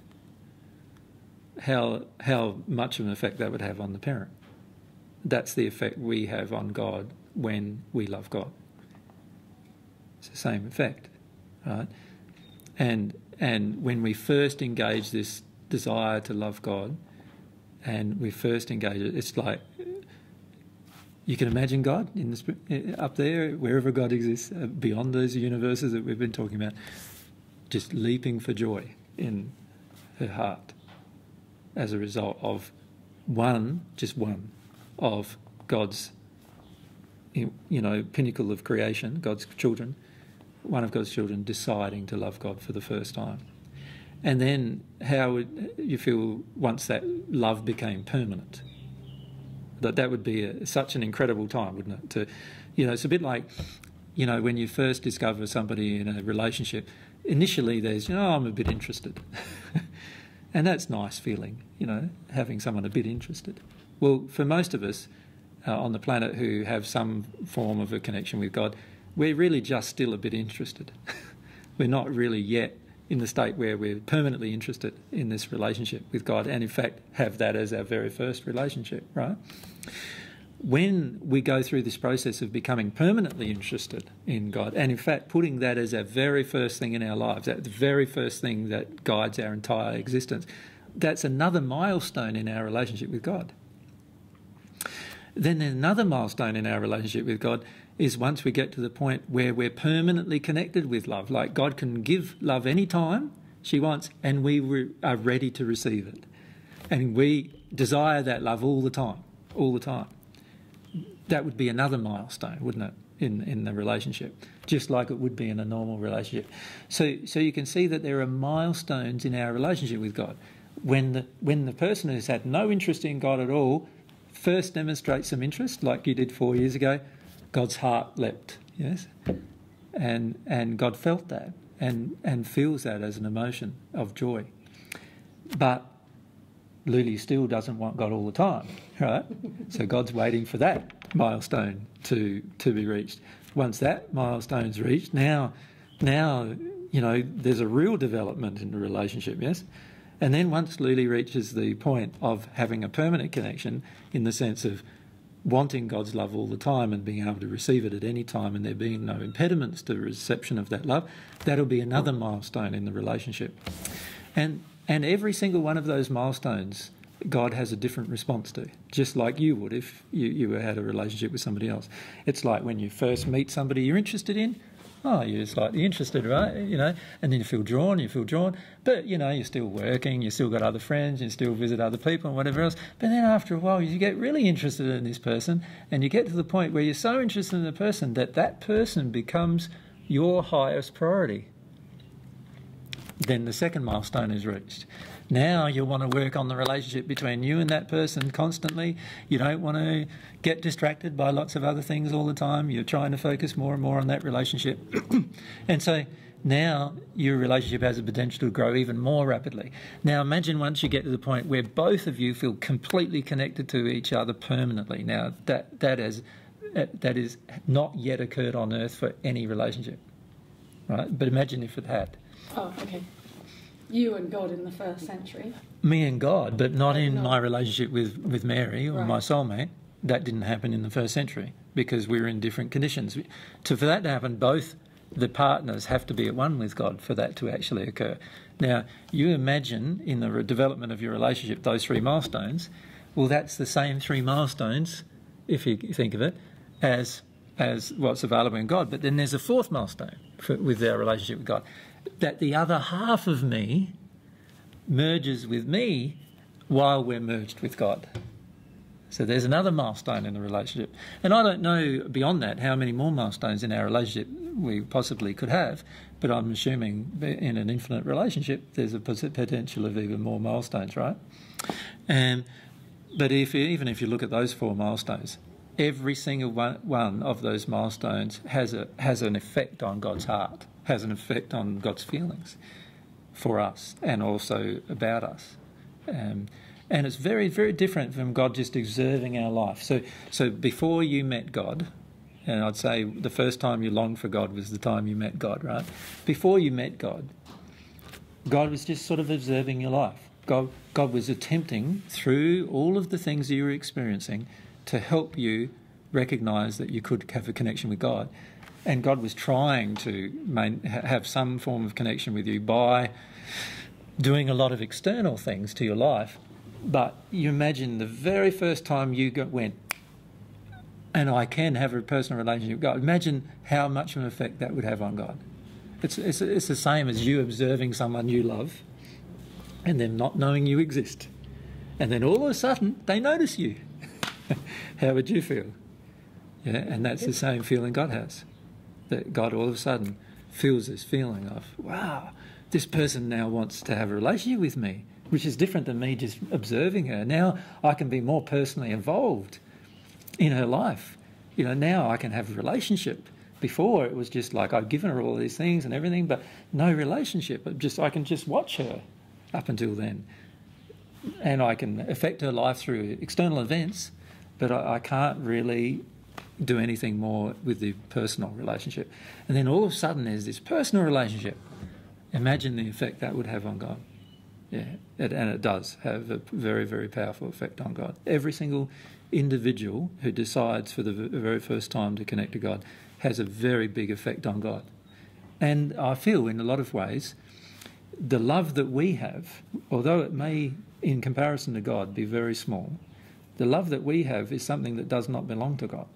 How much of an effect that would have on the parent. That's the effect we have on God when we love God. It's the same effect, right? And when we first engage this desire to love God, and we first engage it, it's like you can imagine God in the spirit, up there, wherever God exists, beyond those universes that we've been talking about, just leaping for joy in her heart as a result of just one of God's, pinnacle of creation, God's children, one of God's children deciding to love God for the first time. And then how would you feel once that love became permanent? That would be such an incredible time, wouldn't it? It's a bit like, when you first discover somebody in a relationship, initially there's, I'm a bit interested. And that's a nice feeling, having someone a bit interested. Well, for most of us on the planet who have some form of a connection with God, we're really just still a bit interested. We're not really yet in the state where we're permanently interested in this relationship with God, and in fact have that as our very first relationship, right? When we go through this process of becoming permanently interested in God, and in fact putting that as our very first thing in our lives, that the very first thing that guides our entire existence, that's another milestone in our relationship with God. Then another milestone in our relationship with God is once we get to the point where we're permanently connected with love. Like God can give love any time she wants, and we are ready to receive it. And we desire that love all the time. That would be another milestone, wouldn't it, in the relationship, just like it would be in a normal relationship. So you can see that there are milestones in our relationship with God. When the person who's had no interest in God at all first demonstrates some interest, like you did 4 years ago, God's heart leapt, yes? And God felt that and feels that as an emotion of joy. But Luli still doesn't want God all the time, right? So God's waiting for that milestone to be reached. Once that milestone's reached, now there's a real development in the relationship, yes? And then once Luli reaches the point of having a permanent connection in the sense of wanting God's love all the time and being able to receive it at any time and there being no impediments to the reception of that love, that'll be another milestone in the relationship. And every single one of those milestones, God has a different response to, just like you would if you had a relationship with somebody else. It's like when you first meet somebody you're interested in, you're slightly interested, right? And then you feel drawn, but, you're still working, you still got other friends, you still visit other people and whatever else. But then after a while, you get really interested in this person and you get to the point where you're so interested in the person that person becomes your highest priority. then the second milestone is reached. Now you want to work on the relationship between you and that person constantly. You don't want to get distracted by lots of other things all the time. You're trying to focus more and more on that relationship. And so now your relationship has the potential to grow even more rapidly. Now imagine once you get to the point where both of you feel completely connected to each other permanently. Now that is not yet occurred on earth for any relationship, right? But imagine if it had. Oh, okay. You and God in the first century. Me and God, but not in my relationship with Mary or my soulmate. That didn't happen in the first century because we were in different conditions. For that to happen, both the partners have to be at one with God for that to actually occur. Now, you imagine in the development of your relationship those three milestones. Well, that's the same three milestones, if you think of it, as what's available in God. But then there's a fourth milestone with our relationship with God, that the other half of me merges with me while we're merged with God. So there's another milestone in the relationship. And I don't know beyond that how many more milestones in our relationship we possibly could have, but I'm assuming in an infinite relationship there's a potential of even more milestones, right? But even if you look at those four milestones, every single one of those milestones has an effect on God's heart, has an effect on God's feelings for us and also about us. And it's very, very different from God just observing our life. So before you met God, and I'd say the first time you longed for God was the time you met God, right? Before you met God, God was just sort of observing your life. God was attempting, through all of the things that you were experiencing, to help you recognise that you could have a connection with God. And God was trying to have some form of connection with you by doing a lot of external things to your life. But you imagine the very first time you went, and I can have a personal relationship with God. Imagine how much of an effect that would have on God. It's the same as you observing someone you love and them not knowing you exist. And then all of a sudden, they notice you. How would you feel? Yeah, and that's the same feeling God has. That God all of a sudden feels this feeling of, wow, this person now wants to have a relationship with me, which is different than me just observing her. Now I can be more personally involved in her life. You know, now I can have a relationship. Before it was just like I've given her all these things and everything, but no relationship. I can just watch her up until then. And I can affect her life through external events, but I can't really do anything more with the personal relationship. And then all of a sudden there's this personal relationship. Imagine the effect that would have on God. Yeah, and it does have a very, very powerful effect on God. Every single individual who decides for the very first time to connect to God has a very big effect on God. And I feel in a lot of ways the love that we have, although it may in comparison to God be very small, the love that we have is something that does not belong to God.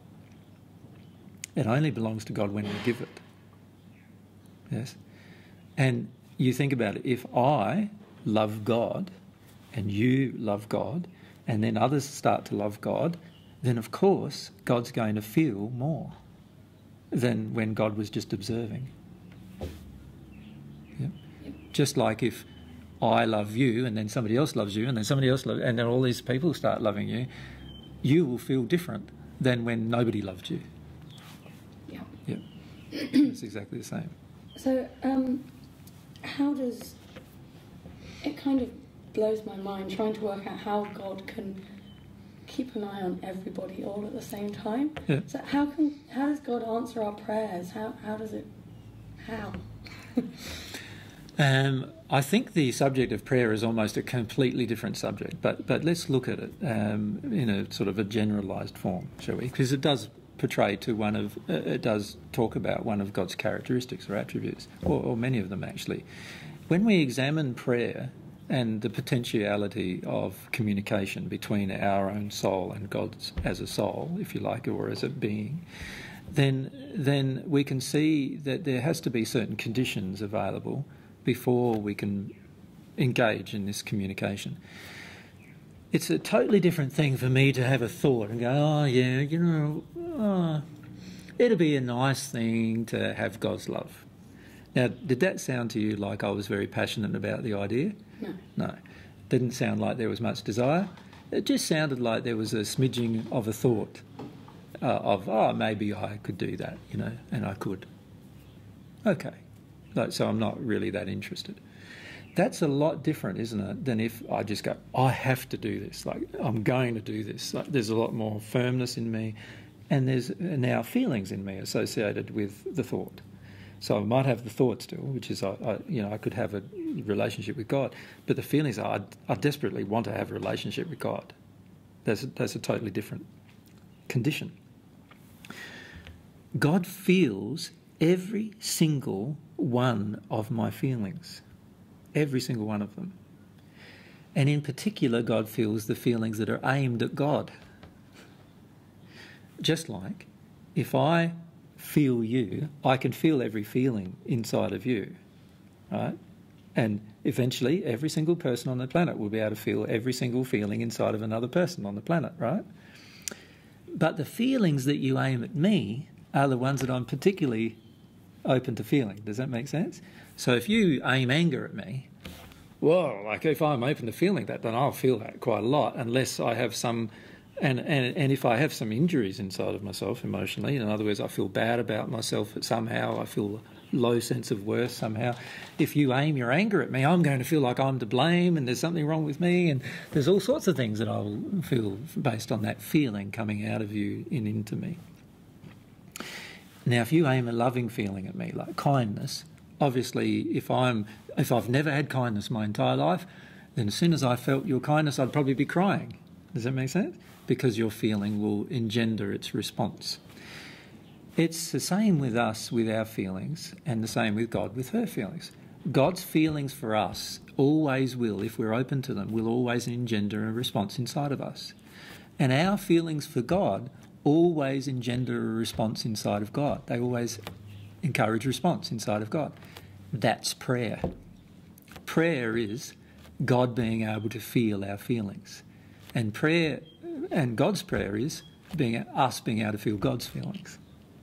It only belongs to God when we give it. Yes? And you think about it, if I love God and you love God and then others start to love God, then of course God's going to feel more than when God was just observing. Yeah? Just like if I love you and then somebody else loves you and then somebody else loves, and then all these people start loving you, you will feel different than when nobody loved you. Yeah. Yeah. It's exactly the same. So, how does... It kind of blows my mind trying to work out how God can keep an eye on everybody all at the same time. Yeah. So how does God answer our prayers? How? I think the subject of prayer is almost a completely different subject, but let's look at it in a sort of a generalised form, shall we? Because it does portray to it does talk about one of God's characteristics or attributes, or many of them actually. When we examine prayer and the potentiality of communication between our own soul and God's as a soul, if you like, or as a being, then we can see that there has to be certain conditions available before we can engage in this communication. It's a totally different thing for me to have a thought and go, oh yeah, it'll be a nice thing to have God's love. Now, did that sound to you like I was very passionate about the idea? No. No. Didn't sound like there was much desire. It just sounded like there was a smidging of a thought maybe I could do that, and I could. Okay. So I'm not really that interested. That's a lot different, isn't it, than if I just go, I have to do this, like I'm going to do this. Like, there's a lot more firmness in me, and there's now feelings in me associated with the thought. So I might have the thought still, which is, I could have a relationship with God, but the feelings are, I desperately want to have a relationship with God. That's a totally different condition. God feels every single one of my feelings, every single one of them. And in particular, God feels the feelings that are aimed at God. Just like if I feel you, I can feel every feeling inside of you, right? And eventually every single person on the planet will be able to feel every single feeling inside of another person on the planet, right? But the feelings that you aim at me are the ones that I'm particularly open to feeling. Does that make sense? So if you aim anger at me, well, like if I'm open to feeling that, then I'll feel that quite a lot, unless I have some... And if I have some injuries inside of myself emotionally, in other words, I feel bad about myself somehow, I feel low sense of worth somehow. If you aim your anger at me, I'm going to feel like I'm to blame and there's something wrong with me, and there's all sorts of things that I'll feel based on that feeling coming out of you and into me. Now, if you aim a loving feeling at me, like kindness, obviously if I've never had kindness my entire life, then as soon as I felt your kindness, I'd probably be crying. Does that make sense? Because your feeling will engender its response. It's the same with us with our feelings, and the same with God with her feelings. God's feelings for us always will, if we're open to them, will always engender a response inside of us. And our feelings for God always engender a response inside of God. They always encourage response inside of God. That's prayer. Prayer is God being able to feel our feelings. And prayer, and God's prayer is us being able to feel God's feelings.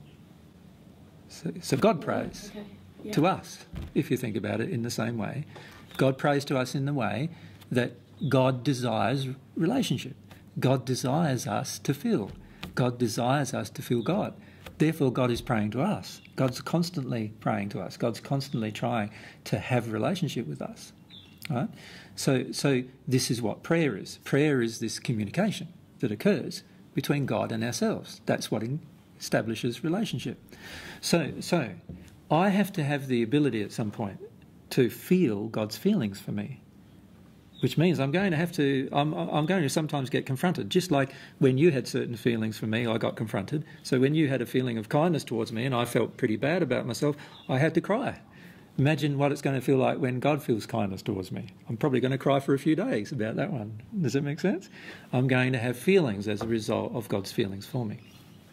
So God prays to us, if you think about it in the same way. God prays to us in the way that God desires relationship. God desires us to feel. God desires us to feel God. Therefore, God is praying to us. God's constantly praying to us. God's constantly trying to have a relationship with us. Right? So this is what prayer is. Prayer is this communication that occurs between God and ourselves. That's what establishes relationship. So I have to have the ability at some point to feel God's feelings for me, which means I'm going to sometimes get confronted. Just like when you had certain feelings for me, I got confronted. So when you had a feeling of kindness towards me and I felt pretty bad about myself, I had to cry. Imagine what it's going to feel like when God feels kindness towards me. I'm probably going to cry for a few days about that one. Does that make sense? I'm going to have feelings as a result of God's feelings for me.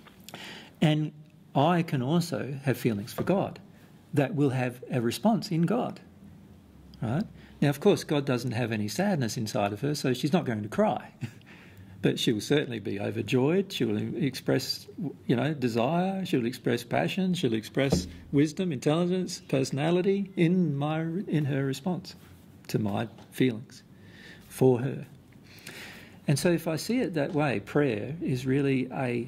And I can also have feelings for God that will have a response in God. Right? Now, of course, God doesn't have any sadness inside of her, so she's not going to cry. But she will certainly be overjoyed. She will express, desire. She'll express passion. She'll express wisdom, intelligence, personality in her response to my feelings for her. And so if I see it that way, prayer is really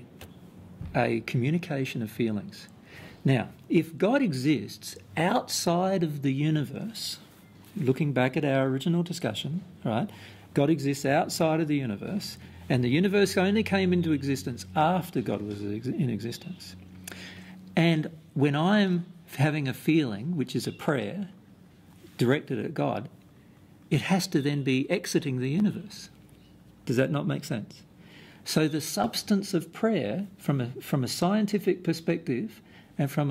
a communication of feelings. Now, if God exists outside of the universe, looking back at our original discussion, right? God exists outside of the universe, and the universe only came into existence after God was in existence. And when I'm having a feeling, which is a prayer directed at God, it has to then be exiting the universe. Does that not make sense? So the substance of prayer, from a scientific perspective, and from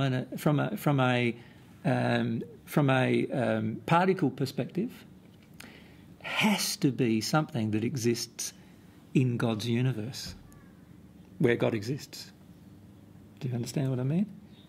a particle perspective, has to be something that exists in God's universe, where God exists. Do you understand what I mean?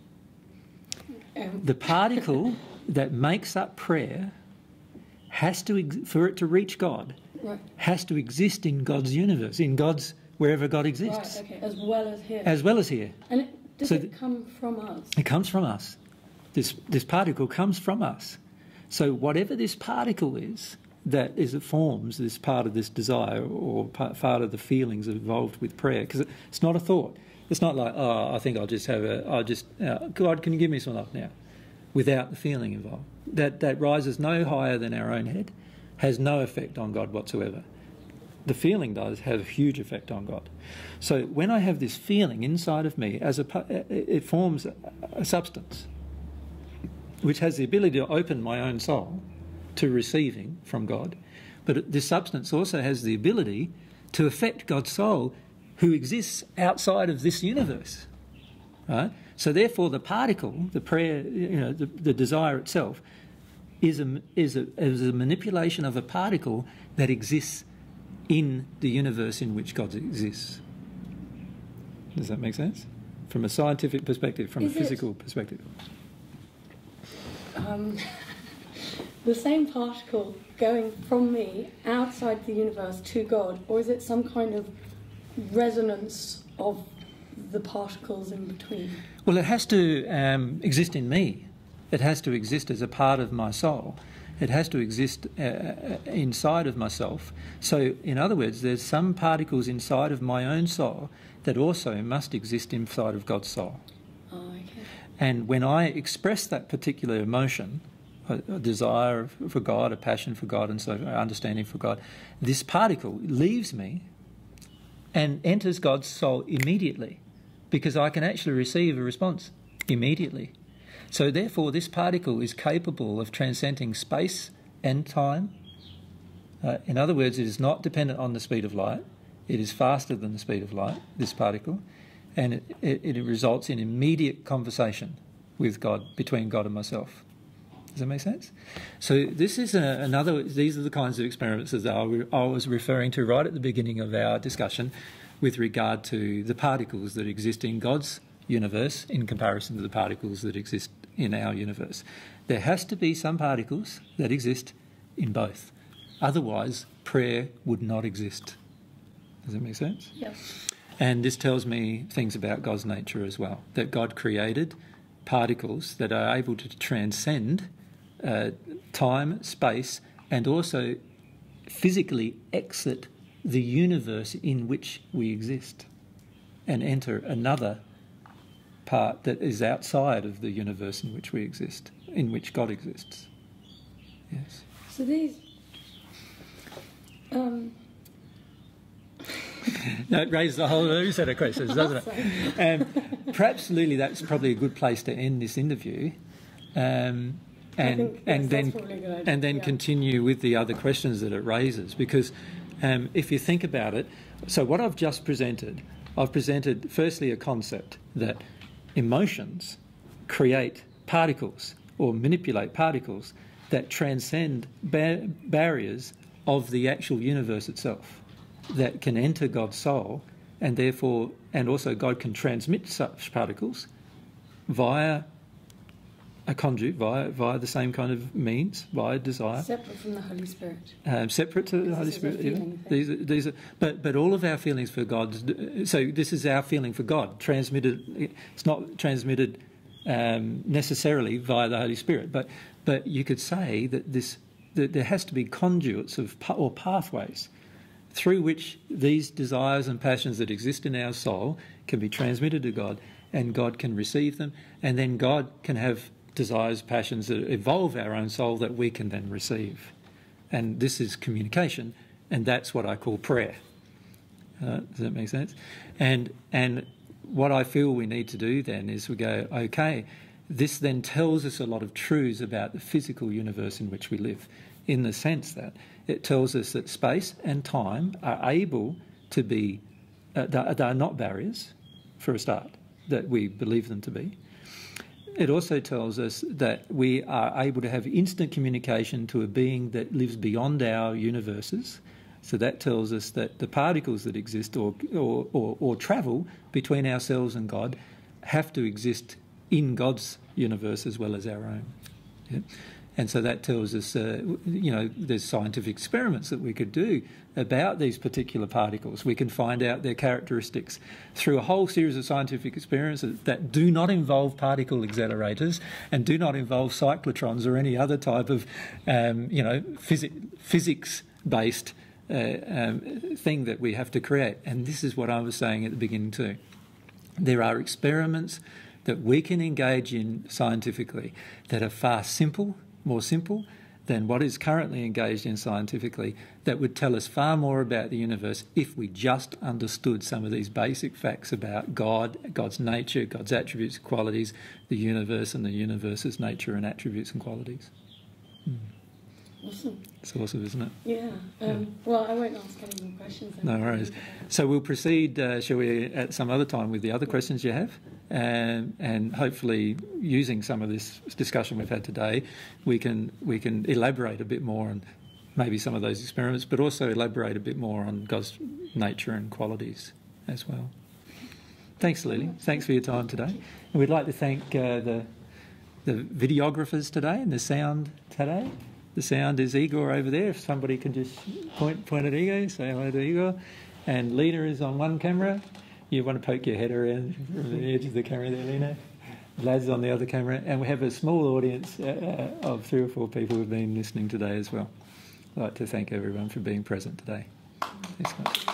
The particle that makes up prayer has to, for it to reach God, right, has to exist in God's universe, in God's, wherever God exists. Right, okay, as well as here. As well as here. And does it come from us? It comes from us. This particle comes from us. So whatever this particle is, that is, it forms this part of this desire or part of the feelings involved with prayer, because it's not a thought. It's not like, oh, I think I'll just have God, can you give me some love now? Without the feeling involved. That rises no higher than our own head, has no effect on God whatsoever. The feeling does have a huge effect on God. So when I have this feeling inside of me, it forms a substance which has the ability to open my own soul to receiving from God. But this substance also has the ability to affect God's soul, who exists outside of this universe. Right? So therefore the particle, the prayer, the desire itself, is a manipulation of a particle that exists in the universe in which God exists. Does that make sense? From a scientific perspective, from a physical perspective. The same particle going from me outside the universe to God, or is it some kind of resonance of the particles in between? Well, it has to exist in me. It has to exist as a part of my soul. It has to exist inside of myself. So, in other words, there's some particles inside of my own soul that also must exist inside of God's soul. Oh, okay. And when I express that particular emotion, a desire for God, a passion for God, and so understanding for God, this particle leaves me and enters God's soul immediately, because I can actually receive a response immediately. So therefore this particle is capable of transcending space and time. In other words, it is not dependent on the speed of light. It is faster than the speed of light, this particle, and it results in immediate conversation with God, between God and myself. Does that make sense? So this is these are the kinds of experiments that I was referring to right at the beginning of our discussion with regard to the particles that exist in God's universe in comparison to the particles that exist in our universe. There has to be some particles that exist in both. Otherwise, prayer would not exist. Does that make sense? Yes. And this tells me things about God's nature as well, that God created particles that are able to transcend time, space, and also physically exit the universe in which we exist and enter another part that is outside of the universe in which we exist, in which God exists. Yes. So these... No, it raises a whole new set of questions, doesn't it? Perhaps, Luli, that's probably a good place to end this interview, and then continue with the other questions that it raises. Because if you think about it, so what I've just presented, I've presented firstly a concept that emotions create particles or manipulate particles that transcend barriers of the actual universe itself, that can enter God's soul, and therefore, and also God can transmit such particles via a conduit, via the same kind of means, via desire. Separate from the Holy Spirit. Separate to the Holy Spirit. These are, but all of our feelings for God. So this is our feeling for God, transmitted. It's not transmitted necessarily via the Holy Spirit, but you could say that there has to be conduits or pathways through which these desires and passions that exist in our soul can be transmitted to God, and God can receive them, and then God can have desires, passions that evolve our own soul that we can then receive. And this is communication, and that's what I call prayer. Does that make sense? And what I feel we need to do then is we go, okay, this then tells us a lot of truths about the physical universe in which we live, in the sense that it tells us that space and time are able to be, they are not barriers, for a start, that we believe them to be. It also tells us that we are able to have instant communication to a being that lives beyond our universes. So that tells us that the particles that exist or travel between ourselves and God have to exist in God's universe as well as our own. Yeah? And so that tells us, there's scientific experiments that we could do about these particular particles. We can find out their characteristics through a whole series of scientific experiments that do not involve particle accelerators and do not involve cyclotrons or any other type of, physics-based thing that we have to create. And this is what I was saying at the beginning too. There are experiments that we can engage in scientifically that are far more simple than what is currently engaged in scientifically, that would tell us far more about the universe if we just understood some of these basic facts about God, God's nature, God's attributes and qualities, the universe and the universe's nature and attributes and qualities. Awesome. It's awesome, isn't it? Yeah. Well, I won't ask any more questions. No worries. So we'll proceed, shall we, at some other time with the other questions you have? And hopefully, using some of this discussion we've had today, we can elaborate a bit more on maybe some of those experiments, but also elaborate a bit more on God's nature and qualities as well. Thanks, Lily. Thanks for your time today. And we'd like to thank the videographers today and the sound today. The sound is Igor over there. If somebody can just point at Igor, say hello to Igor. And Lena is on one camera. You want to poke your head around from the edge of the camera there, Lena. Lad's on the other camera. And we have a small audience of 3 or 4 people who've been listening today as well. I'd like to thank everyone for being present today. Thanks much.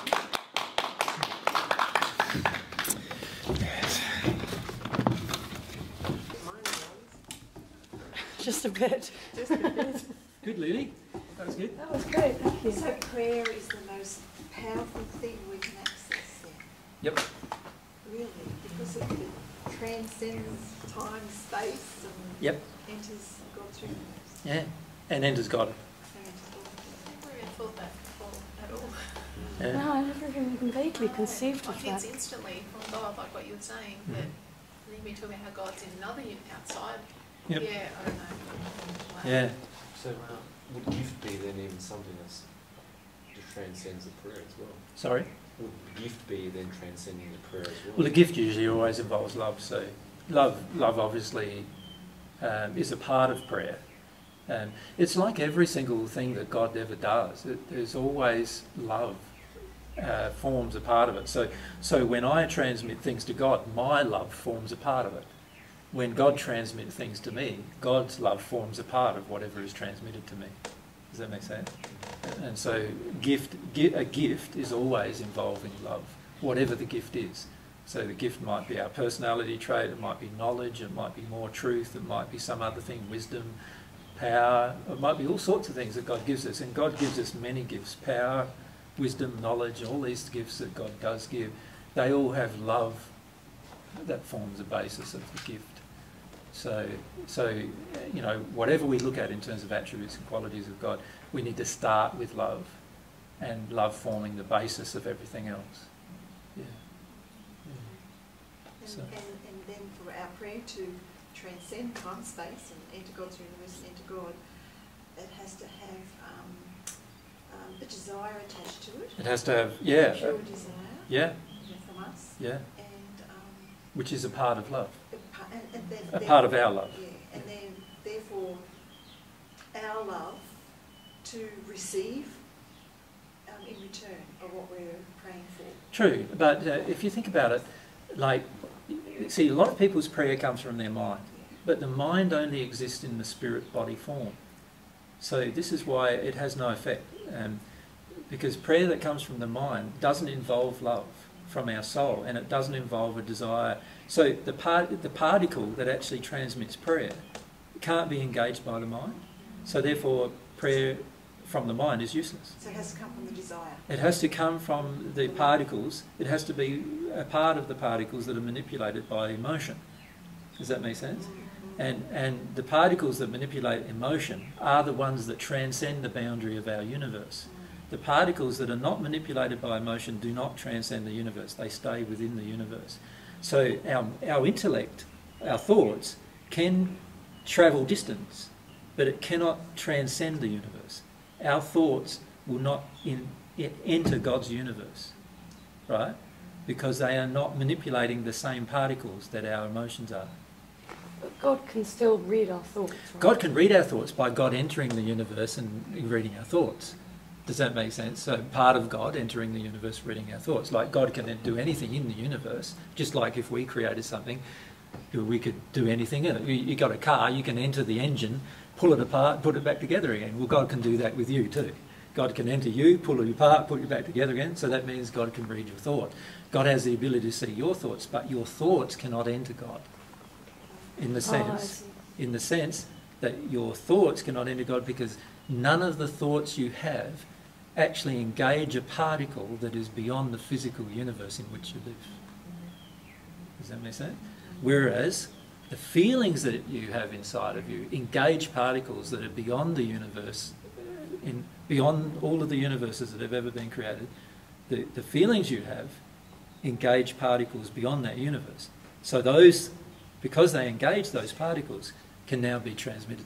Just a bit. Good, Lily. That was good. That was great, thank you. So prayer is the most powerful thing we can access then. Yep. Really, because it transcends time, space, and Yep. enters God's universe. Yeah. And enters God. So enters God's universe. I never even thought that before at all. Yeah. No, I never even vaguely conceived Like of it's that. instantly from God, like what you were saying, Mhm. that you've been talking about how God's in another outside. Yep. Yeah, I don't know. Yeah. So would gift be then even something that's just transcends the prayer as well? Sorry? Would gift be then transcending the prayer as well? Well, the gift usually always involves love. So love obviously is a part of prayer. It's like every single thing that God ever does. There's always love forms a part of it. So when I transmit things to God, my love forms a part of it. When God transmits things to me, God's love forms a part of whatever is transmitted to me. Does that make sense? And so a gift is always involving love, whatever the gift is. So the gift might be our personality trait, it might be knowledge, it might be more truth, it might be some other thing, wisdom, power, it might be all sorts of things that God gives us. And God gives us many gifts, power, wisdom, knowledge, all these gifts that God does give. They all have love that forms the basis of the gift. So whatever we look at in terms of attributes and qualities of God, we need to start with love, and love forming the basis of everything else. Yeah. So. And then for our prayer to transcend time, space, and enter God's universe and enter God, it has to have a desire attached to it. It has to have, Pure desire. Yeah. From us. Yeah. And which is a part of love. a part of our love. Yeah, and then therefore our love to receive in return of what we're praying for. True, but if you think about it, like, see, a lot of people's prayer comes from their mind, but the mind only exists in the spirit-body form. So this is why it has no effect, because prayer that comes from the mind doesn't involve love from our soul, and it doesn't involve a desire. So the particle that actually transmits prayer can't be engaged by the mind. So therefore, prayer from the mind is useless. So it has to come from the desire. It has to come from the particles. It has to be a part of the particles that are manipulated by emotion. Does that make sense? And the particles that manipulate emotion are the ones that transcend the boundary of our universe. The particles that are not manipulated by emotion do not transcend the universe. They stay within the universe. So our intellect, our thoughts, can travel distance, but it cannot transcend the universe. Our thoughts will not enter God's universe, right? Because they are not manipulating the same particles that our emotions are. But God can still read our thoughts. Right? God can read our thoughts by God entering the universe and reading our thoughts. Does that make sense? So part of God entering the universe, reading our thoughts. Like God can do anything in the universe, just like if we created something, we could do anything in it. You got a car, you can enter the engine, pull it apart, put it back together again. Well, God can do that with you too. God can enter you, pull it apart, put it back together again. So that means God can read your thought. God has the ability to see your thoughts, but your thoughts cannot enter God. In the sense that your thoughts cannot enter God because none of the thoughts you have actually engage a particle that is beyond the physical universe in which you live. Does that make sense? Whereas the feelings that you have inside of you engage particles that are beyond the universe, beyond all of the universes that have ever been created. The feelings you have engage particles beyond that universe. So those, because they engage those particles, can now be transmitted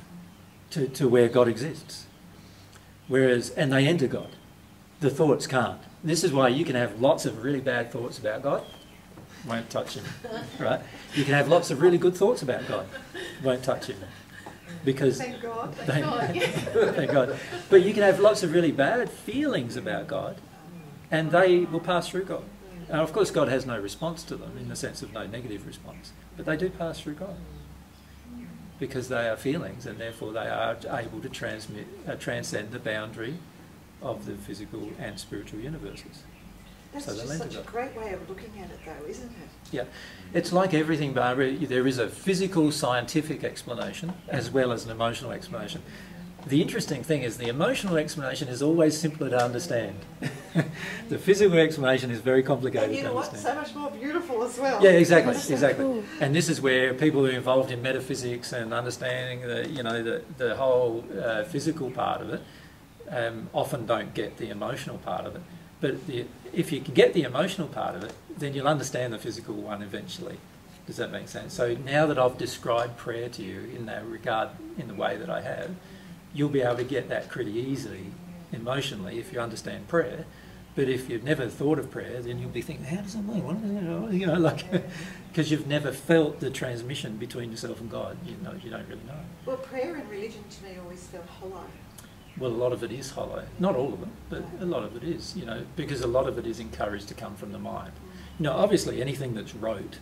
to where God exists. Whereas, and they enter God. The thoughts can't. This is why you can have lots of really bad thoughts about God, won't touch him, right? You can have lots of really good thoughts about God, won't touch him. Because Thank God. Thank God. But you can have lots of really bad feelings about God, and they will pass through God. And of course God has no response to them in the sense of no negative response, but they do pass through God. Because they are feelings, and therefore they are able to transcend the boundary of the physical and spiritual universes. That's So just such a great way of looking at it, though, isn't it? Yeah, it's like everything, Barbara. There is a physical, scientific explanation as well as an emotional explanation. The interesting thing is the emotional explanation is always simpler to understand. The physical explanation is very complicated And you know to what? understand. So much more beautiful as well. Yeah, exactly, That's so exactly. cool. And this is where people who are involved in metaphysics and understanding the whole physical part of it often don't get the emotional part of it. But if you can get the emotional part of it, then you'll understand the physical one eventually. Does that make sense? So now that I've described prayer to you in that regard, in the way that I have, you'll be able to get that pretty easily emotionally if you understand prayer. But if you've never thought of prayer, then you'll be thinking, how does it mean? What is it? You know, like, because you've never felt the transmission between yourself and God. You don't really know. Well, prayer and religion to me always felt hollow. Well, a lot of it is hollow. Not all of it, but a lot of it is, because a lot of it is encouraged to come from the mind. Obviously anything that's rote,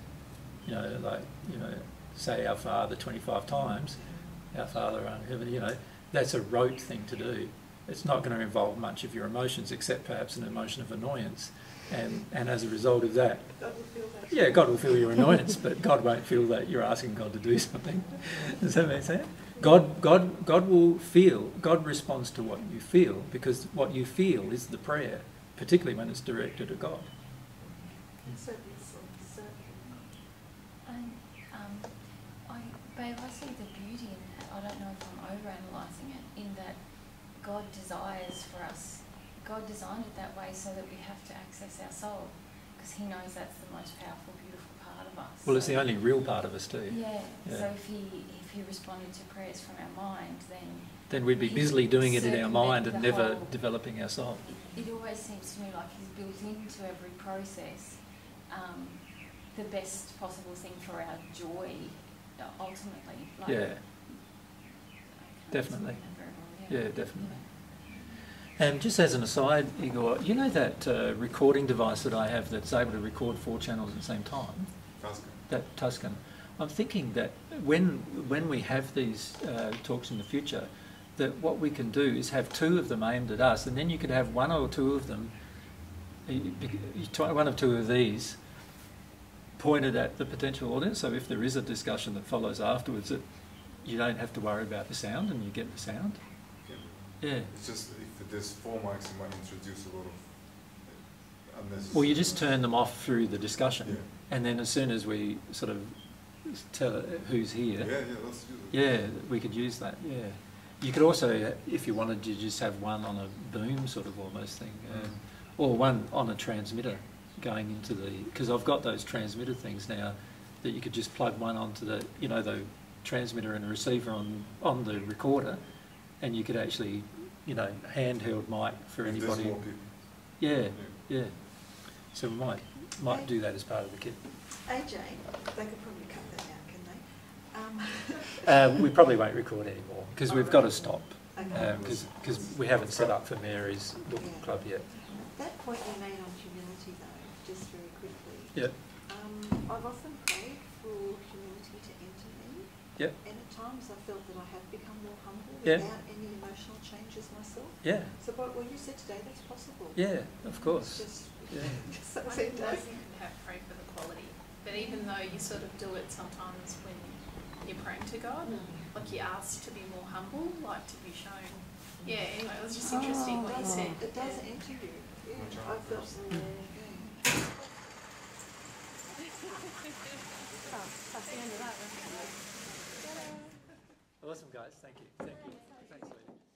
say our Father 25 times, our Father in heaven, that's a rote thing to do. It's not going to involve much of your emotions except perhaps an emotion of annoyance. And as a result of that, God will feel that. yeah, God will feel your annoyance, but God won't feel that you're asking God to do something. Does that make sense? God will feel, God responds to what you feel, because what you feel is the prayer, particularly when it's directed at God. So, Babe, I see the beauty in that. I don't know if I'm overanalyzing it, in that God desires for us. God designed it that way so that we have to access our soul, because he knows that's the most powerful, beautiful part of us. Well, it's the only real part of us too. Yeah. Yeah. So if he responded to prayers from our mind, then we'd be busily doing it in our mind and circumvent the never whole- developing our soul. It always seems to me like he's built into every process the best possible thing for our joy, ultimately. Like, Yeah. I can't Definitely. explain that very well, Yeah, definitely. And just as an aside, Igor, you know that recording device that I have that's able to record 4 channels at the same time? Tuscan. That Tuscan. I'm thinking that when we have these talks in the future, that what we can do is have 2 of them aimed at us, and then you could have 1 or 2 of them, 1 or 2 of these, pointed at the potential audience. So if there is a discussion that follows afterwards, that you don't have to worry about the sound, and you get the sound. Yeah. It's just if there's 4 mics, it might introduce a lot of unnecessary. Well, you just turn them off through the discussion, Yeah. and then as soon as we sort of tell who's here, Yeah, let's use it. yeah, we could use that. Yeah, you could also, if you wanted, to just have one on a boom sort of almost thing, or one on a transmitter going into the. Because I've got those transmitter things now that you could just plug one onto the, the transmitter and a receiver on the recorder, and you could actually, handheld mic for If there's anybody. more people. Yeah. So we might do that as part of the kit. AJ, they could probably cut that out, can they? We probably won't record anymore because we've got to stop Okay. because we haven't set up for Mary's book club yet. That point you made on humility, though, just very quickly. Yep. I've often prayed for humility to enter me. Yep. And at times I felt that I have become more humble Yeah. without any emotional changes myself. Yeah. So what you said today, that's possible. Yeah, of course. It's just, Yeah. just so I think fantastic. you can have pray for the quality, but even though you sort of do it sometimes when you're praying to God, like you ask to be more humble, like to be shown. Yeah, anyway, it was just interesting what you said. It does enter you. Yeah, I felt Awesome, guys. Thank you. Thank you. Thanks, Lily.